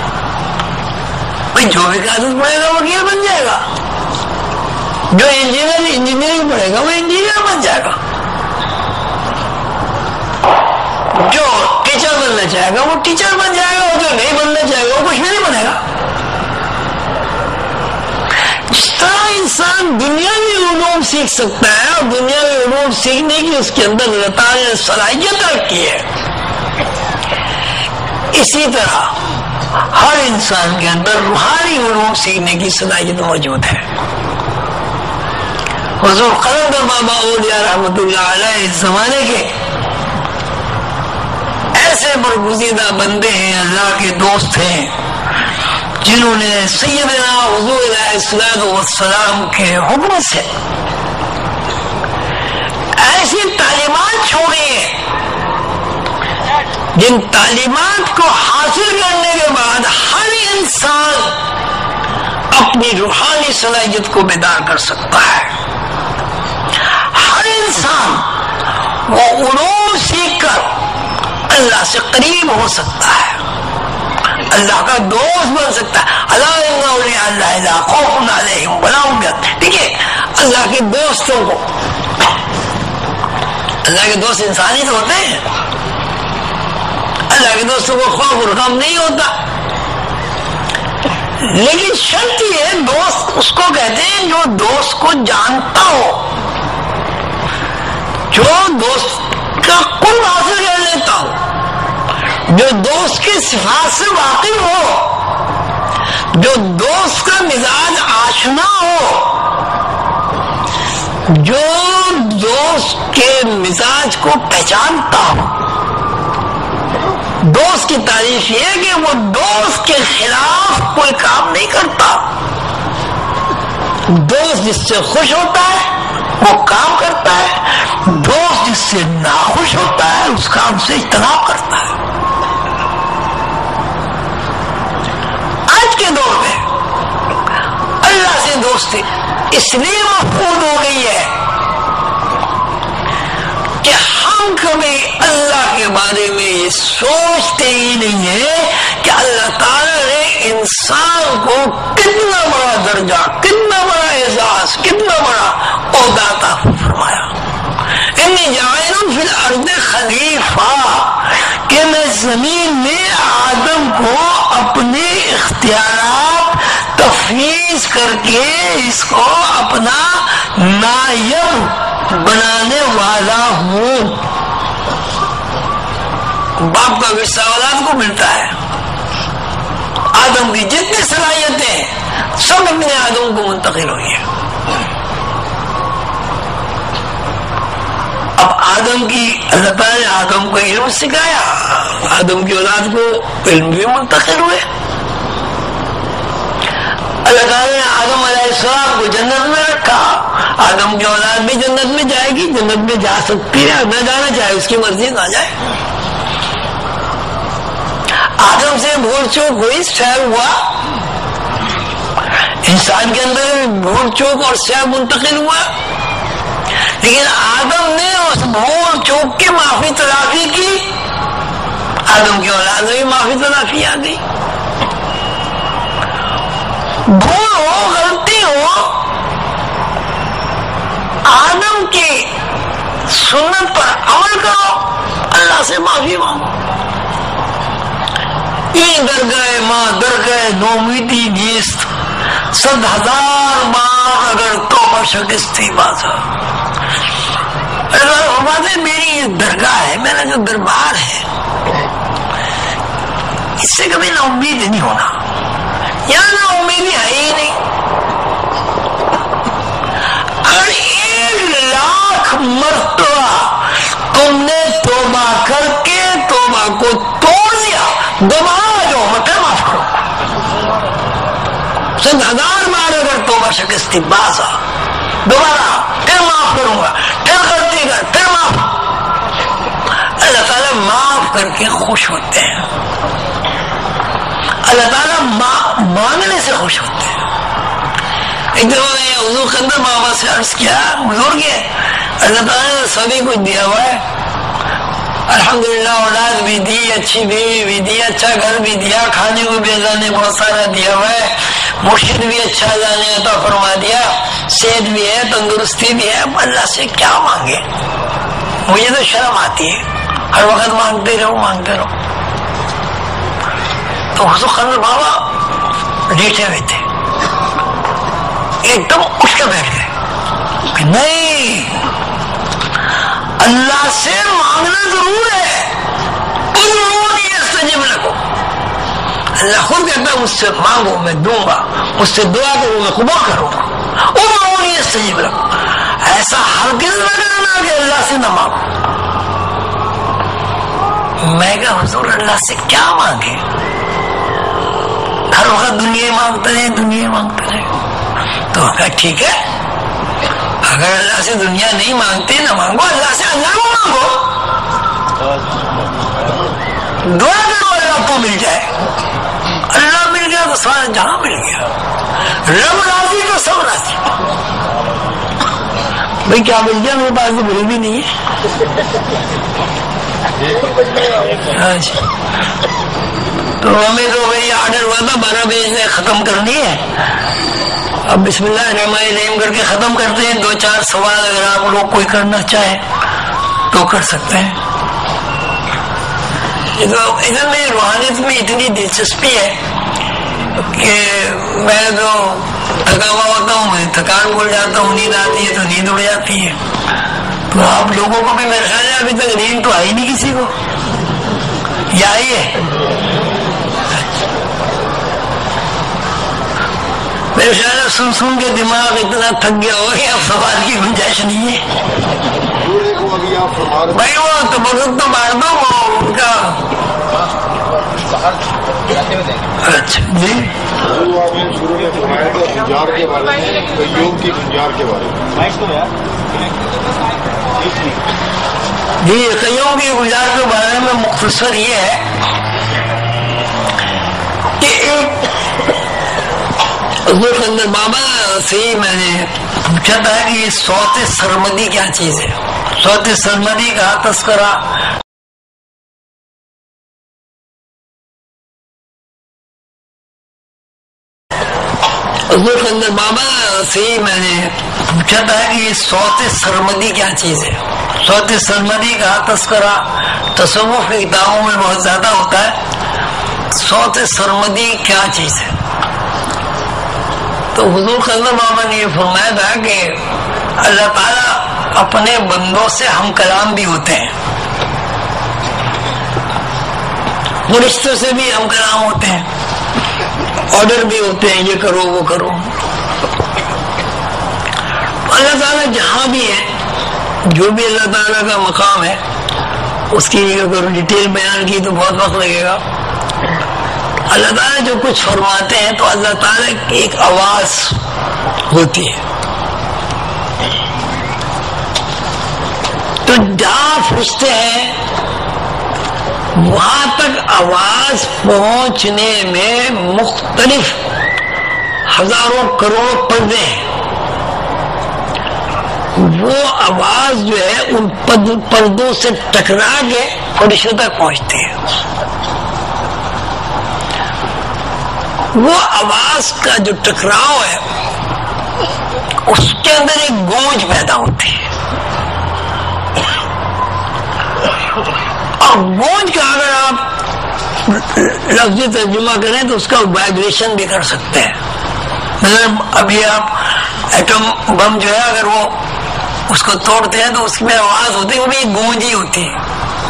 جو بھی قاعدت پڑھے گا وکیل بن جائے گا، جو انجینئر انجینئرنگ پڑھے گا وہ انجینئر بن جائے گا، جو ٹیچر بننا چاہے گا وہ ٹیچر بن جائے گا، اور جو نہیں بننا چاہے گا وہ کچھ بھی نہیں بنے گا. جس طرح انسان دنیاوی علوم سیکھ سکتا ہے اور دنیاوی علوم سیکھنے کی اس کے اندر اللہ تعالیٰ نے صلاحیت رکھی ہے، اسی طرح ہر انسان کے اندر روحانی علوم سیکھنے کی صلاحیت موجود ہے. حضور قلندر بابا اولیاء رحمۃ اللہ علیہ اس زمانے کے ایسے برگزیدہ بندے ہیں، اللہ کے دوست ہیں، جنہوں نے سیدنا حضور علیہ الصلوۃ والسلام کے حکم سے ایسی تعلیمات چھوڑی ہیں جن تعلیمات کو حاصل کرنے کے بعد ہر انسان اپنی روحانی صلاحیت کو بیدار کر سکتا ہے. ہر انسان وہ علوم سیکھ کر اللہ سے قریب ہو سکتا ہے، اللہ کا دوست بن سکتا ہے. اللہ ان اولیاء اللہ لا خوف علیہم ولا هم یحزنون. دیکھیے اللہ کے دوستوں کو اللہ کے دوست انسان ہی تو ہوتے ہیں. اللہ کے دوستوں کو خوف اور غم نہیں ہوتا. لیکن شرط یہ ہے، دوست اس کو کہتے ہیں جو دوست کو جانتا ہو، جو دوست کا قرب حاصل کر لیتا ہو، جو دوست کی صفات سے واقف ہو، جو دوست کا مزاج آشنا ہو، جو دوست کے مزاج کو پہچانتا ہو. دوست کی تعریف یہ ہے کہ وہ دوست کے خلاف کوئی کام نہیں کرتا. دوست جس سے خوش ہوتا ہے وہ کام کرتا ہے، دوست جس سے ناخوش ہوتا ہے اس کام سے اجتناب کرتا ہے. آج کے دور میں اللہ سے دوستی اس لیے محفوظ ہو گئی ہے کہ ہم کبھی اللہ کے بارے میں یہ سوچتے ہی نہیں ہے کہ اللہ تعالیٰ نے انسان کو کتنا بڑا درجہ، کتنا بڑا اعزاز، کتنا بڑا عہدہ عطا فرمایا. انی جاعل فی الارض خلیفہ، کہ میں زمین میں آدم کو اپنے اختیارات تفویض کر کے اس کو اپنا نائب بنانے والا ہوں. باپ کا غصہ اولاد کو ملتا ہے. آدم کی جتنی صلاحیتیں سب اپنے آدم کو منتقل ہوئی ہے. اب آدم کی اللہ تعالیٰ نے آدم کو علم سکھایا، آدم کی اولاد کو علم بھی منتقل ہوئے. اللہ تعالیٰ نے آدم علیہ السلام کو جنت میں رکھا، آدم کی اولاد بھی جنت میں جائے گی، جنت میں جا سکتی ہے، نہ جانا چاہے اس کی مرضی نہ جائے. آدم سے بھول چوک ہوئی، سیب ہوا، انسان کے اندر بھول چوک اور سیب منتقل ہوا. لیکن آدم نے اس بھول چوک کی معافی تلافی کی، آدم کی اولاد میں بھی معافی تلافی آ گئی. بھول ہو، غلطی ہو، آدم کی سنت پر عمل کرو، اللہ سے معافی مانگو. این درگاہ ماں درگاہ نومیدی نیست، صد ہزار بار اگر توبہ شکستی بازا. اللہ فرماتے میری یہ درگاہ ہے، میرا جو دربار ہے، اس سے کبھی نا امید نہیں ہونا. یہاں نا امیدی ہے ہی نہیں. اگر ایک لاکھ مرتبہ تم نے توبہ کر کے توبہ کو توڑ دیا، دوبارہ جو پھر معاف کرو. صد ہزار بار اگر توبہ شکستی بازا، دوبارہ پھر معاف کروں گا، پھر غلطی کر، پھر معاف. اللہ تعالیٰ معاف کر کے خوش ہوتے ہیں. اللہ تعالیٰ مانگنے سے خوش ہوتے ہیں. ایک دفعہ میں حضور قلندر بابا سے عرض کیا، حضور کے اللہ تعالیٰ نے سبھی کچھ دیا ہوا ہے، الحمدللہ اولاد بھی دی، اچھی بیوی بھی دی، اچھا گھر بھی دیا، کھانے کو بھی اللہ نے بہت سارا دیا ہوا ہے، مرشد بھی اچھا اللہ نے عطا فرما دیا، صحت بھی ہے، تندرستی بھی ہے. اللہ سے کیا مانگے؟ مجھے تو شرم آتی ہے، ہر وقت مانگتے رہو مانگتے رہو. تو حضور قلندر بابا لیٹے ہوئے تھے، ایک دم اٹھ کے بیٹھ گئے کہ نہیں، اللہ سے مانگنا ضرور ہے. استجب لکم، اللہ خود کہتا ہے مجھ سے مانگو میں دوں گا، مجھ سے دعا کرو میں قبول کروں گا. ادعونی استجب لکم، ایسا ہرگز نہ کرنا کہ اللہ سے نہ مانگو. میں کہا حضور اللہ سے کیا مانگے؟ ہر وقت دنیا مانگتے رہے دنیا مانگتے رہے. تو کہا ٹھیک ہے، اگر اللہ سے دنیا نہیں مانگتے نہ مانگو، اللہ سے اللہ کو مانگو، دعا کرو اللہ کو مل جائے. اللہ مل گیا تو سارا جہاں مل گیا. رب راضی تو سب راضی. بھائی کیا مل گیا؟ میرے پاس تو بول بھی نہیں ہے. تو ہمیں تو بھائی آرڈر ہوا تھا بارہ بجے سے ختم کرنی ہے. اب بسم اللہ الرحمن الرحیم کر کے ختم کرتے ہیں. دو چار سوال اگر آپ لوگ کوئی کرنا چاہے. تو کر سکتے ہیں. ادھر میں روحانیت میں اتنی دلچسپی ہے کہ میں تو تھکا ہوا ہوتا ہوں، میں تھکان بھول جاتا ہوں، نیند آتی ہے تو نیند اڑ جاتی ہے. تو آپ لوگوں کو بھی میرے خیال ہے ابھی تک نیند تو آئی نہیں کسی کو، یا آئی ہے؟ میرے خیال ہے سن سن کے دماغ اتنا تھک گیا ہو کہ اب سوال کی گنجائش نہیں ہے. بھائی وہ تو بزرگ تو مار دو وہ ان کا. اچھا جی جی قیوم کی گزار کے بارے میں مختصر یہ ہے کہ ایک حضور قلندر بابا سے میں نے پوچھا تھا کہ صوت سرمدی کیا چیز ہے. صوت سرمدی کا تذکرہ حضور قلندر بابا سے میں نے پوچھا تھا کہ صوت سرمدی کیا چیز ہے. صوت سرمدی کا تذکرہ تصوف کی کتابوں میں بہت زیادہ ہوتا ہے. صوت سرمدی کیا چیز ہے؟ تو حضور قلندر بابا نے یہ فرمایا تھا کہ اللہ تعالیٰ اپنے بندوں سے ہم کلام بھی ہوتے ہیں، فرشتوں سے بھی ہم کلام ہوتے ہیں، آرڈر بھی ہوتے ہیں، یہ کرو وہ کرو. اللہ تعالیٰ جہاں بھی ہے، جو بھی اللہ تعالیٰ کا مقام ہے، اس کی اگر ڈیٹیل بیان کی تو بہت وقت لگے گا. اللہ تعالیٰ جو کچھ فرماتے ہیں تو اللہ تعالیٰ کی ایک آواز ہوتی ہے. تو جہاں فرشتے ہیں وہاں تک آواز پہنچنے میں مختلف ہزاروں کروڑ پردے ہیں. وہ آواز جو ہے ان پردوں سے ٹکرا کے فرشتوں تک پہنچتی ہے. وہ آواز کا جو ٹکراؤ ہے اس کے اندر ایک گونج پیدا ہوتی ہے، اور گونج کا اگر آپ لفظی ترجمہ کریں تو اس کا وائبریشن بھی کر سکتے ہیں. مطلب ابھی آپ ایٹم بم جو ہے اگر وہ اس کو توڑتے ہیں تو اس میں آواز ہوتی ہے، وہ بھی گونج ہی ہوتی ہے.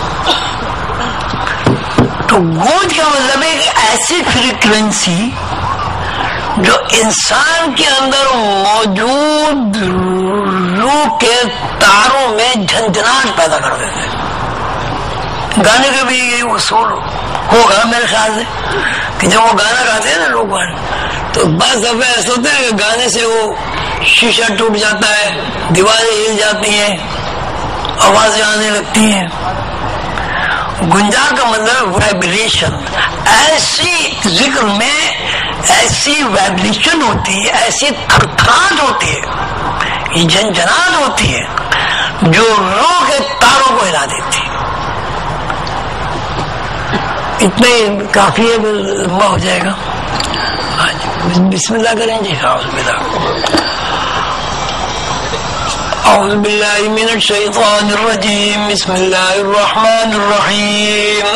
تو گونج کا مطلب ہے کہ ایسی فریکوینسی جو انسان کے اندر موجود روح کے تاروں میں جھنجھناہٹ پیدا کر دیتے ہیں. گانے کا بھی یہی اصول ہوگا میرے خیال سے کہ جب وہ گانا گاتے ہیں نا لوگ گانے، تو بعض دفعہ ایسا ہوتا ہے کہ گانے سے وہ شیشہ ٹوٹ جاتا ہے، دیواریں ہل جاتی ہیں، آوازیں آنے لگتی ہیں. گنجا کا مطلب وائبریشن. ایسی ذکر میں ایسی وائبریشن ہوتی ہے، ایسی تھرتھراہٹ ہوتی ہے، یہ جھنجھناہٹ ہوتی ہے جو روح کے تاروں کو ہلا دیتی ہے. اتنا ہی کافی ہے، لمبا ہو جائے گا. بسم اللہ کریں جی. اعوذ باللہ اعوذ باللہ من الشیطان الرجیم. بسم اللہ الرحمن الرحیم.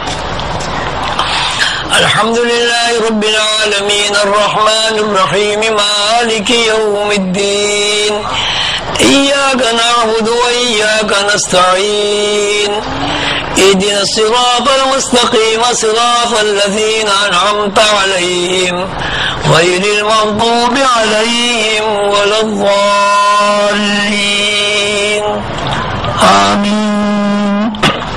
الحمد للہ رب العالمین الرحمن الرحیم مالک یوم الدین. ایاک نعبد و ایاک نستعین. اهدنا الصراط المستقيم صراط الذين أنعمت عليهم غير المغضوب عليهم ولا الضالين آمين.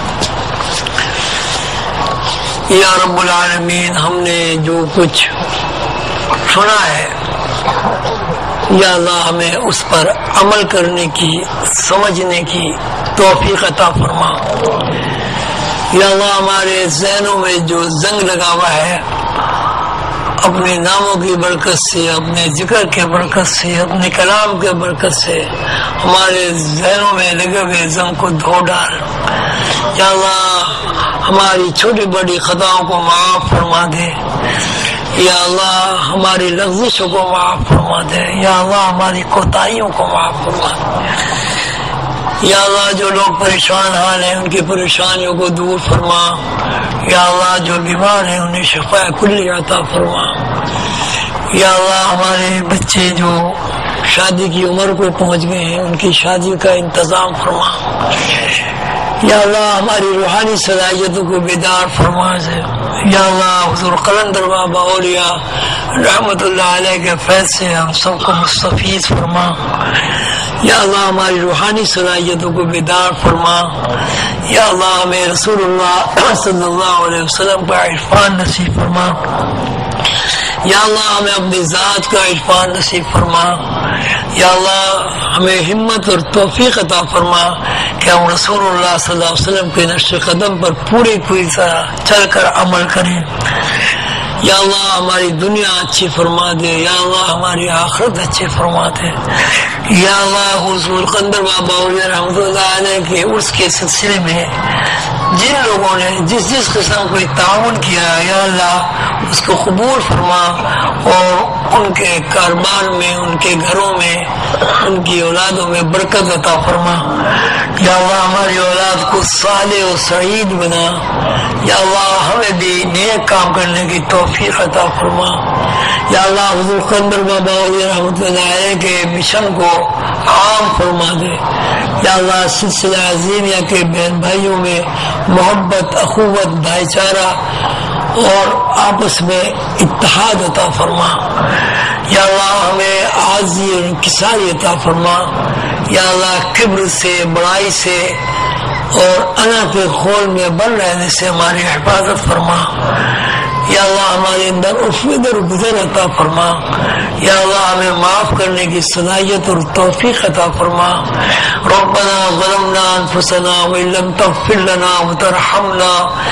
یا رب العالمین، ہم نے جو کچھ سنا ہے یا اللہ ہمیں اس پر عمل کرنے کی، سمجھنے کی توفیق عطا فرما. یا اللہ ہمارے ذہنوں میں جو زنگ لگا ہوا ہے اپنے ناموں کی برکت سے، اپنے ذکر کے برکت سے، اپنے کلام کے برکت سے ہمارے ذہنوں میں لگے ہوئے زنگ کو دھو ڈال. یا اللہ ہماری چھوٹی بڑی خطاؤں کو معاف فرما دے. یا اللہ ہماری لغزشوں کو معاف فرما دے. یا اللہ ہماری کوتاہیوں کو معاف فرما دے. یا اللہ جو لوگ پریشان حال ہیں ان کی پریشانیوں کو دور فرما. یا اللہ جو بیمار ہیں انہیں شفا کلی عطا فرما. یا اللہ ہمارے بچے جو شادی کی عمر کو پہنچ گئے ہیں ان کی شادی کا انتظام فرما. یا اللہ ہماری روحانی صلاحیتوں کو بیدار فرما سے. یا اللہ حضور قلندر بابا اولیاء رحمت اللہ علیہ کے فیض سے ہم سب کو مستفیض فرما. یا اللہ ہماری روحانی صلاحیتوں کو بیدار فرما. یا اللہ ہمیں رسول اللہ صلی اللہ علیہ وسلم کا عرفان نصیب فرما. یا اللہ ہمیں اپنی ذات کا عرفان نصیب فرما. یا اللہ ہمیں ہمت اور توفیق عطا فرما کہ ہم رسول اللہ صلی اللہ علیہ وسلم کے نقش قدم پر پوری پوری طرح چل کر عمل کریں. یا اللہ ہماری دنیا اچھی فرما دے. یا اللہ ہماری آخرت اچھی فرما دے. یا اللہ حضور قلندر بابا اولیاء رحمۃ اللہ علیہ کے عرس کے سلسلے میں جن لوگوں نے جس جس قسم کو تعاون کیا یا اللہ اس کو قبول فرما اور ان کے کاروبار میں ان کے گھروں میں ان کی اولادوں میں برکت عطا فرما. یا اللہ ہماری اولاد کو صالح و سعید بنا. یا اللہ ہمیں بھی نیک کام کرنے کی توفیق عطا فرما. یا اللہ حضور قلندر بابا اولیاء رحمۃ اللہ علیہ کے مشن کو عام فرما دے. یا اللہ سلسلہ عظیمیہ کے بہن بھائیوں میں محبت اخوت بھائی چارہ اور آپس میں اتحاد عطا فرما. یا اللہ ہمیں عاجزی اور انکساری عطا فرما. یا اللہ کبر سے بڑائی سے اور انا کے خول میں بن رہنے سے ہماری حفاظت فرما. یا اللہ ہمارے اندر افدر گزر عطا فرما. یا اللہ ہمیں معاف کرنے کی صلاحیت اور توفیق عطا فرما. ربنا ظلمنا انفسنا وان لم تغفر لنا وترحمنا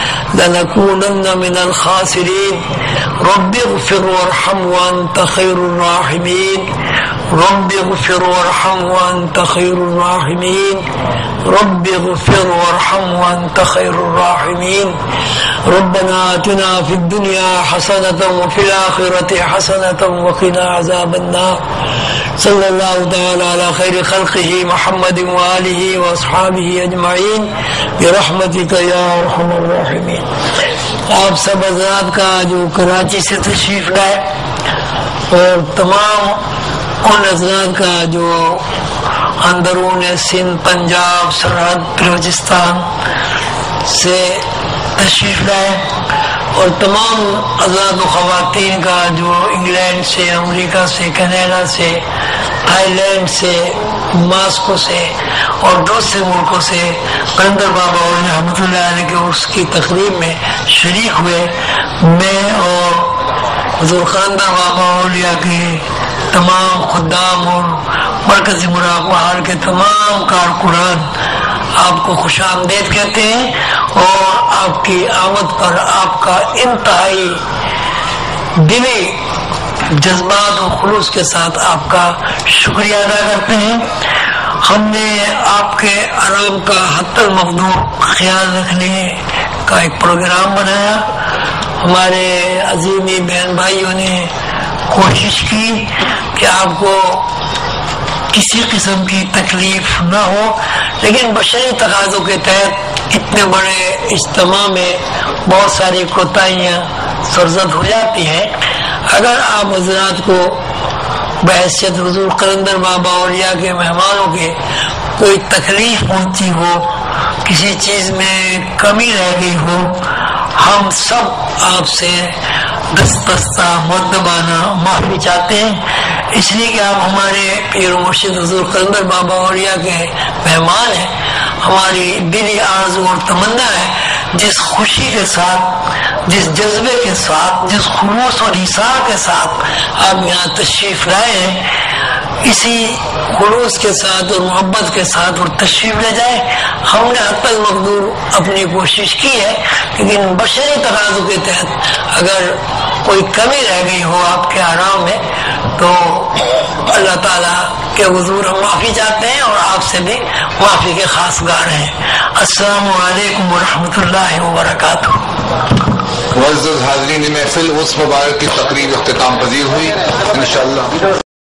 لنكونن من الخاسرين. رب اغفر وارحم وانت خير الراحمين. رب اغفر وارحم وانت خير الراحمين. رب اغفر وارحم وانت خير الراحمين. ربنا آتنا في الدنيا حسنة وفي الآخرة حسنة وقنا عذاب النار. صلى الله تعالى على خير خلقه محمد وآله وأصحابه أجمعين برحمتك يا أرحم الراحمين. آپ سب حضرات کا جو کراچی سے تشریف لائے اور تمام ان حضرات کا جو اندرون سندھ پنجاب سرحد بلوچستان سے تشریف لائے اور تمام حضرات و خواتین کا جو انگلینڈ سے امریکہ سے کینیڈا سے تھائی لینڈ سے ماسکو سے اور دوسرے ملکوں سے قلندر بابا اور رحمۃ اللہ علیہ کے عرس کی تقریب میں شریک ہوئے. میں اور حضور قلندر بابا اولیاء کے تمام خدام اور مرکزی مراقبہ حال کے تمام کارکنان آپ کو خوش آمدید کہتے ہیں اور آپ کی آمد پر آپ کا انتہائی دلی جذبات و خلوص کے ساتھ آپ کا شکریہ ادا کرتے ہیں. ہم نے آپ کے آرام کا حتی المقدور خیال رکھنے کا ایک پروگرام بنایا. ہمارے عظیمی بہن بھائیوں نے کوشش کی کہ آپ کو کسی قسم کی تکلیف نہ ہو، لیکن بشری تقاضوں کے تحت اتنے بڑے اجتماع میں بہت ساری کوتاہیاں سرزد ہو جاتی ہیں. اگر آپ حضرات کو بحیثیت حضور قلندر بابا اولیاء کے مہمانوں کے کوئی تکلیف پہنچی ہو، کسی چیز میں کمی رہ گئی ہو، ہم سب آپ سے دستبستہ مؤدبانہ معافی چاہتے ہیں، اس لیے کہ آپ ہمارے پیر و مرشد حضور قلندر بابا اولیاء کے مہمان ہیں. ہماری دلی آرزو اور تمنا ہے جس خوشی کے ساتھ، جس جذبے کے ساتھ، جس خلوص اور ایثار کے ساتھ آپ یہاں تشریف لائے ہیں، اسی خلوص کے ساتھ اور محبت کے ساتھ اور تشریف لے جائے. ہم نے حتی المقدور اپنی کوشش کی ہے، لیکن بشری تقاضوں کے تحت اگر کوئی کمی رہ گئی ہو آپ کے آرام میں تو اللہ تعالیٰ کے حضور ہم معافی چاہتے ہیں اور آپ سے بھی معافی کے خاص گار ہیں. السلام علیکم ورحمۃ اللہ وبرکاتہ. معزز حاضرین محفل اس مبارک کی تقریب اختتام پذیر ہوئی انشاءاللہ.